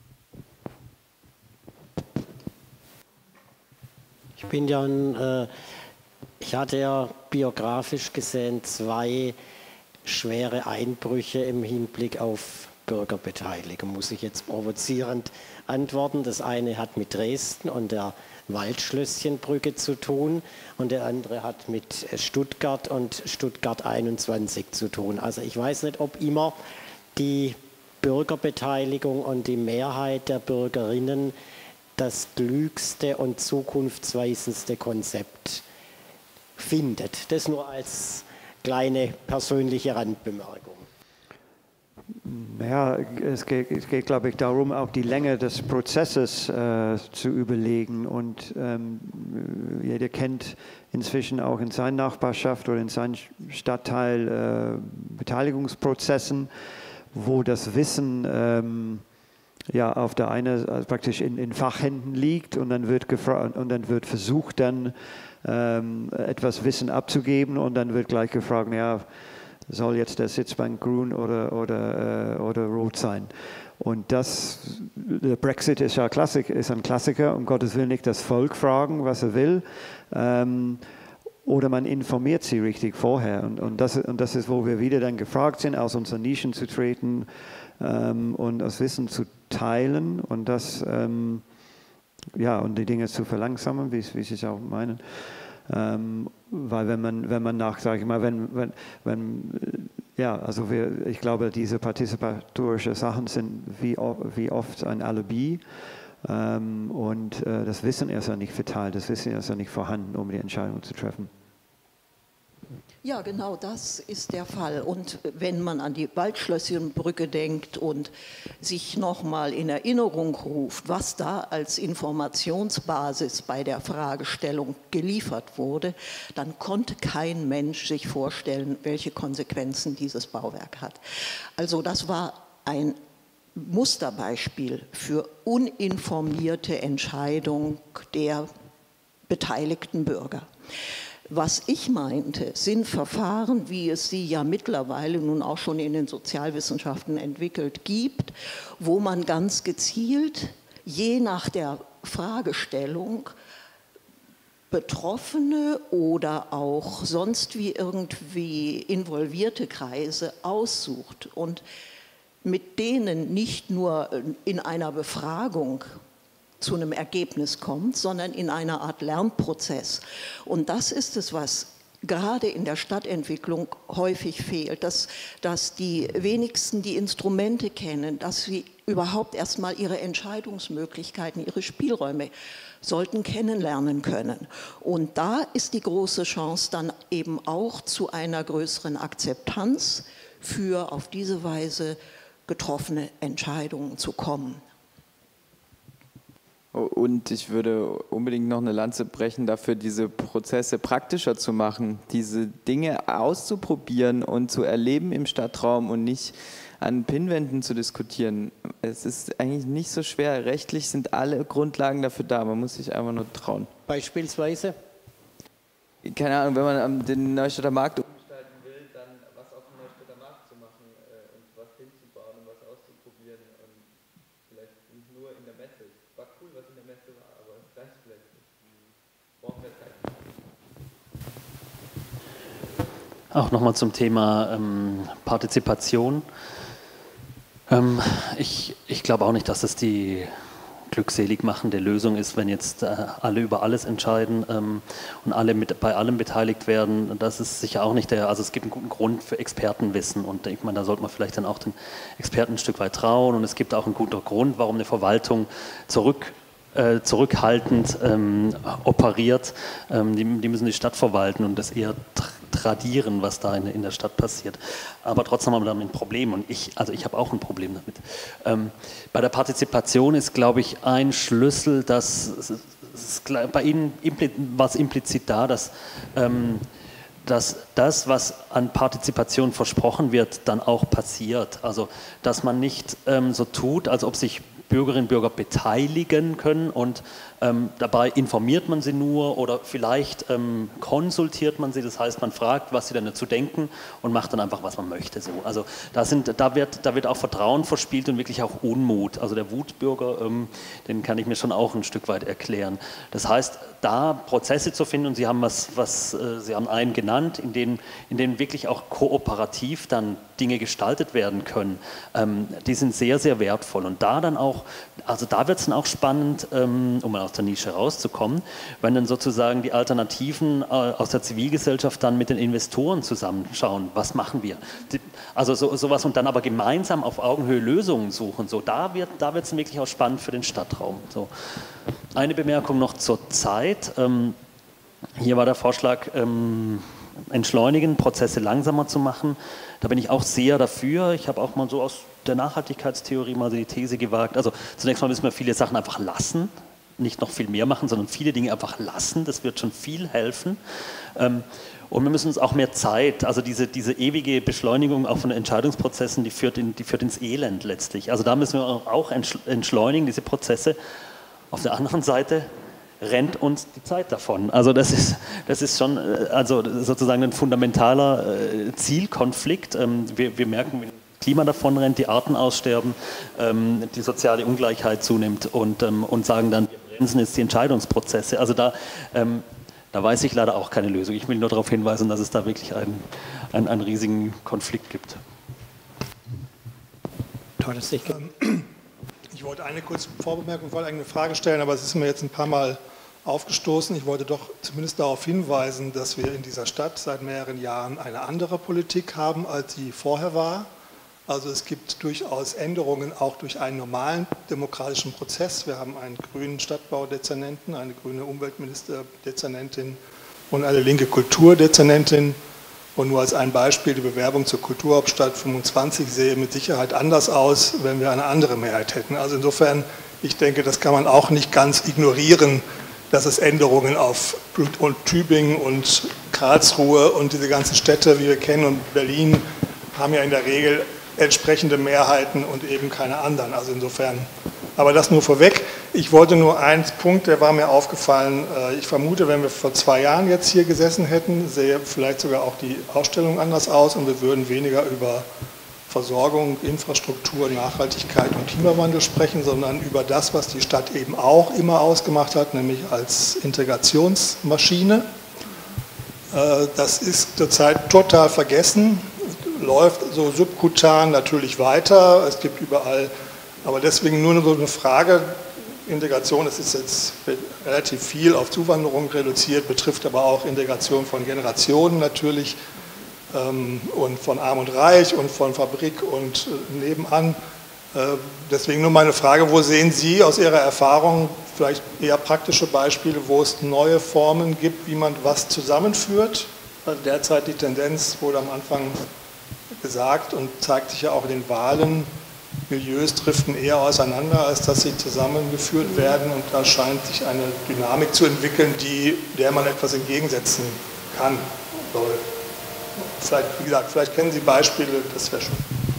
Ich bin ja ein, äh, ich hatte ja biografisch gesehen zwei schwere Einbrüche im Hinblick auf Bürgerbeteiligung, muss ich jetzt provozierend antworten. Das eine hat mit Dresden und der Waldschlösschenbrücke zu tun und der andere hat mit Stuttgart und Stuttgart einundzwanzig zu tun. Also ich weiß nicht, ob immer die Bürgerbeteiligung und die Mehrheit der Bürgerinnen das klügste und zukunftsweisendste Konzept findet. Das nur als kleine persönliche Randbemerkung. Ja, es geht, es geht, glaube ich, darum, auch die Länge des Prozesses äh, zu überlegen. Und ähm, jeder kennt inzwischen auch in seiner Nachbarschaft oder in seinem Stadtteil äh, Beteiligungsprozessen, wo das Wissen ähm, ja, auf der einen also praktisch in, in Fachhänden liegt und dann wird gefragt und dann wird versucht, dann ähm, etwas Wissen abzugeben und dann wird gleich gefragt, ja, soll jetzt der Sitzbank grün oder, oder, äh, oder rot sein? Und das, der Brexit ist ja Klassik, ist ein Klassiker, um Gottes Willen nicht das Volk fragen, was er will. Ähm, Oder man informiert sie richtig vorher. Und, und, das, und das ist, wo wir wieder dann gefragt sind, aus unseren Nischen zu treten ähm, und das Wissen zu teilen und das, ähm, ja, und die Dinge zu verlangsamen, wie, wie Sie es auch meinen. Ähm, weil wenn man, wenn man nach, sage ich mal, wenn, wenn, wenn ja, also wir, ich glaube, diese partizipatorischen Sachen sind wie, wie oft ein Alibi. Ähm, und äh, das Wissen ist ja nicht verteilt, das Wissen ist ja nicht vorhanden, um die Entscheidung zu treffen. Ja, genau das ist der Fall. Und wenn man an die Waldschlösschenbrücke denkt und sich nochmal in Erinnerung ruft, was da als Informationsbasis bei der Fragestellung geliefert wurde, dann konnte kein Mensch sich vorstellen, welche Konsequenzen dieses Bauwerk hat. Also das war ein Musterbeispiel für uninformierte Entscheidung der beteiligten Bürger. Was ich meinte, sind Verfahren, wie es sie ja mittlerweile nun auch schon in den Sozialwissenschaften entwickelt gibt, wo man ganz gezielt, je nach der Fragestellung, Betroffene oder auch sonst wie irgendwie involvierte Kreise aussucht und mit denen nicht nur in einer Befragung zu einem Ergebnis kommt, sondern in einer Art Lernprozess. Und das ist es, was gerade in der Stadtentwicklung häufig fehlt, dass, dass die wenigsten die Instrumente kennen, dass sie überhaupt erstmal ihre Entscheidungsmöglichkeiten, ihre Spielräume sollten kennenlernen können. Und da ist die große Chance dann eben auch zu einer größeren Akzeptanz für auf diese Weise getroffene Entscheidungen zu kommen. Und ich würde unbedingt noch eine Lanze brechen dafür, diese Prozesse praktischer zu machen, diese Dinge auszuprobieren und zu erleben im Stadtraum und nicht an Pinnwänden zu diskutieren. Es ist eigentlich nicht so schwer. Rechtlich sind alle Grundlagen dafür da. Man muss sich einfach nur trauen. Beispielsweise? Keine Ahnung, wenn man den Neustädter Markt umgestalten will, dann was auf dem Neustädter Markt zu machen äh, und was hinzubauen und was auszuprobieren und vielleicht nicht nur in der Messe. Es war cool, was in der Messe war, aber es reicht Auch nochmal zum Thema ähm, Partizipation. Ähm, ich ich glaube auch nicht, dass es die glückselig machende Lösung ist, wenn jetzt äh, alle über alles entscheiden ähm, und alle mit, bei allem beteiligt werden. Das ist sicher auch nicht der, also es gibt einen guten Grund für Expertenwissen und ich meine, da sollte man vielleicht dann auch den Experten ein Stück weit trauen und es gibt auch einen guten Grund, warum eine Verwaltung zurück Äh, zurückhaltend ähm, operiert. Ähm, die, die müssen die Stadt verwalten und das eher tr tradieren, was da in, in der Stadt passiert. Aber trotzdem haben wir damit ein Problem und ich, also ich habe auch ein Problem damit. Ähm, bei der Partizipation ist, glaube ich, ein Schlüssel, dass es, bei Ihnen war es implizit da, dass ähm, dass das, was an Partizipation versprochen wird, dann auch passiert. Also, dass man nicht ähm, so tut, als ob sich Bürgerinnen und Bürger beteiligen können und ähm, dabei informiert man sie nur oder vielleicht ähm, konsultiert man sie, das heißt, man fragt, was sie dann dazu denken und macht dann einfach, was man möchte. So. Also da, sind, da, wird, da wird auch Vertrauen verspielt und wirklich auch Unmut. Also der Wutbürger, ähm, den kann ich mir schon auch ein Stück weit erklären. Das heißt, da Prozesse zu finden und Sie haben, was, was, äh, Sie haben einen genannt, in denen, in denen wirklich auch kooperativ dann Dinge gestaltet werden können, ähm, die sind sehr, sehr wertvoll. Und da dann auch, also da wird es dann auch spannend, ähm, um mal aus der Nische rauszukommen, wenn dann sozusagen die Alternativen äh, aus der Zivilgesellschaft dann mit den Investoren zusammenschauen, was machen wir? Die, also so, sowas und dann aber gemeinsam auf Augenhöhe Lösungen suchen. So, da wird da wird es wirklich auch spannend für den Stadtraum. So. Eine Bemerkung noch zur Zeit. Ähm, hier war der Vorschlag, ähm, entschleunigen, Prozesse langsamer zu machen. Da bin ich auch sehr dafür. Ich habe auch mal so aus der Nachhaltigkeitstheorie mal die These gewagt. Also zunächst mal müssen wir viele Sachen einfach lassen, nicht noch viel mehr machen, sondern viele Dinge einfach lassen. Das wird schon viel helfen. Ähm, und wir müssen uns auch mehr Zeit, also diese, diese ewige Beschleunigung auch von Entscheidungsprozessen, die führt, in, die führt ins Elend letztlich. Also da müssen wir auch entschleunigen, diese Prozesse. Auf der anderen Seite rennt uns die Zeit davon. Also das ist, das ist schon also sozusagen ein fundamentaler äh, Zielkonflikt. Ähm, wir, wir merken, wie das Klima davon rennt, die Arten aussterben, ähm, die soziale Ungleichheit zunimmt und, ähm, und sagen dann, wir bremsen jetzt die Entscheidungsprozesse. Also da, ähm, da weiß ich leider auch keine Lösung. Ich will nur darauf hinweisen, dass es da wirklich einen, einen, einen riesigen Konflikt gibt. Tolles Sicht. Ich wollte eine kurze Vorbemerkung, ich wollte eine Frage stellen, aber es ist mir jetzt ein paar Mal aufgestoßen. Ich wollte doch zumindest darauf hinweisen, dass wir in dieser Stadt seit mehreren Jahren eine andere Politik haben, als sie vorher war. Also es gibt durchaus Änderungen auch durch einen normalen demokratischen Prozess. Wir haben einen grünen Stadtbaudezernenten, eine grüne Umweltministerdezernentin und eine linke Kulturdezernentin. Und nur als ein Beispiel, die Bewerbung zur Kulturhauptstadt fünfundzwanzig sähe mit Sicherheit anders aus, wenn wir eine andere Mehrheit hätten. Also insofern, ich denke, das kann man auch nicht ganz ignorieren, dass es Änderungen auf und Tübingen und Karlsruhe und diese ganzen Städte, wie wir kennen, und Berlin haben ja in der Regel entsprechende Mehrheiten und eben keine anderen. Also insofern, aber das nur vorweg. Ich wollte nur einen Punkt, der war mir aufgefallen. Ich vermute, wenn wir vor zwei Jahren jetzt hier gesessen hätten, sähe vielleicht sogar auch die Ausstellung anders aus und wir würden weniger über Versorgung, Infrastruktur, Nachhaltigkeit und Klimawandel sprechen, sondern über das, was die Stadt eben auch immer ausgemacht hat, nämlich als Integrationsmaschine. Das ist zurzeit total vergessen, läuft so subkutan natürlich weiter. Es gibt überall, aber deswegen nur so eine Frage. Integration, das ist jetzt relativ viel auf Zuwanderung reduziert, betrifft aber auch Integration von Generationen natürlich ähm, und von Arm und Reich und von Fabrik und äh, nebenan. Äh, deswegen nur meine Frage, wo sehen Sie aus Ihrer Erfahrung vielleicht eher praktische Beispiele, wo es neue Formen gibt, wie man was zusammenführt? Also derzeit die Tendenz wurde am Anfang gesagt und zeigt sich ja auch in den Wahlen, Milieus driften eher auseinander, als dass sie zusammengeführt werden und da scheint sich eine Dynamik zu entwickeln, die, der man etwas entgegensetzen kann, soll. Vielleicht, wie gesagt, vielleicht kennen Sie Beispiele, das wäre schön.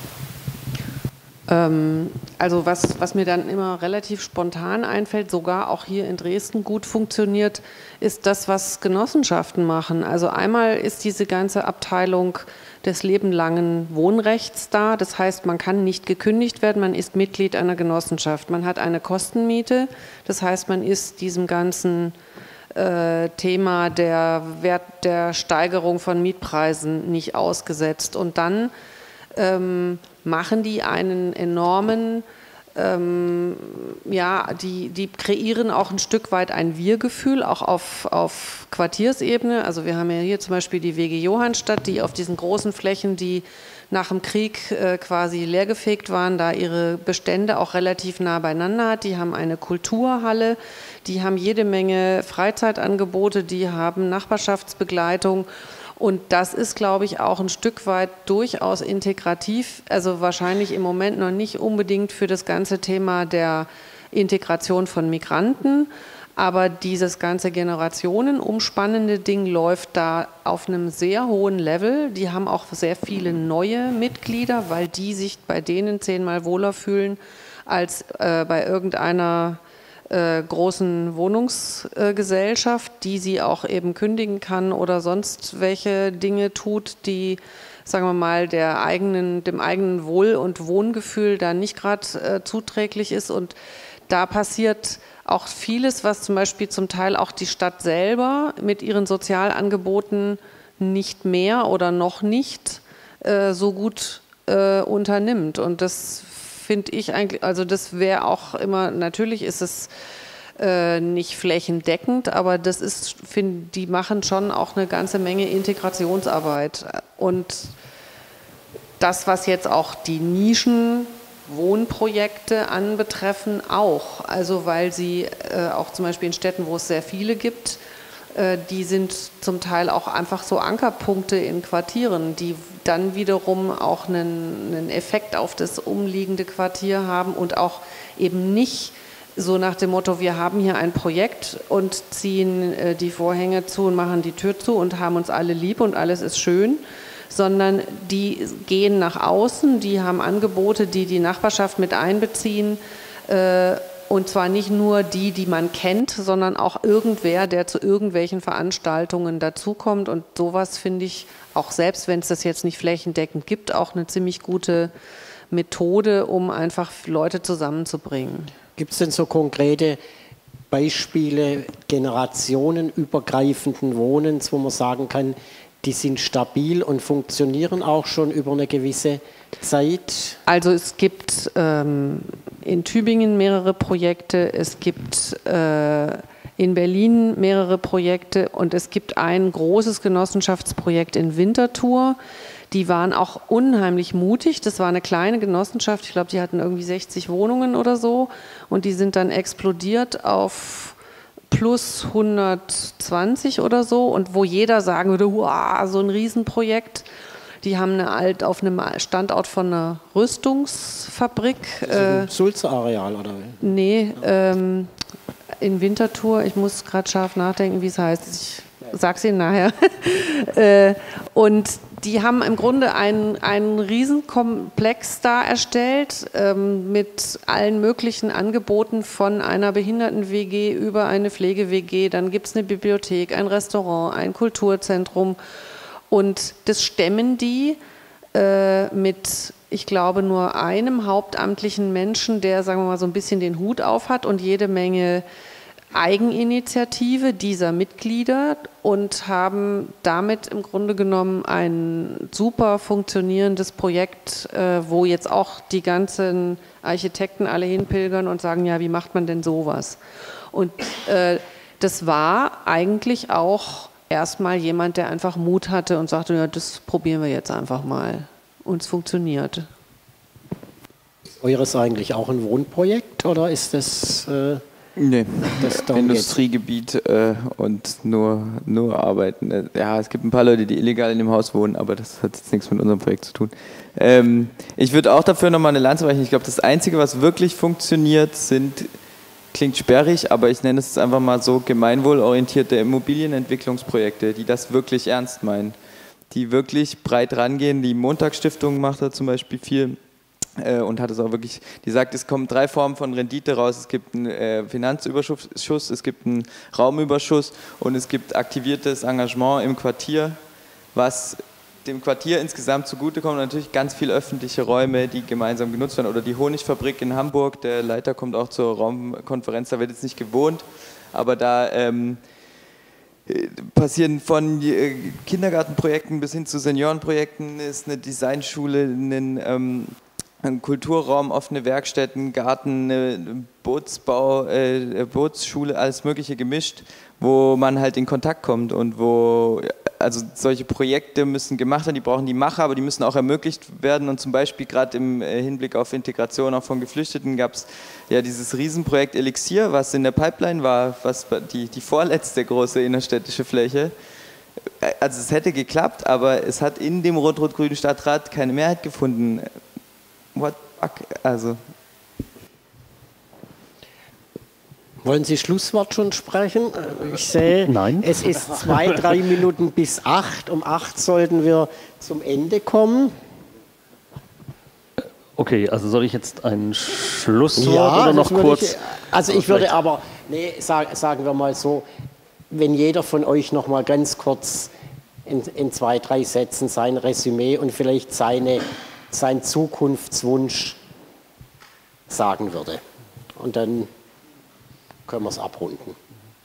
Ähm, also was, was mir dann immer relativ spontan einfällt, sogar auch hier in Dresden gut funktioniert, ist das, was Genossenschaften machen. Also einmal ist diese ganze Abteilung des lebenlangen Wohnrechts da. Das heißt, man kann nicht gekündigt werden, man ist Mitglied einer Genossenschaft. Man hat eine Kostenmiete, das heißt, man ist diesem ganzen äh, Thema der Wert der Steigerung von Mietpreisen nicht ausgesetzt. Und dann ähm, machen die einen enormen, ähm, ja, die, die kreieren auch ein Stück weit ein Wir-Gefühl, auch auf, auf Quartiersebene. Also wir haben ja hier zum Beispiel die W G Johannstadt, die auf diesen großen Flächen, die nach dem Krieg äh, quasi leergefegt waren, da ihre Bestände auch relativ nah beieinander hat. Die haben eine Kulturhalle, die haben jede Menge Freizeitangebote, die haben Nachbarschaftsbegleitung. Und das ist, glaube ich, auch ein Stück weit durchaus integrativ, also wahrscheinlich im Moment noch nicht unbedingt für das ganze Thema der Integration von Migranten, aber dieses ganze generationenumspannende Ding läuft da auf einem sehr hohen Level. Die haben auch sehr viele neue Mitglieder, weil die sich bei denen zehnmal wohler fühlen als äh, bei irgendeiner äh, großen Wohnungsgesellschaft, äh, die sie auch eben kündigen kann oder sonst welche Dinge tut, die, sagen wir mal, der eigenen, dem eigenen Wohl- und Wohngefühl da nicht gerade äh, zuträglich ist. Und da passiert auch vieles, was zum Beispiel zum Teil auch die Stadt selber mit ihren Sozialangeboten nicht mehr oder noch nicht äh, so gut äh, unternimmt. Und das finde ich eigentlich, also das wäre auch immer, natürlich ist es äh, nicht flächendeckend, aber das ist, find, die machen schon auch eine ganze Menge Integrationsarbeit. Und das, was jetzt auch die Nischen Wohnprojekte anbetreffen auch, also weil sie äh, auch zum Beispiel in Städten, wo es sehr viele gibt, äh, die sind zum Teil auch einfach so Ankerpunkte in Quartieren, die dann wiederum auch einen, einen Effekt auf das umliegende Quartier haben und auch eben nicht so nach dem Motto, wir haben hier ein Projekt und ziehen äh, die Vorhänge zu und machen die Tür zu und haben uns alle lieb und alles ist schön, sondern die gehen nach außen, die haben Angebote, die die Nachbarschaft mit einbeziehen äh, und zwar nicht nur die, die man kennt, sondern auch irgendwer, der zu irgendwelchen Veranstaltungen dazukommt und sowas finde ich auch, selbst wenn es das jetzt nicht flächendeckend gibt, auch eine ziemlich gute Methode, um einfach Leute zusammenzubringen. Gibt es denn so konkrete Beispiele generationenübergreifenden Wohnens, wo man sagen kann, die sind stabil und funktionieren auch schon über eine gewisse Zeit? Also es gibt ähm, in Tübingen mehrere Projekte, es gibt äh, in Berlin mehrere Projekte und es gibt ein großes Genossenschaftsprojekt in Winterthur. Die waren auch unheimlich mutig. Das war eine kleine Genossenschaft, ich glaube, die hatten irgendwie sechzig Wohnungen oder so und die sind dann explodiert auf plus hundertzwanzig oder so und wo jeder sagen würde, wow, so ein Riesenprojekt. Die haben eine alt auf einem Standort von einer Rüstungsfabrik. Äh, Sulzer-Areal oder? Nee, ähm, in Winterthur. Ich muss gerade scharf nachdenken, wie es heißt. Ich sag's Ihnen nachher. äh, und die haben im Grunde einen, einen Riesenkomplex da erstellt ähm, mit allen möglichen Angeboten von einer Behinderten-W G über eine Pflege-W G. Dann gibt es eine Bibliothek, ein Restaurant, ein Kulturzentrum. Und das stemmen die äh, mit, ich glaube, nur einem hauptamtlichen Menschen, der, sagen wir mal, so ein bisschen den Hut auf hat und jede Menge Eigeninitiative dieser Mitglieder und haben damit im Grunde genommen ein super funktionierendes Projekt, äh, wo jetzt auch die ganzen Architekten alle hinpilgern und sagen, ja, wie macht man denn sowas? Und äh, das war eigentlich auch erstmal jemand, der einfach Mut hatte und sagte, ja, das probieren wir jetzt einfach mal. Und es funktioniert. Ist eures eigentlich auch ein Wohnprojekt oder ist das... Äh Nee, das Industriegebiet äh, und nur, nur arbeiten. Ja, es gibt ein paar Leute, die illegal in dem Haus wohnen, aber das hat jetzt nichts mit unserem Projekt zu tun. Ähm, ich würde auch dafür nochmal eine Lanze brechen. Ich glaube, das Einzige, was wirklich funktioniert, sind, klingt sperrig, aber ich nenne es einfach mal so, gemeinwohlorientierte Immobilienentwicklungsprojekte, die das wirklich ernst meinen, die wirklich breit rangehen. Die Montagsstiftung macht da zum Beispiel viel. Und hat es auch wirklich, die sagt, es kommen drei Formen von Rendite raus. Es gibt einen äh, Finanzüberschuss, es gibt einen Raumüberschuss und es gibt aktiviertes Engagement im Quartier, was dem Quartier insgesamt zugutekommt. Und natürlich ganz viele öffentliche Räume, die gemeinsam genutzt werden. Oder die Honigfabrik in Hamburg, der Leiter kommt auch zur Raumkonferenz, da wird jetzt nicht gewohnt, aber da... Ähm, passieren von Kindergartenprojekten bis hin zu Seniorenprojekten, ist eine Designschule, ein, ähm, ein Kulturraum, offene Werkstätten, Garten, eine Bootsbau, äh, Bootsschule, alles Mögliche gemischt, wo man halt in Kontakt kommt und wo, also solche Projekte müssen gemacht werden, die brauchen die Macher, aber die müssen auch ermöglicht werden und zum Beispiel gerade im Hinblick auf Integration auch von Geflüchteten gab es ja dieses Riesenprojekt Elixier, was in der Pipeline war, was die, die vorletzte große innerstädtische Fläche. Also es hätte geklappt, aber es hat in dem rot-rot-grünen Stadtrat keine Mehrheit gefunden. What the fuck? Also... Wollen Sie Schlusswort schon sprechen? Ich sehe, Nein. Es ist zwei, drei Minuten bis acht. Um acht sollten wir zum Ende kommen. Okay, also soll ich jetzt ein Schlusswort ja, oder noch kurz? Ich, also ich würde aber, nee, sag, sagen wir mal so, wenn jeder von euch noch mal ganz kurz in, in zwei, drei Sätzen sein Resümee und vielleicht seine, seinen Zukunftswunsch sagen würde. Und dann können wir es abrunden.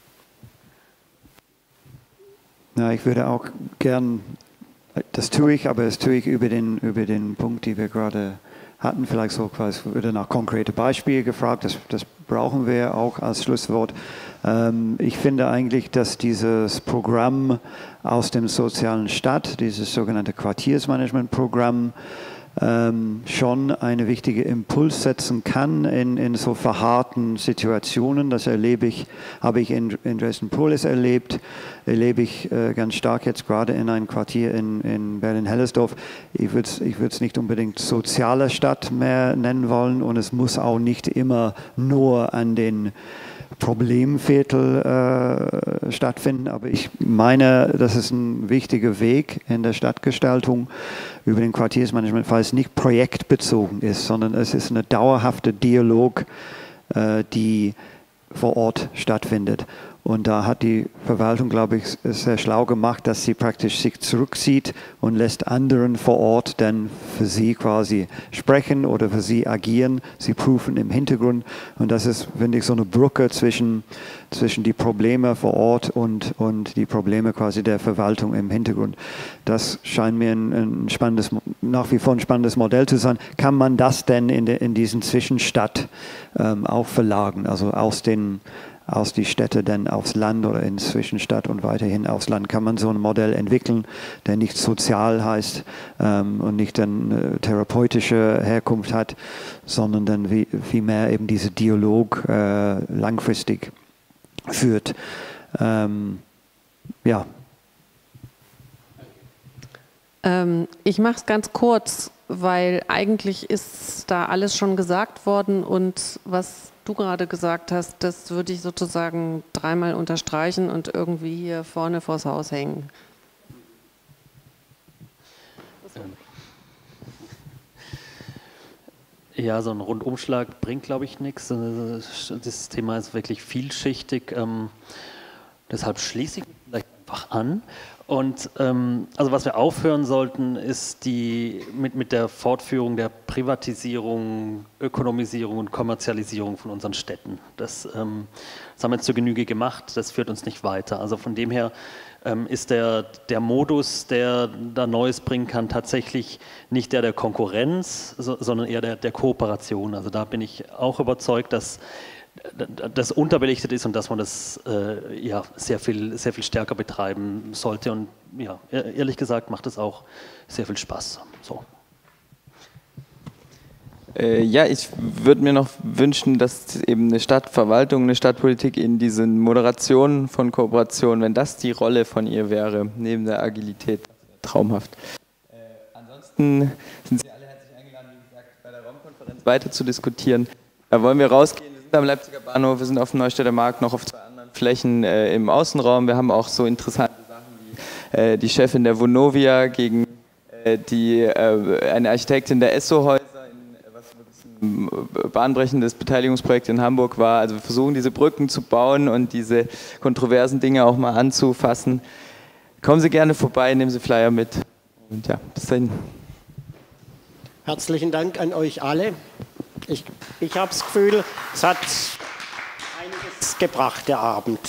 Ja, ich würde auch gern, das tue ich, aber das tue ich über den, über den Punkt, den wir gerade hatten, vielleicht so quasi, würde nach konkrete Beispiele gefragt, das, das brauchen wir auch als Schlusswort. Ähm, ich finde eigentlich, dass dieses Programm aus dem sozialen Stadt, dieses sogenannte Quartiersmanagement-Programm, Ähm, schon einen wichtigen Impuls setzen kann in, in so verharrten Situationen. Das erlebe ich, habe ich in, in Dresden-Polis erlebt, erlebe ich äh, ganz stark jetzt gerade in einem Quartier in, in Berlin-Hellersdorf. Ich würde es ich würd's nicht unbedingt soziale Stadt mehr nennen wollen und es muss auch nicht immer nur an den Problemviertel äh, stattfinden, aber ich meine, das ist ein wichtiger Weg in der Stadtgestaltung über den Quartiersmanagement, weil es nicht projektbezogen ist, sondern es ist eine dauerhafte Dialog, äh, die vor Ort stattfindet. Und da hat die Verwaltung, glaube ich, sehr schlau gemacht, dass sie praktisch sich zurückzieht und lässt anderen vor Ort dann für sie quasi sprechen oder für sie agieren. Sie prüfen im Hintergrund. Und das ist, finde ich, so eine Brücke zwischen, zwischen die Probleme vor Ort und, und die Probleme quasi der Verwaltung im Hintergrund. Das scheint mir ein, ein spannendes, nach wie vor ein spannendes Modell zu sein. Kann man das denn in, de, in diesen Zwischenstadt ähm, auch verlagern? Also aus den aus die Städte dann aufs Land oder in Zwischenstadt und weiterhin aufs Land kann man so ein Modell entwickeln, der nicht sozial heißt ähm, und nicht dann äh, therapeutische Herkunft hat, sondern dann wie, wie mehr eben diese Dialog äh, langfristig führt. Ähm, ja. Ähm, ich mache es ganz kurz, weil eigentlich ist da alles schon gesagt worden und was du gerade gesagt hast, das würde ich sozusagen dreimal unterstreichen und irgendwie hier vorne vors Haus hängen. Ja, so ein Rundumschlag bringt, glaube ich, nichts. Das Thema ist wirklich vielschichtig. Ähm, deshalb schließe ich mich vielleicht einfach an. Und ähm, also was wir aufhören sollten, ist die mit, mit der Fortführung der Privatisierung, Ökonomisierung und Kommerzialisierung von unseren Städten. Das, ähm, das haben wir zur Genüge gemacht, das führt uns nicht weiter. Also von dem her ähm, ist der, der Modus, der da Neues bringen kann, tatsächlich nicht der der Konkurrenz, so, sondern eher der, der Kooperation. Also da bin ich auch überzeugt, dass das unterbelichtet ist und dass man das äh, ja, sehr viel, sehr viel stärker betreiben sollte. Und ja, ehrlich gesagt macht es auch sehr viel Spaß. So. Äh, ja, ich würde mir noch wünschen, dass eben eine Stadtverwaltung, eine Stadtpolitik in diesen Moderationen von Kooperation, wenn das die Rolle von ihr wäre, neben der Agilität, traumhaft. Äh, ansonsten sind Sie alle herzlich eingeladen, wie gesagt, bei der Raumkonferenz weiter zu diskutieren. Da wollen wir rausgehen. Am Leipziger Bahnhof, wir sind auf dem Neustädter Markt, noch auf zwei anderen Flächen äh, im Außenraum. Wir haben auch so interessante Sachen wie äh, die Chefin der Vonovia gegen äh, die, äh, eine Architektin der Esso-Häuser, in, was ein bahnbrechendes Beteiligungsprojekt in Hamburg war. Also wir versuchen diese Brücken zu bauen und diese kontroversen Dinge auch mal anzufassen. Kommen Sie gerne vorbei, nehmen Sie Flyer mit. Und ja, bis dahin. Herzlichen Dank an euch alle. Ich, ich habe das Gefühl, es hat einiges gebracht, der Abend.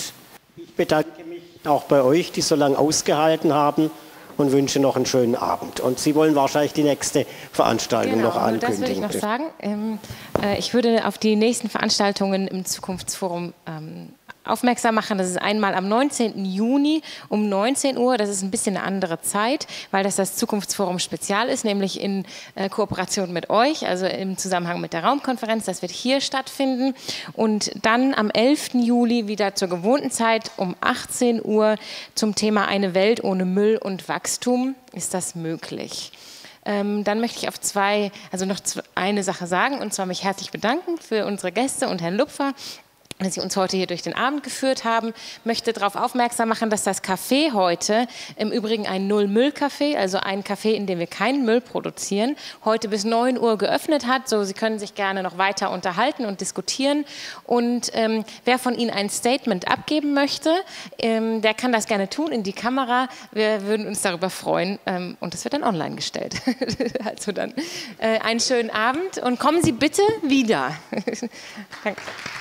Ich bedanke mich auch bei euch, die so lange ausgehalten haben, und wünsche noch einen schönen Abend. Und Sie wollen wahrscheinlich die nächste Veranstaltung genau, noch ankündigen. Das würde ich noch sagen. Ähm, äh, ich würde auf die nächsten Veranstaltungen im Zukunftsforum ähm, aufmerksam machen. Das ist einmal am neunzehnten Juni um neunzehn Uhr. Das ist ein bisschen eine andere Zeit, weil das das Zukunftsforum Spezial ist, nämlich in äh, Kooperation mit euch, also im Zusammenhang mit der Raumkonferenz. Das wird hier stattfinden. Und dann am elften Juli wieder zur gewohnten Zeit um achtzehn Uhr zum Thema Eine Welt ohne Müll und Wachstum. Ist das möglich? Ähm, dann möchte ich auf zwei, also noch eine Sache sagen, und zwar mich herzlich bedanken für unsere Gäste und Herrn Lupfer, dass Sie uns heute hier durch den Abend geführt haben. Möchte darauf aufmerksam machen, dass das Café heute im Übrigen ein Null-Müll-Café, also ein Café, in dem wir keinen Müll produzieren, heute bis neun Uhr geöffnet hat. So, Sie können sich gerne noch weiter unterhalten und diskutieren. Und ähm, wer von Ihnen ein Statement abgeben möchte, ähm, der kann das gerne tun in die Kamera. Wir würden uns darüber freuen. Ähm, und das wird dann online gestellt. Also dann äh, einen schönen Abend und kommen Sie bitte wieder. Danke.